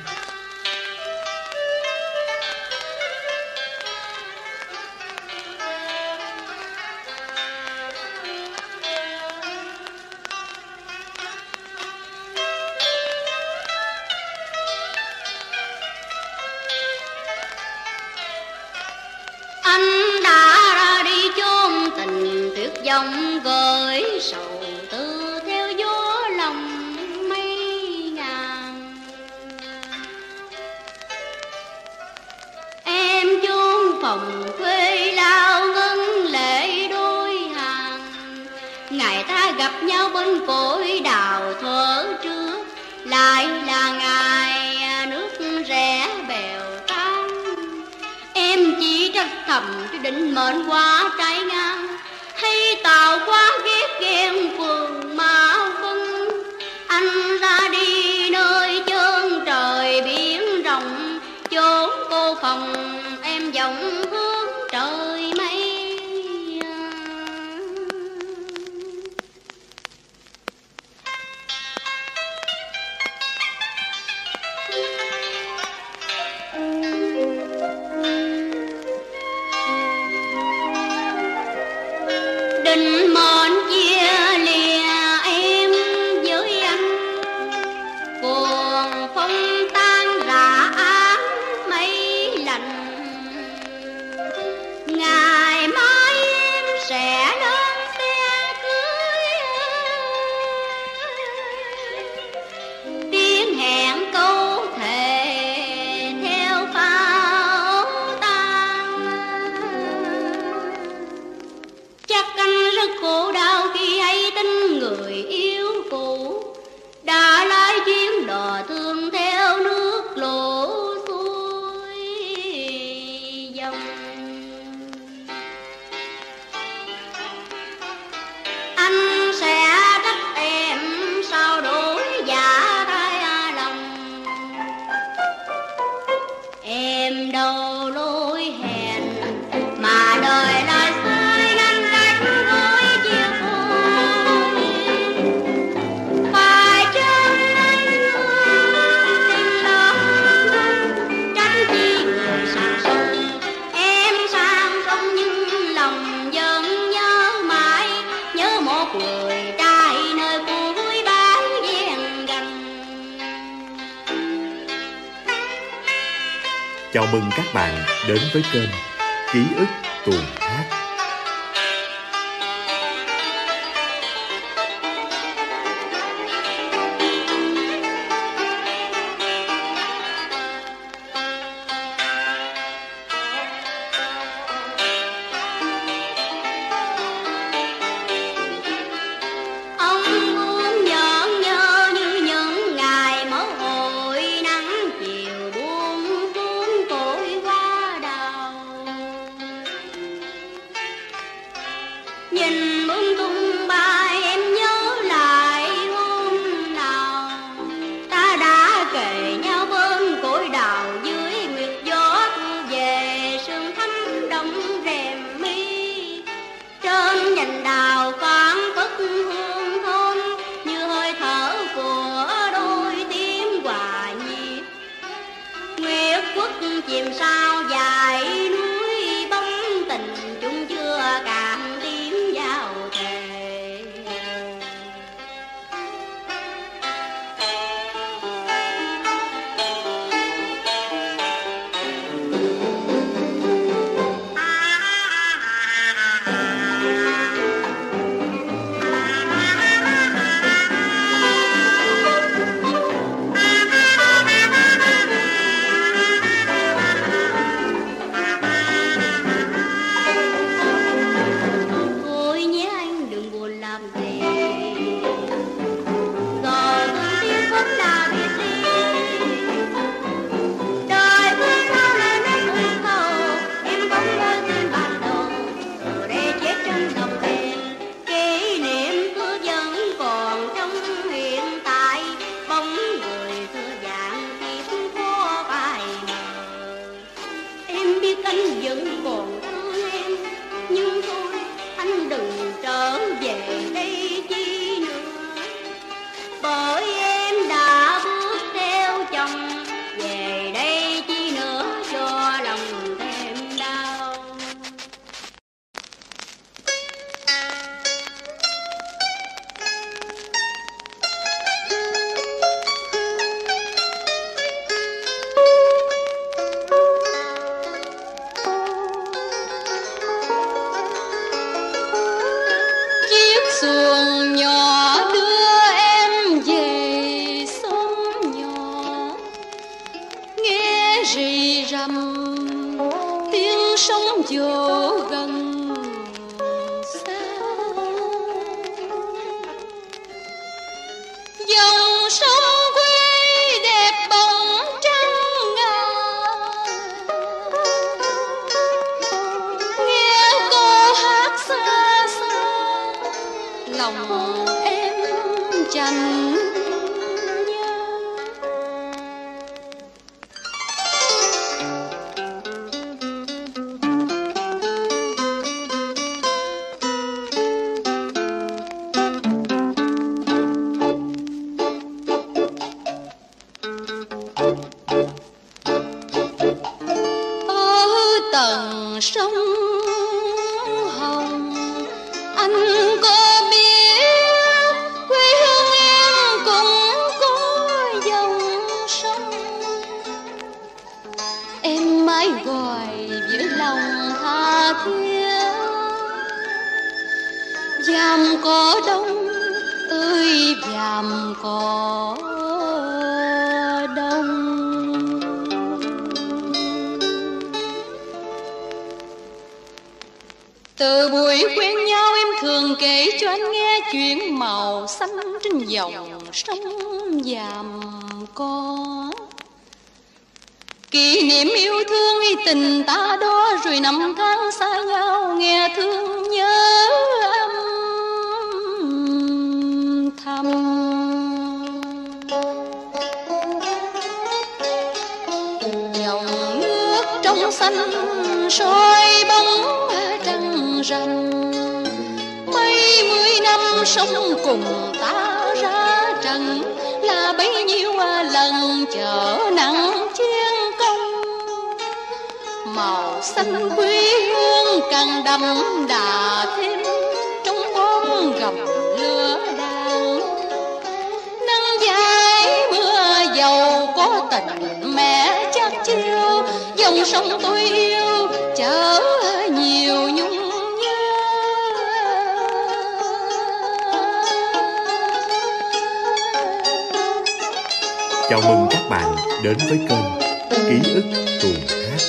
[SPEAKER 2] Anh đã ra đi chôn tình tuyệt vọng gửi sầu tư theo gió lòng mây ngàn. Em chôn phòng quê lao ngân lệ đôi hàng, ngày ta gặp nhau bên cội đào thuở trước, lại là ngày nước rẽ bèo tan. Em chỉ trách thầm cho định mệnh quá trái ngang, hay tạo quá ghét ghen phường mà vân. Anh ra đi nơi chân trời biển rộng, chốn cô phòng em vọng hướng trời mây. Định mệnh chia liền
[SPEAKER 8] Chào mừng các bạn đến với kênh Ký ức tuồng hát.
[SPEAKER 2] Chìm sao dài núi bóng tình chung chưa cạn tiếng giao thề. Anh vẫn còn thương em, nhưng thôi anh đừng trở về đây chi nữa. Bởi em đã bước theo chồng, về đây chi nữa cho lòng thêm đau.
[SPEAKER 10] Xuồng nhỏ đưa em về xóm nhỏ, nghe rì rầm tiếng sóng vỗ gần xa. Dòng sông quê đẹp bóng trắng ngà, nghe cô hát xa xa lòng em chẳng nhớ. Ở tầng sông Hồng anh có biết quê hương em cũng có dòng sông. Em mãi gọi với lòng tha thiết, dàm cỏ đông ơi dàm cỏ đông. Từ buổi quen nhau em thường kể cho anh nghe chuyện màu xanh trên dòng sông dàm cỏ. Kỷ niệm yêu thương hay tình ta đó, rồi năm tháng xa nhau nghe thương nhớ âm thầm. Dòng nước trong xanh soi bóng trăng rằm, mấy mươi năm sống cùng ta ra trận, là bấy nhiêu lần chở nặng chiến công. Màu xanh quê hương càng đậm đà thêm trong bóng gầm lửa đàn. Nắng dài mưa dầu có tình mẹ chắc chiêu, dòng sông tôi yêu chở nhiều nhung nhớ.
[SPEAKER 8] Chào mừng các bạn đến với kênh Ký ức tuồng hát.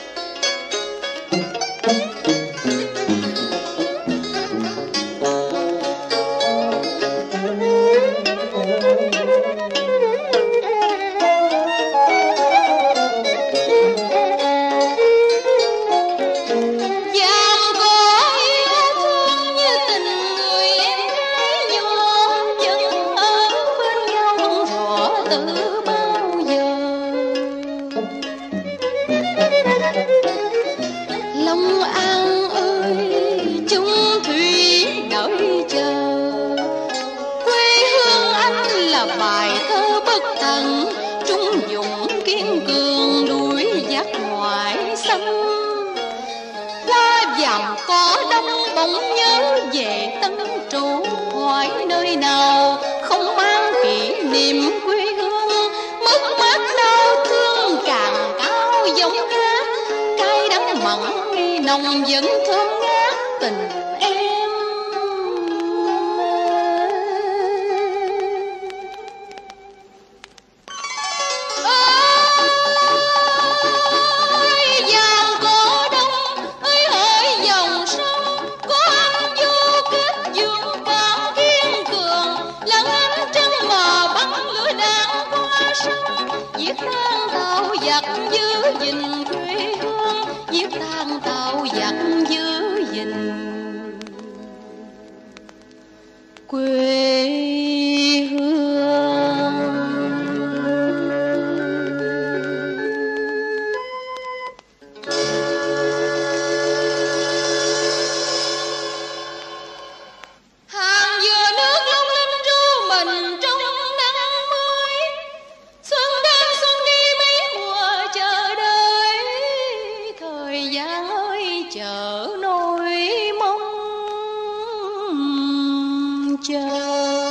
[SPEAKER 10] Nồng vẫn thơm ngát tình em. Ơi dòng cổ đông, ơi hỡi dòng sông, có anh vô kết dương cảm kiên cường, lặng ánh trăng mờ bắn lửa đạn qua sông, giết tan tàu giặc giữ gìn quê hương, giết tan tàu giặc giữ gìn quê hương. Hàng dừa nước long lanh ru mình trong nắng mới, xuân đến xuân đi mấy mùa chờ đợi, thời gian ơi chờ nỗi mong chờ.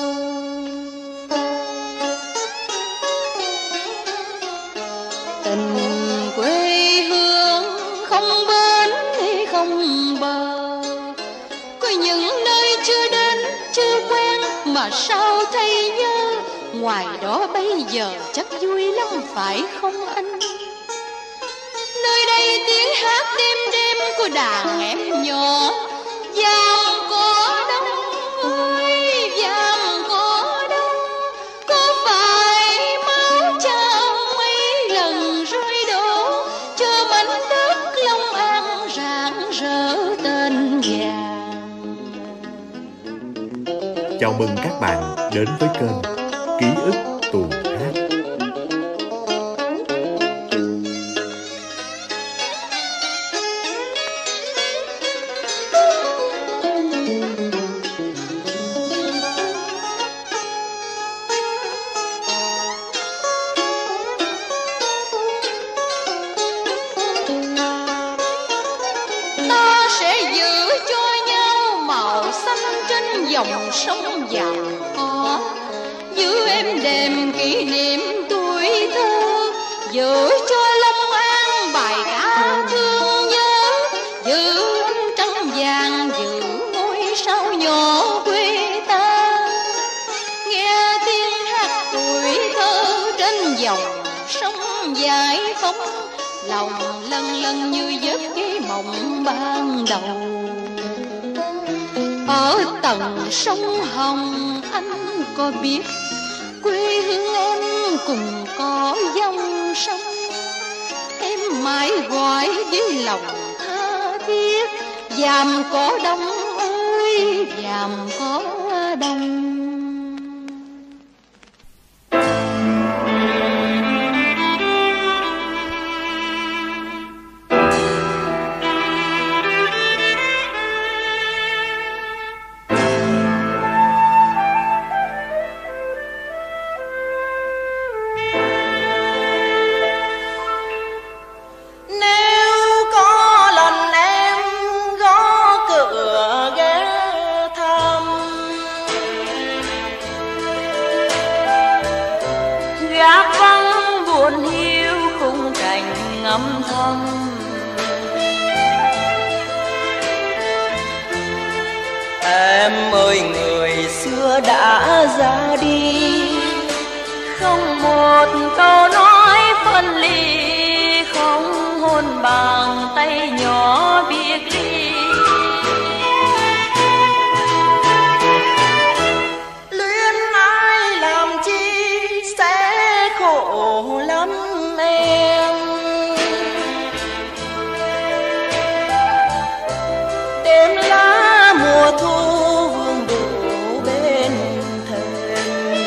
[SPEAKER 10] Tình quê hương không bến không bờ, có những nơi chưa đến chưa quen mà sao thấy nhớ, ngoài đó bây giờ chắc vui lắm phải không anh? Nơi đây tiếng hát đêm đêm của đàn em nhỏ, giang có đông ơi giang có đông, có phải máu cha mấy lần rơi đổ, cho mảnh đất Long An rạng rỡ tên vàng.
[SPEAKER 8] Chào mừng các bạn đến với kênh Ký ức tuồng hát.
[SPEAKER 10] Ta sẽ giữ cho nhau màu xanh trên dòng sông giàu có, giữ êm đềm kỷ niệm tuổi thơ, giữ cho Long An bài ca thương nhớ, giữ ánh trăng vàng, giữ ngôi sao nhỏ quê ta, nghe tiếng hát tuổi thơ trên dòng sông giải phóng, lòng lân lân như giấc cái mộng ban đầu. Ở tầng sông Hồng anh có biết quê hương em cùng có dòng sông, em mãi gọi với lòng tha thiết, dàm có đông ơi dàm có đông.
[SPEAKER 1] Nếu có lần em gõ cửa ghé thăm, gác vắng buồn hiu khung cảnh
[SPEAKER 2] âm thầm.
[SPEAKER 3] Em ơi người xưa đã ra đi,
[SPEAKER 2] không một câu nói phân ly, không hôn bàn tay nhỏ biệt ly.
[SPEAKER 3] Luyến ai làm chi sẽ khổ lắm em. Đêm lá mùa thu hương đổ bên thềm,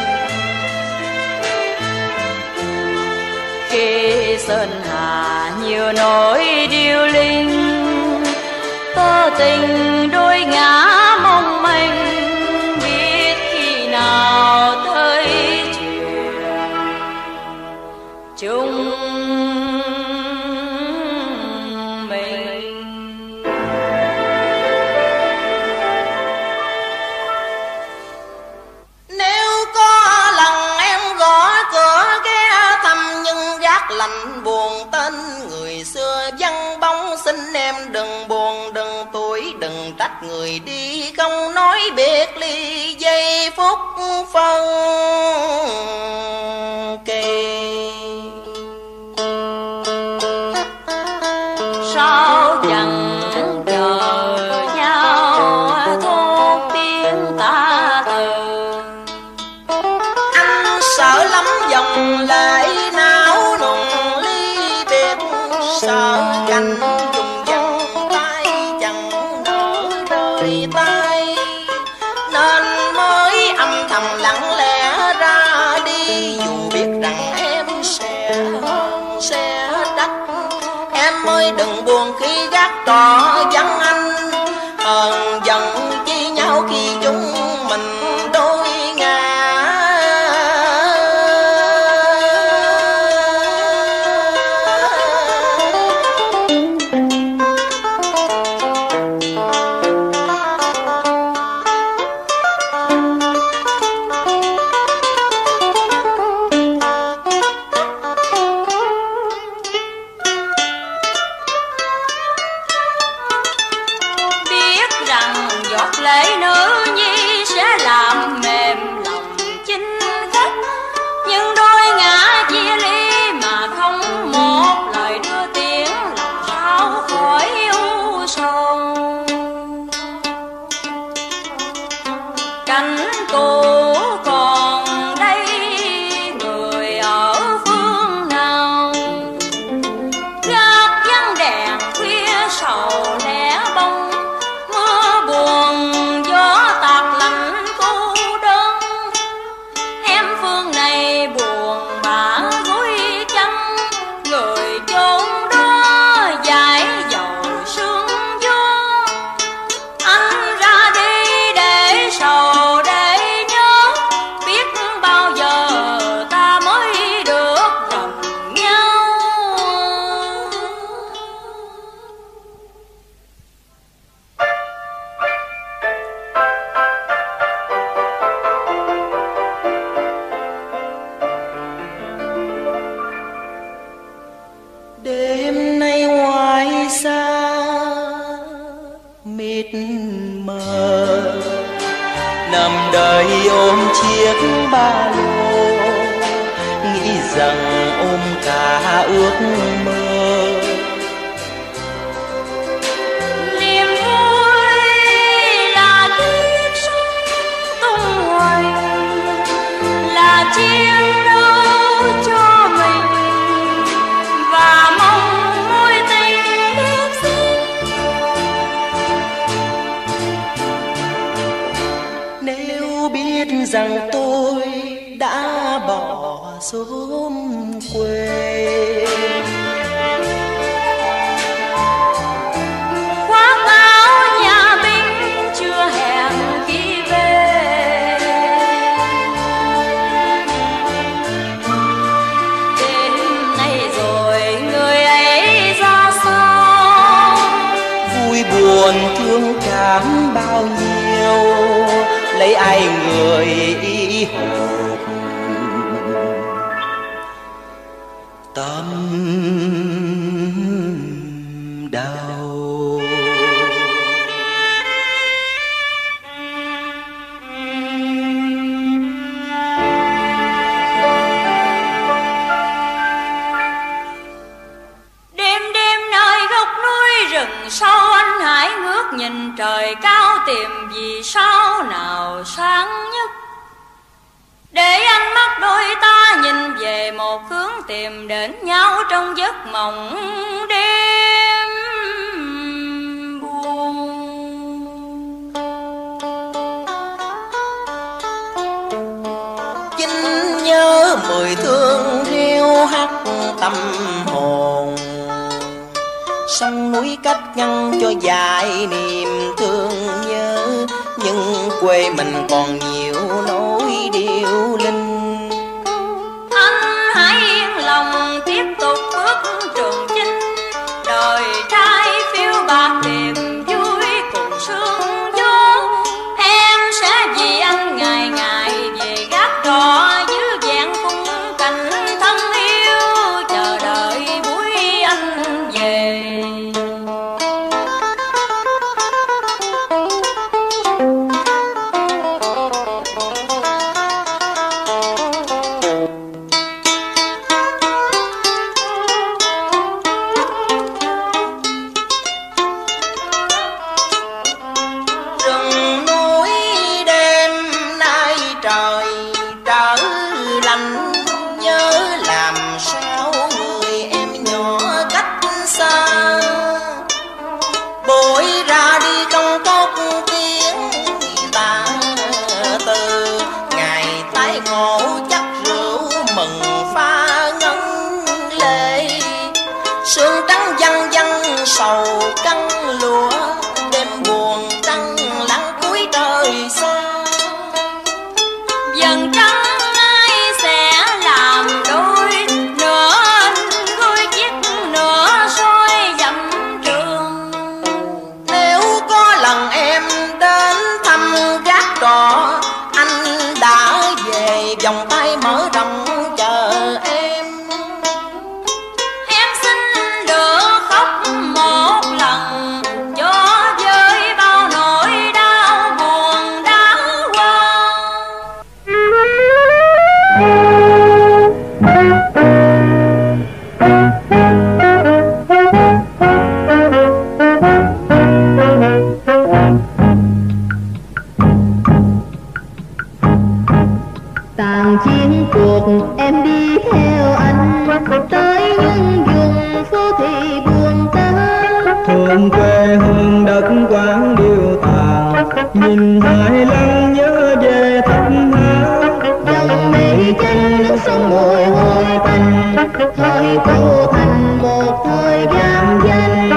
[SPEAKER 2] khi sơn hà nhiều nỗi điêu linh, tơ tình đôi ngã mong manh, biết khi nào tới chuyện chung mình.
[SPEAKER 3] Nếu có lần em gõ cửa ghé thăm nhưng gác lạnh buồn tên người xưa vắng bóng, xin em đừng buồn đừng tuổi đừng trách người đi không nói biệt ly giây phút phân kỳ.
[SPEAKER 2] Sao chẳng chờ nhau thốt tiếng ta từ,
[SPEAKER 3] Anh sợ lắm dòng lệ não nùng ly biệt, sợ cành dùng dằn tay chẳng nở đời tay, nên mới âm thầm lặng lẽ ra đi, dù biết rằng em sẽ sẽ trách. Em ơi đừng buồn khi gác tỏ vắng anh, hờn giận chi nhau khi chúng mình đôi ngả.
[SPEAKER 2] biết rằng giọt lệ nữ nhi sẽ làm mềm lòng chinh khách, nhưng đôi ngã chia ly mà không một lời đưa tiếng, làm sao khỏi u sầu. Cảnh cũ còn đây người ở phương nào, gác vắng đèn khuya sầu lẻ bông, mưa buồn gió tạt lạnh cô đơn. Em phương này buồn bã gối chân, người chốn đó dải dầu sương gió. Anh ra đi để sầu để nhớ, biết bao giờ ta mới được gần nhau.
[SPEAKER 3] Đêm nay ngoài xa mịt mờ, nằm đời ôm chiếc ba lô, nghĩ rằng ôm cả ước mơ.
[SPEAKER 2] Niềm vui là kiếp sống tung hoành, là chiến đấu cho mình và mong mối tình đẹp xinh.
[SPEAKER 3] Nếu biết rằng tôi đã bỏ xóm quê,
[SPEAKER 2] Khoác áo nhà binh chưa hẹn khi về, đêm nay rồi người ấy ra sao,
[SPEAKER 3] vui buồn thương cảm bao nhiêu, lấy ai người ý hồn tâm
[SPEAKER 2] tìm vì sao nào sáng nhất, để ánh mắt đôi ta nhìn về một hướng tìm đến nhau trong giấc mộng đêm buồn.
[SPEAKER 3] Chính nhớ mười thương riêu hắt tâm hồn, sông núi cách ngăn cho dài niềm thương nhớ, nhưng quê mình còn nhiều nỗi điệu linh.
[SPEAKER 2] Anh hãy yên lòng tiếp tục bước trường chinh, đời trai phiêu bạc tìm vui cùng sương gió. Em sẽ vì anh ngày ngày về gác đỏ giữ vẹn khung cảnh thân yêu, chờ đợi buổi anh về.
[SPEAKER 3] Rừng núi đêm nay trời trở lạnh, nhớ làm sao người em nhỏ cách xa. Bội ra đi không tốt tiếng ta từ, ngày tái ngộ chắc rượu mừng pha ngân lệ. Sương trắng văng văng sầu căng lúa, đêm buồn trăng lắng cuối trời xa.
[SPEAKER 2] Dần trăng ai sẽ làm đôi, nửa anh gối chiếc nửa soi dặm trường.
[SPEAKER 3] Nếu có lần em đến thăm gác đỏ, anh đã về vòng tay mở rộng chờ em.
[SPEAKER 2] Em xin được khóc một lần cho với bao nỗi đau buồn đã qua.
[SPEAKER 5] Tàn chiến cuộc em đi theo anh, tới những vùng phố thị buồn tơ.
[SPEAKER 6] Thương quê hương đất quán điêu tàn, nhìn hai lần nhớ về thăm hang.
[SPEAKER 5] Dòng mây chân nước sông mồi hồi tình, thời cô thành một thời gian danh.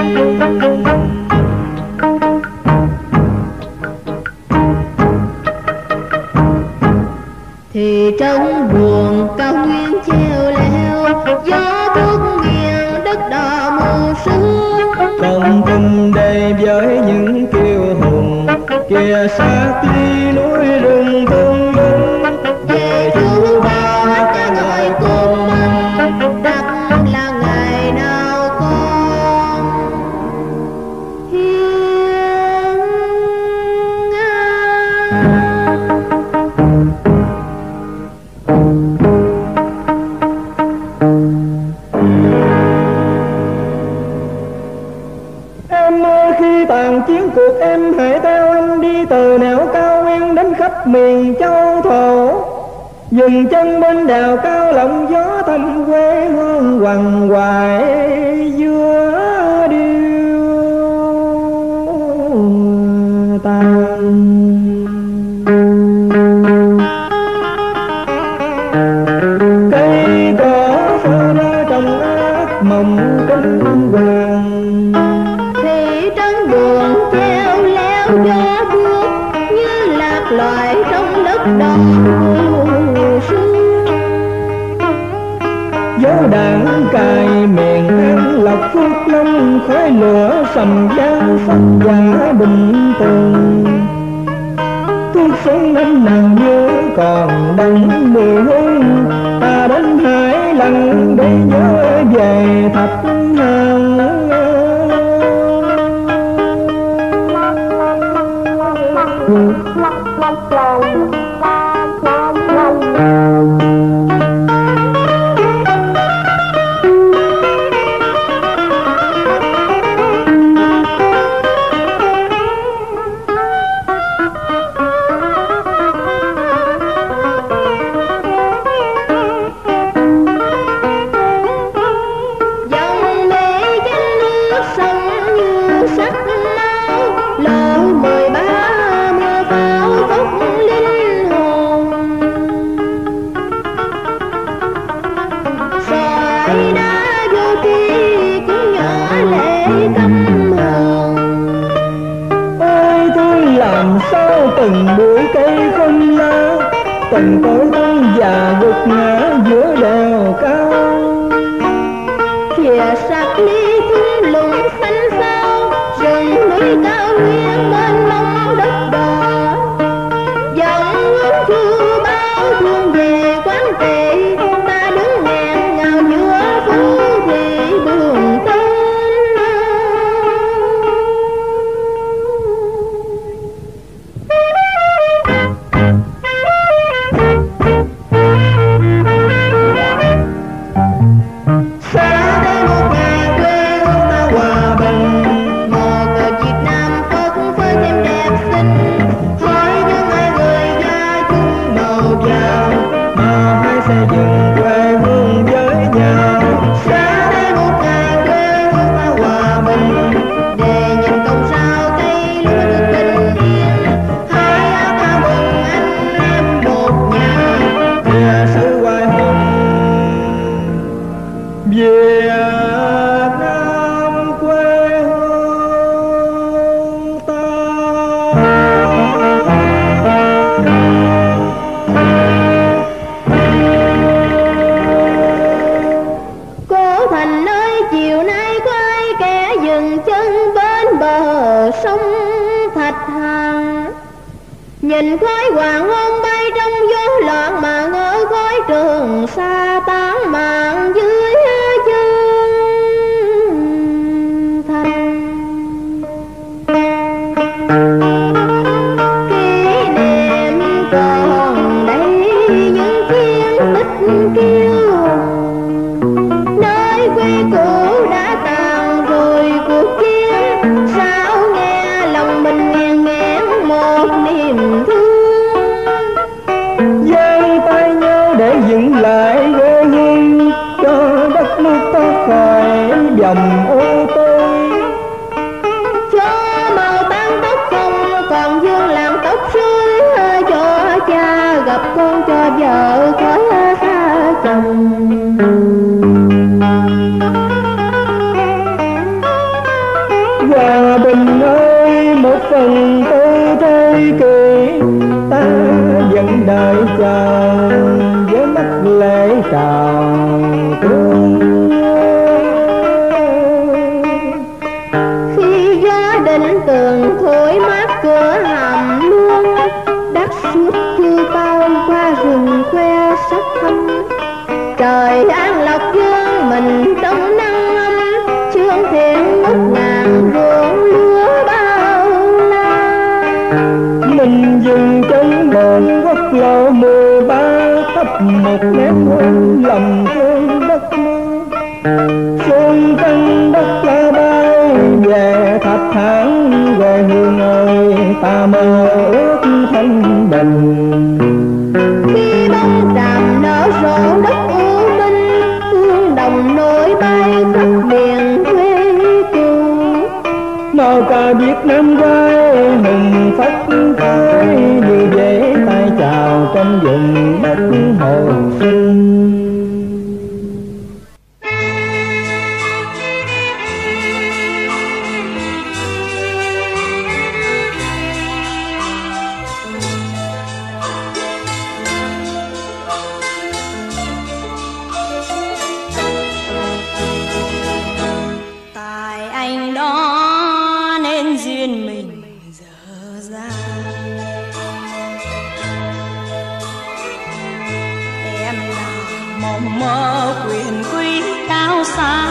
[SPEAKER 5] Thì trong buồn cao nguyên treo leo, gió buốt nghiêng đất đỏ mù sương.
[SPEAKER 6] Còn tình đây với những kiêu hùng, kia sát ly núi rừng thương binh.
[SPEAKER 5] Về chú ba ca ngợi cùng mừng, đất là ngày nào con hiên ngang.
[SPEAKER 6] Em ơi, khi tàn chiến cuộc em hãy theo anh đi từ nẻo cao nguyên đến khắp miền châu thổ. Dừng chân bên đèo cao lộng gió thăm quê hương quằn quại giữa điêu tàn. Cây cỏ phơ ra trong ác mộng kinh hoàng,
[SPEAKER 5] Thị trấn buồn treo leo gió buốt, như lạc loài trong đất đỏ mù sương.
[SPEAKER 6] dấu đảng cài miền An Lộc Phước Long, khói lửa sầm giang sắc giả bình tường. Thuốc súng năm nàng nhớ còn đắng mùi hương, ta đến hai lần để nhớ về thạch hang. từng bụi cây không lá, từng cõi thân già gục ngã giữa đèo cao.
[SPEAKER 5] Kìa sạc ly thung lũng xanh xao, rừng núi cao nguyên mênh mông đất đỏ. Dòng hương thư bao thương về quán tệ, ta đứng nghẹn ngào giữa phố thị buồn tên. Nhìn khói hoàng hôn bay trong gió loạn mà ngỡ khói trường xa tán mạng dưới chân thành. Kỷ niệm còn đây những chiến tích kiêu, nơi quê cũ đã tàn rồi cuộc chiến, sao nghe lòng mình nghẹn nghẹn một niềm thương.
[SPEAKER 6] Giang tay nhau để dựng lại quê hương, cho đất nước thoát khỏi dòng ô tô,
[SPEAKER 5] cho màu tan tóc không còn vương làm tóc rối, cho cha gặp con, cho vợ khỏi xa chồng.
[SPEAKER 6] Hòa bình ơi, một phần tư thế kỷ ta vẫn đợi chờ với mắt lễ trào thương.
[SPEAKER 5] Khi gió định tường thổi mát cửa hầm luôn, đất suốt chưa bao qua rừng que sắc thâm. Trời an lộc dương mình trong nắng ấm, chương thiện ngút ngàn ruộng lúa bao la.
[SPEAKER 6] Mình dừng chân bên quốc lộ mười ba, thắp một nén hương lòng thương đất nước. Xuân trăng đất la bay về thập tháng, quê hương ơi ta mơ ước thanh bình.
[SPEAKER 5] Khi bông tràm nở rộ đất u minh, hương đồng nổi bay khắp miền quê cũ.
[SPEAKER 6] Màu cờ Việt Nam quay hùng phách phới, như dễ tay chào trong vùng đất hồ sinh.
[SPEAKER 2] Tại anh đó nên duyên mình dở dang, em là mộng mơ quyền quý cao xa.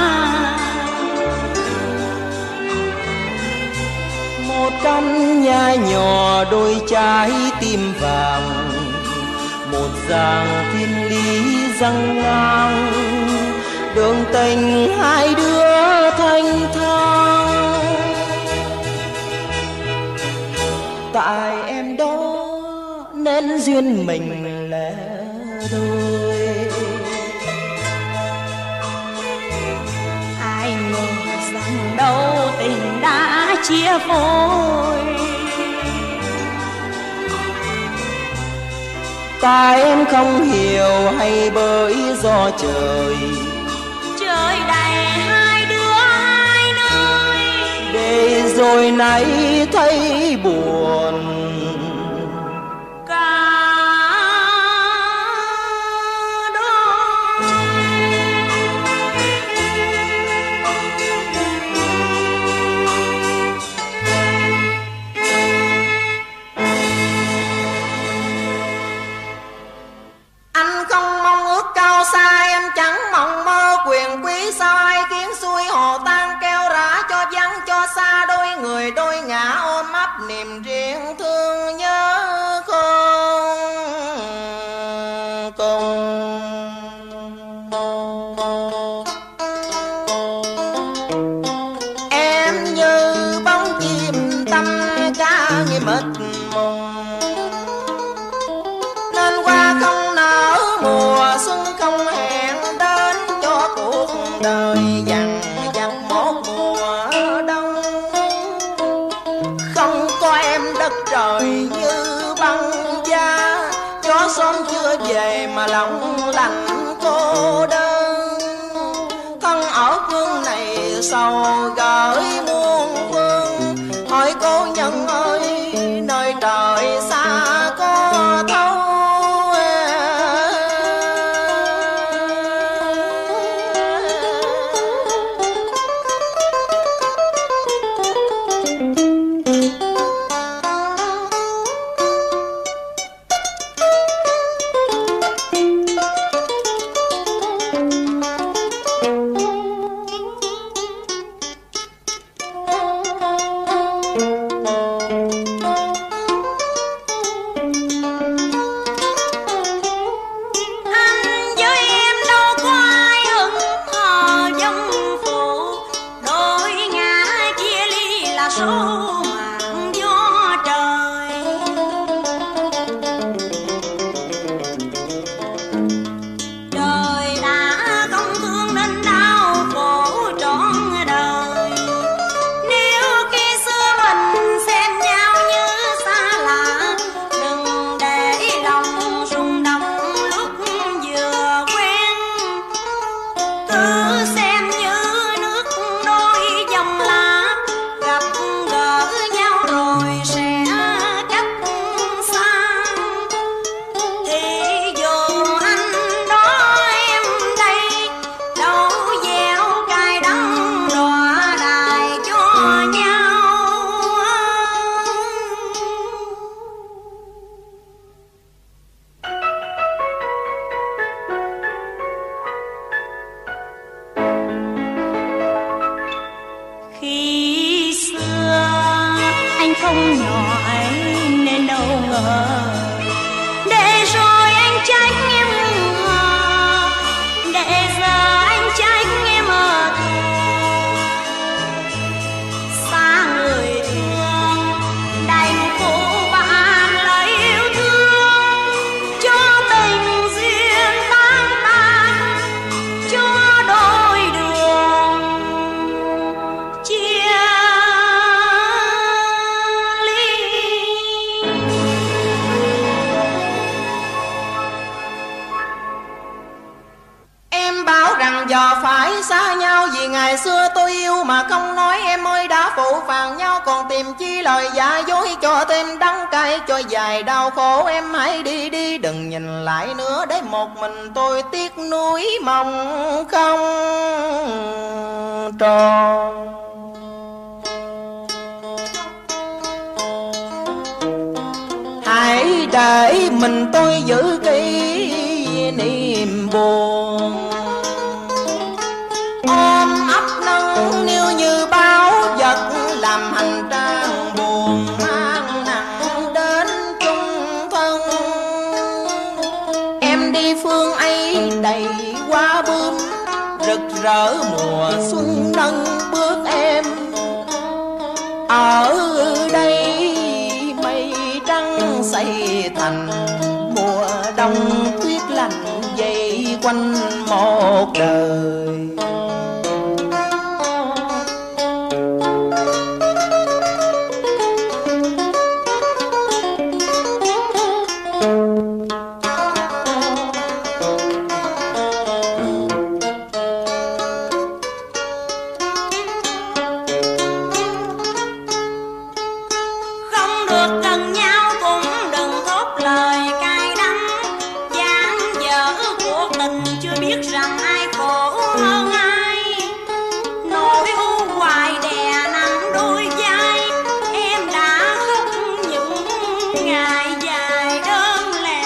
[SPEAKER 3] Một căn nhà nhỏ đôi trái tim vàng, một dàng thiên lý răng ngang, đường tình hai đứa thanh thang. Tại em đó nên duyên mình lẻ đôi,
[SPEAKER 2] Ai ngờ rằng đâu tình đã chia phôi.
[SPEAKER 3] tại em không hiểu hay bởi do trời
[SPEAKER 2] trời đầy hai đứa hai nơi,
[SPEAKER 3] để rồi nay thấy buồn
[SPEAKER 1] nghĩ sao ai kiến xuôi hồ tan keo rã, cho vắng cho xa đôi người đôi ngã ôm ấp niềm riêng thương nhớ con cùng. Em như bóng chim tâm ca nghe mịt mùng, nên qua không nở mùa xuân không hẹn đến, cho cuộc đời dằn vặt một mùa đông. Không có em đất trời như băng giá, gió sớm chưa về mà lòng lạnh cô đơn. Thân ở phương này sầu gửi muôn phương, hỏi cô nhân ơi nơi trời xa có thấu. Ngày xưa tôi yêu mà không nói, em ơi đã phụ phàng nhau, còn tìm chi lời giả dối cho thêm đắng cay cho dài đau khổ. Em hãy đi đi đừng nhìn lại nữa, để một mình tôi tiếc nuối mong không tròn. Hãy để mình tôi giữ kỷ niệm buồn, ôm ấp nâng niu như bao vật, làm hành trang buồn mang nặng đến chung thân. Em đi phương ấy đầy hoa bướm, rực rỡ mùa xuân nâng bước em. Ở đây mây trắng xây thành mùa đông tuyết lạnh dày quanh một đời.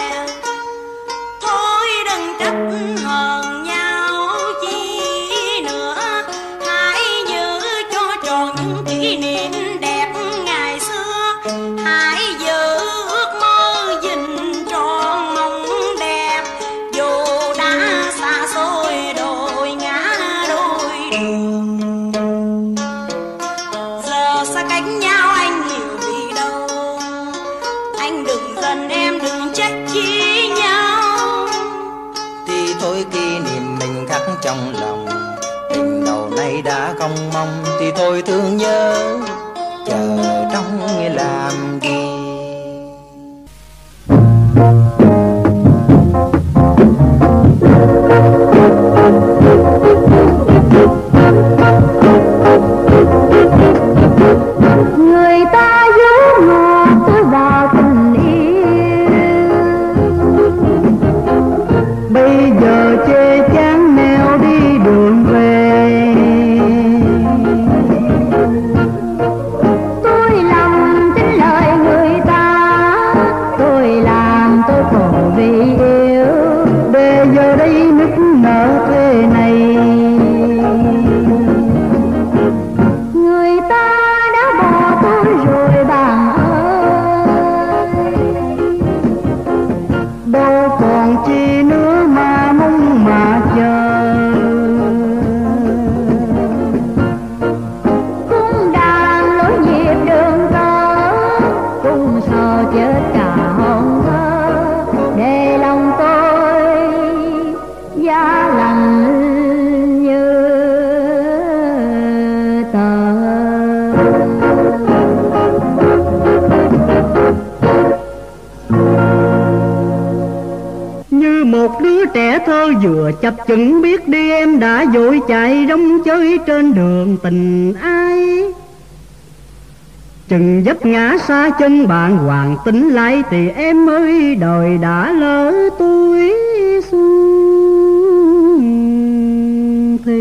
[SPEAKER 2] Hờn nhau chi nữa.
[SPEAKER 3] trong lòng. Tình đầu nay đã không mong thì thôi thương nhớ, chờ trong làm gì.
[SPEAKER 5] Người ta giữ ngọt tôi vào tình yêu,
[SPEAKER 7] bây giờ chê chán neo đi đường về.
[SPEAKER 5] tôi lòng tin lời người ta, tôi làm tôi khổ vì yêu.
[SPEAKER 7] Để giờ đây nức nở thế này,
[SPEAKER 5] Người ta đã bỏ tôi rồi bạn ơi,
[SPEAKER 7] đâu còn chi nữa mà mong mà chờ.
[SPEAKER 5] cung đàn lối nhịp đường tơ, cung sò chết cả hồn thơ. Để lòng tôi giá lạnh như tờ.
[SPEAKER 7] Như một đứa trẻ thơ vừa chập chững biết đi, em đã vội chạy rong chơi trên đường tình ai. Chừng vấp ngã xa chân bạn hoàng tính lại, thì em ơi đời đã lỡ tôi xuống thì.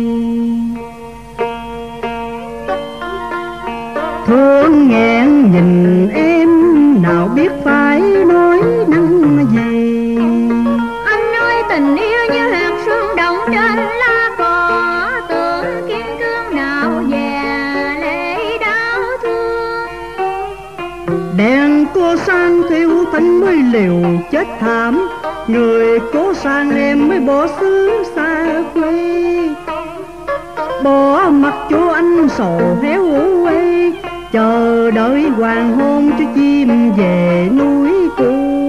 [SPEAKER 7] Thương nghẹn nhìn em nào biết phải nói năng gì.
[SPEAKER 5] Anh ơi tình yêu như hạt sương động trên lá cỏ, tưởng kiên cương nào già lệ đau thương.
[SPEAKER 7] Đèn cô sang thiếu thanh mới liều chết thảm, người cố sang em mới bỏ xứ xa quê. Bỏ mặt chỗ anh sầu héo quê, chờ đợi hoàng hôn cho chim về núi cũ.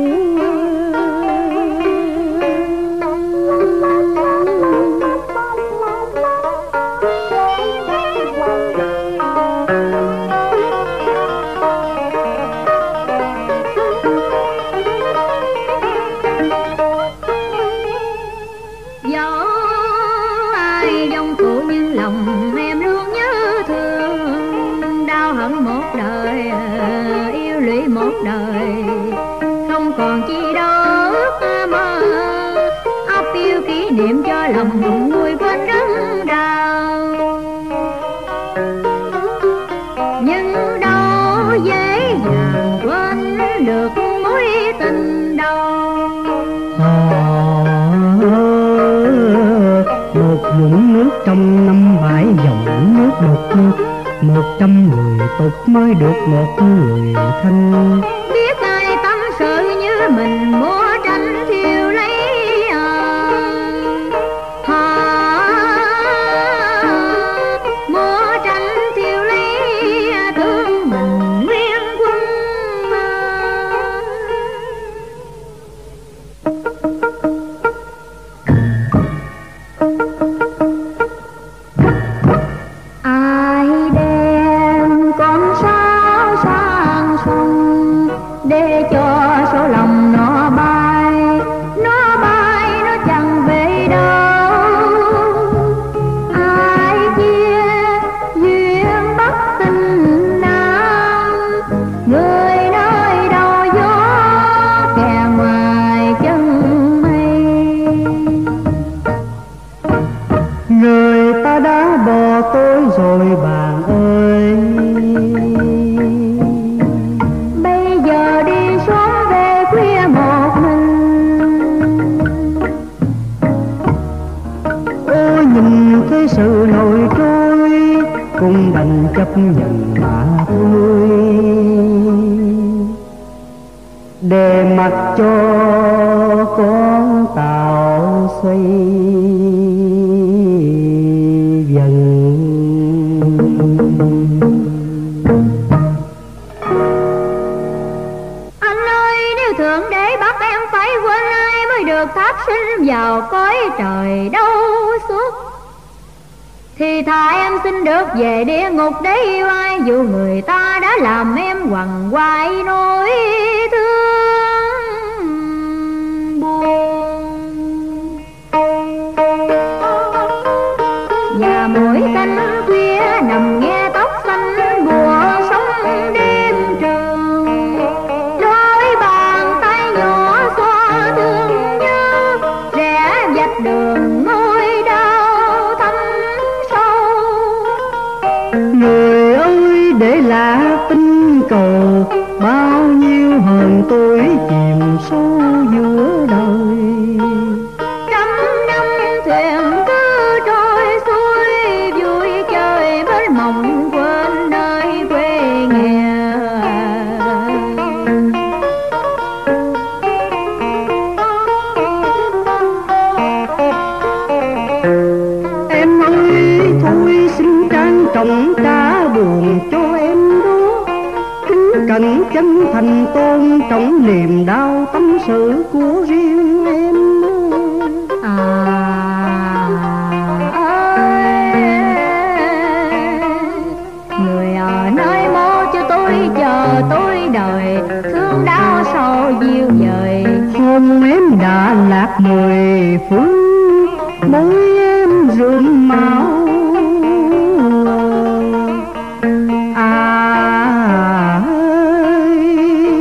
[SPEAKER 5] Dẫu ai dòng phụ nhưng lòng em luôn nhớ thương. Đau hận một đời, yêu lụy một đời, không còn chi đâu ước mơ. Óc yêu kỷ niệm cho lòng nguôi quên đớn đau. Nhưng đâu dễ dàng quên được mối tình đầu.
[SPEAKER 7] Một vũng nước trong năm bãi dòng nước đục nước, một trăm người tục mới được một người thanh.
[SPEAKER 5] Biết ai tâm sự như mình mua tranh thiêu lấy à, mua tranh thiêu lấy thương mình nguyên quân ai đem con sao sang sông để cho số lòng nó bay, nó bay nó chẳng về đâu. Ai chia duyên bất tình nam, người nơi đầu gió kè ngoài chân mây.
[SPEAKER 7] Người ta đã bỏ tôi rồi bạn ơi,
[SPEAKER 5] Bây giờ đi sớm về khuya một mình.
[SPEAKER 7] ôi nhìn thấy sự nổi trôi, cũng đành chấp nhận mà thôi. Để mặc cho con tàu xoay dần.
[SPEAKER 5] Anh ơi nếu thượng đế bắt em phải quên ai mới được tháp sinh vào cõi trời đâu suốt, thì thà em xin được về địa ngục để yêu ai, dù người ta đã làm em quằn quại nỗi thương buồn. Và mỗi cánh khuya nằm nghe tóc xanh bùa sống đêm trường, đôi bàn tay nhỏ xoa thương nhớ, rẽ vạch đường ngôi đau thâm sâu.
[SPEAKER 7] Người ơi để là tình cầu, bao nhiêu hờn tôi chìm sâu giữa đời.
[SPEAKER 5] Trăm năm thuyền cứ trôi xuôi, vui chơi bên mộng quên nơi quê nghèo.
[SPEAKER 7] Em ơi thôi xin trang trọng cả buồn cho em đó, kính cẩn chân thành tôn trọng niềm đau tâm sự của riêng em.
[SPEAKER 5] À ơi, người ở nơi mô cho tôi chờ tôi đời, thương đau sầu dịu dời.
[SPEAKER 7] Hôm em đã lạc mười phương, môi em rượm máu. À ơi,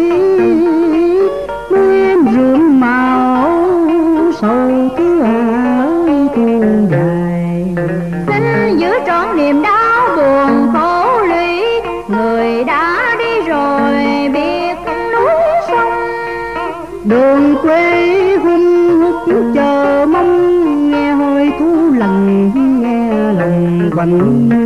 [SPEAKER 7] môi em rượm máu, sầu thứ ơi tuôn dài.
[SPEAKER 5] Xin giữ trọn niềm đau buồn khổ lụy, người đã đi rồi biệt núi sông.
[SPEAKER 7] Đường quê hun hút chờ mong, nghe hơi thú lành nghe lòng quạnh.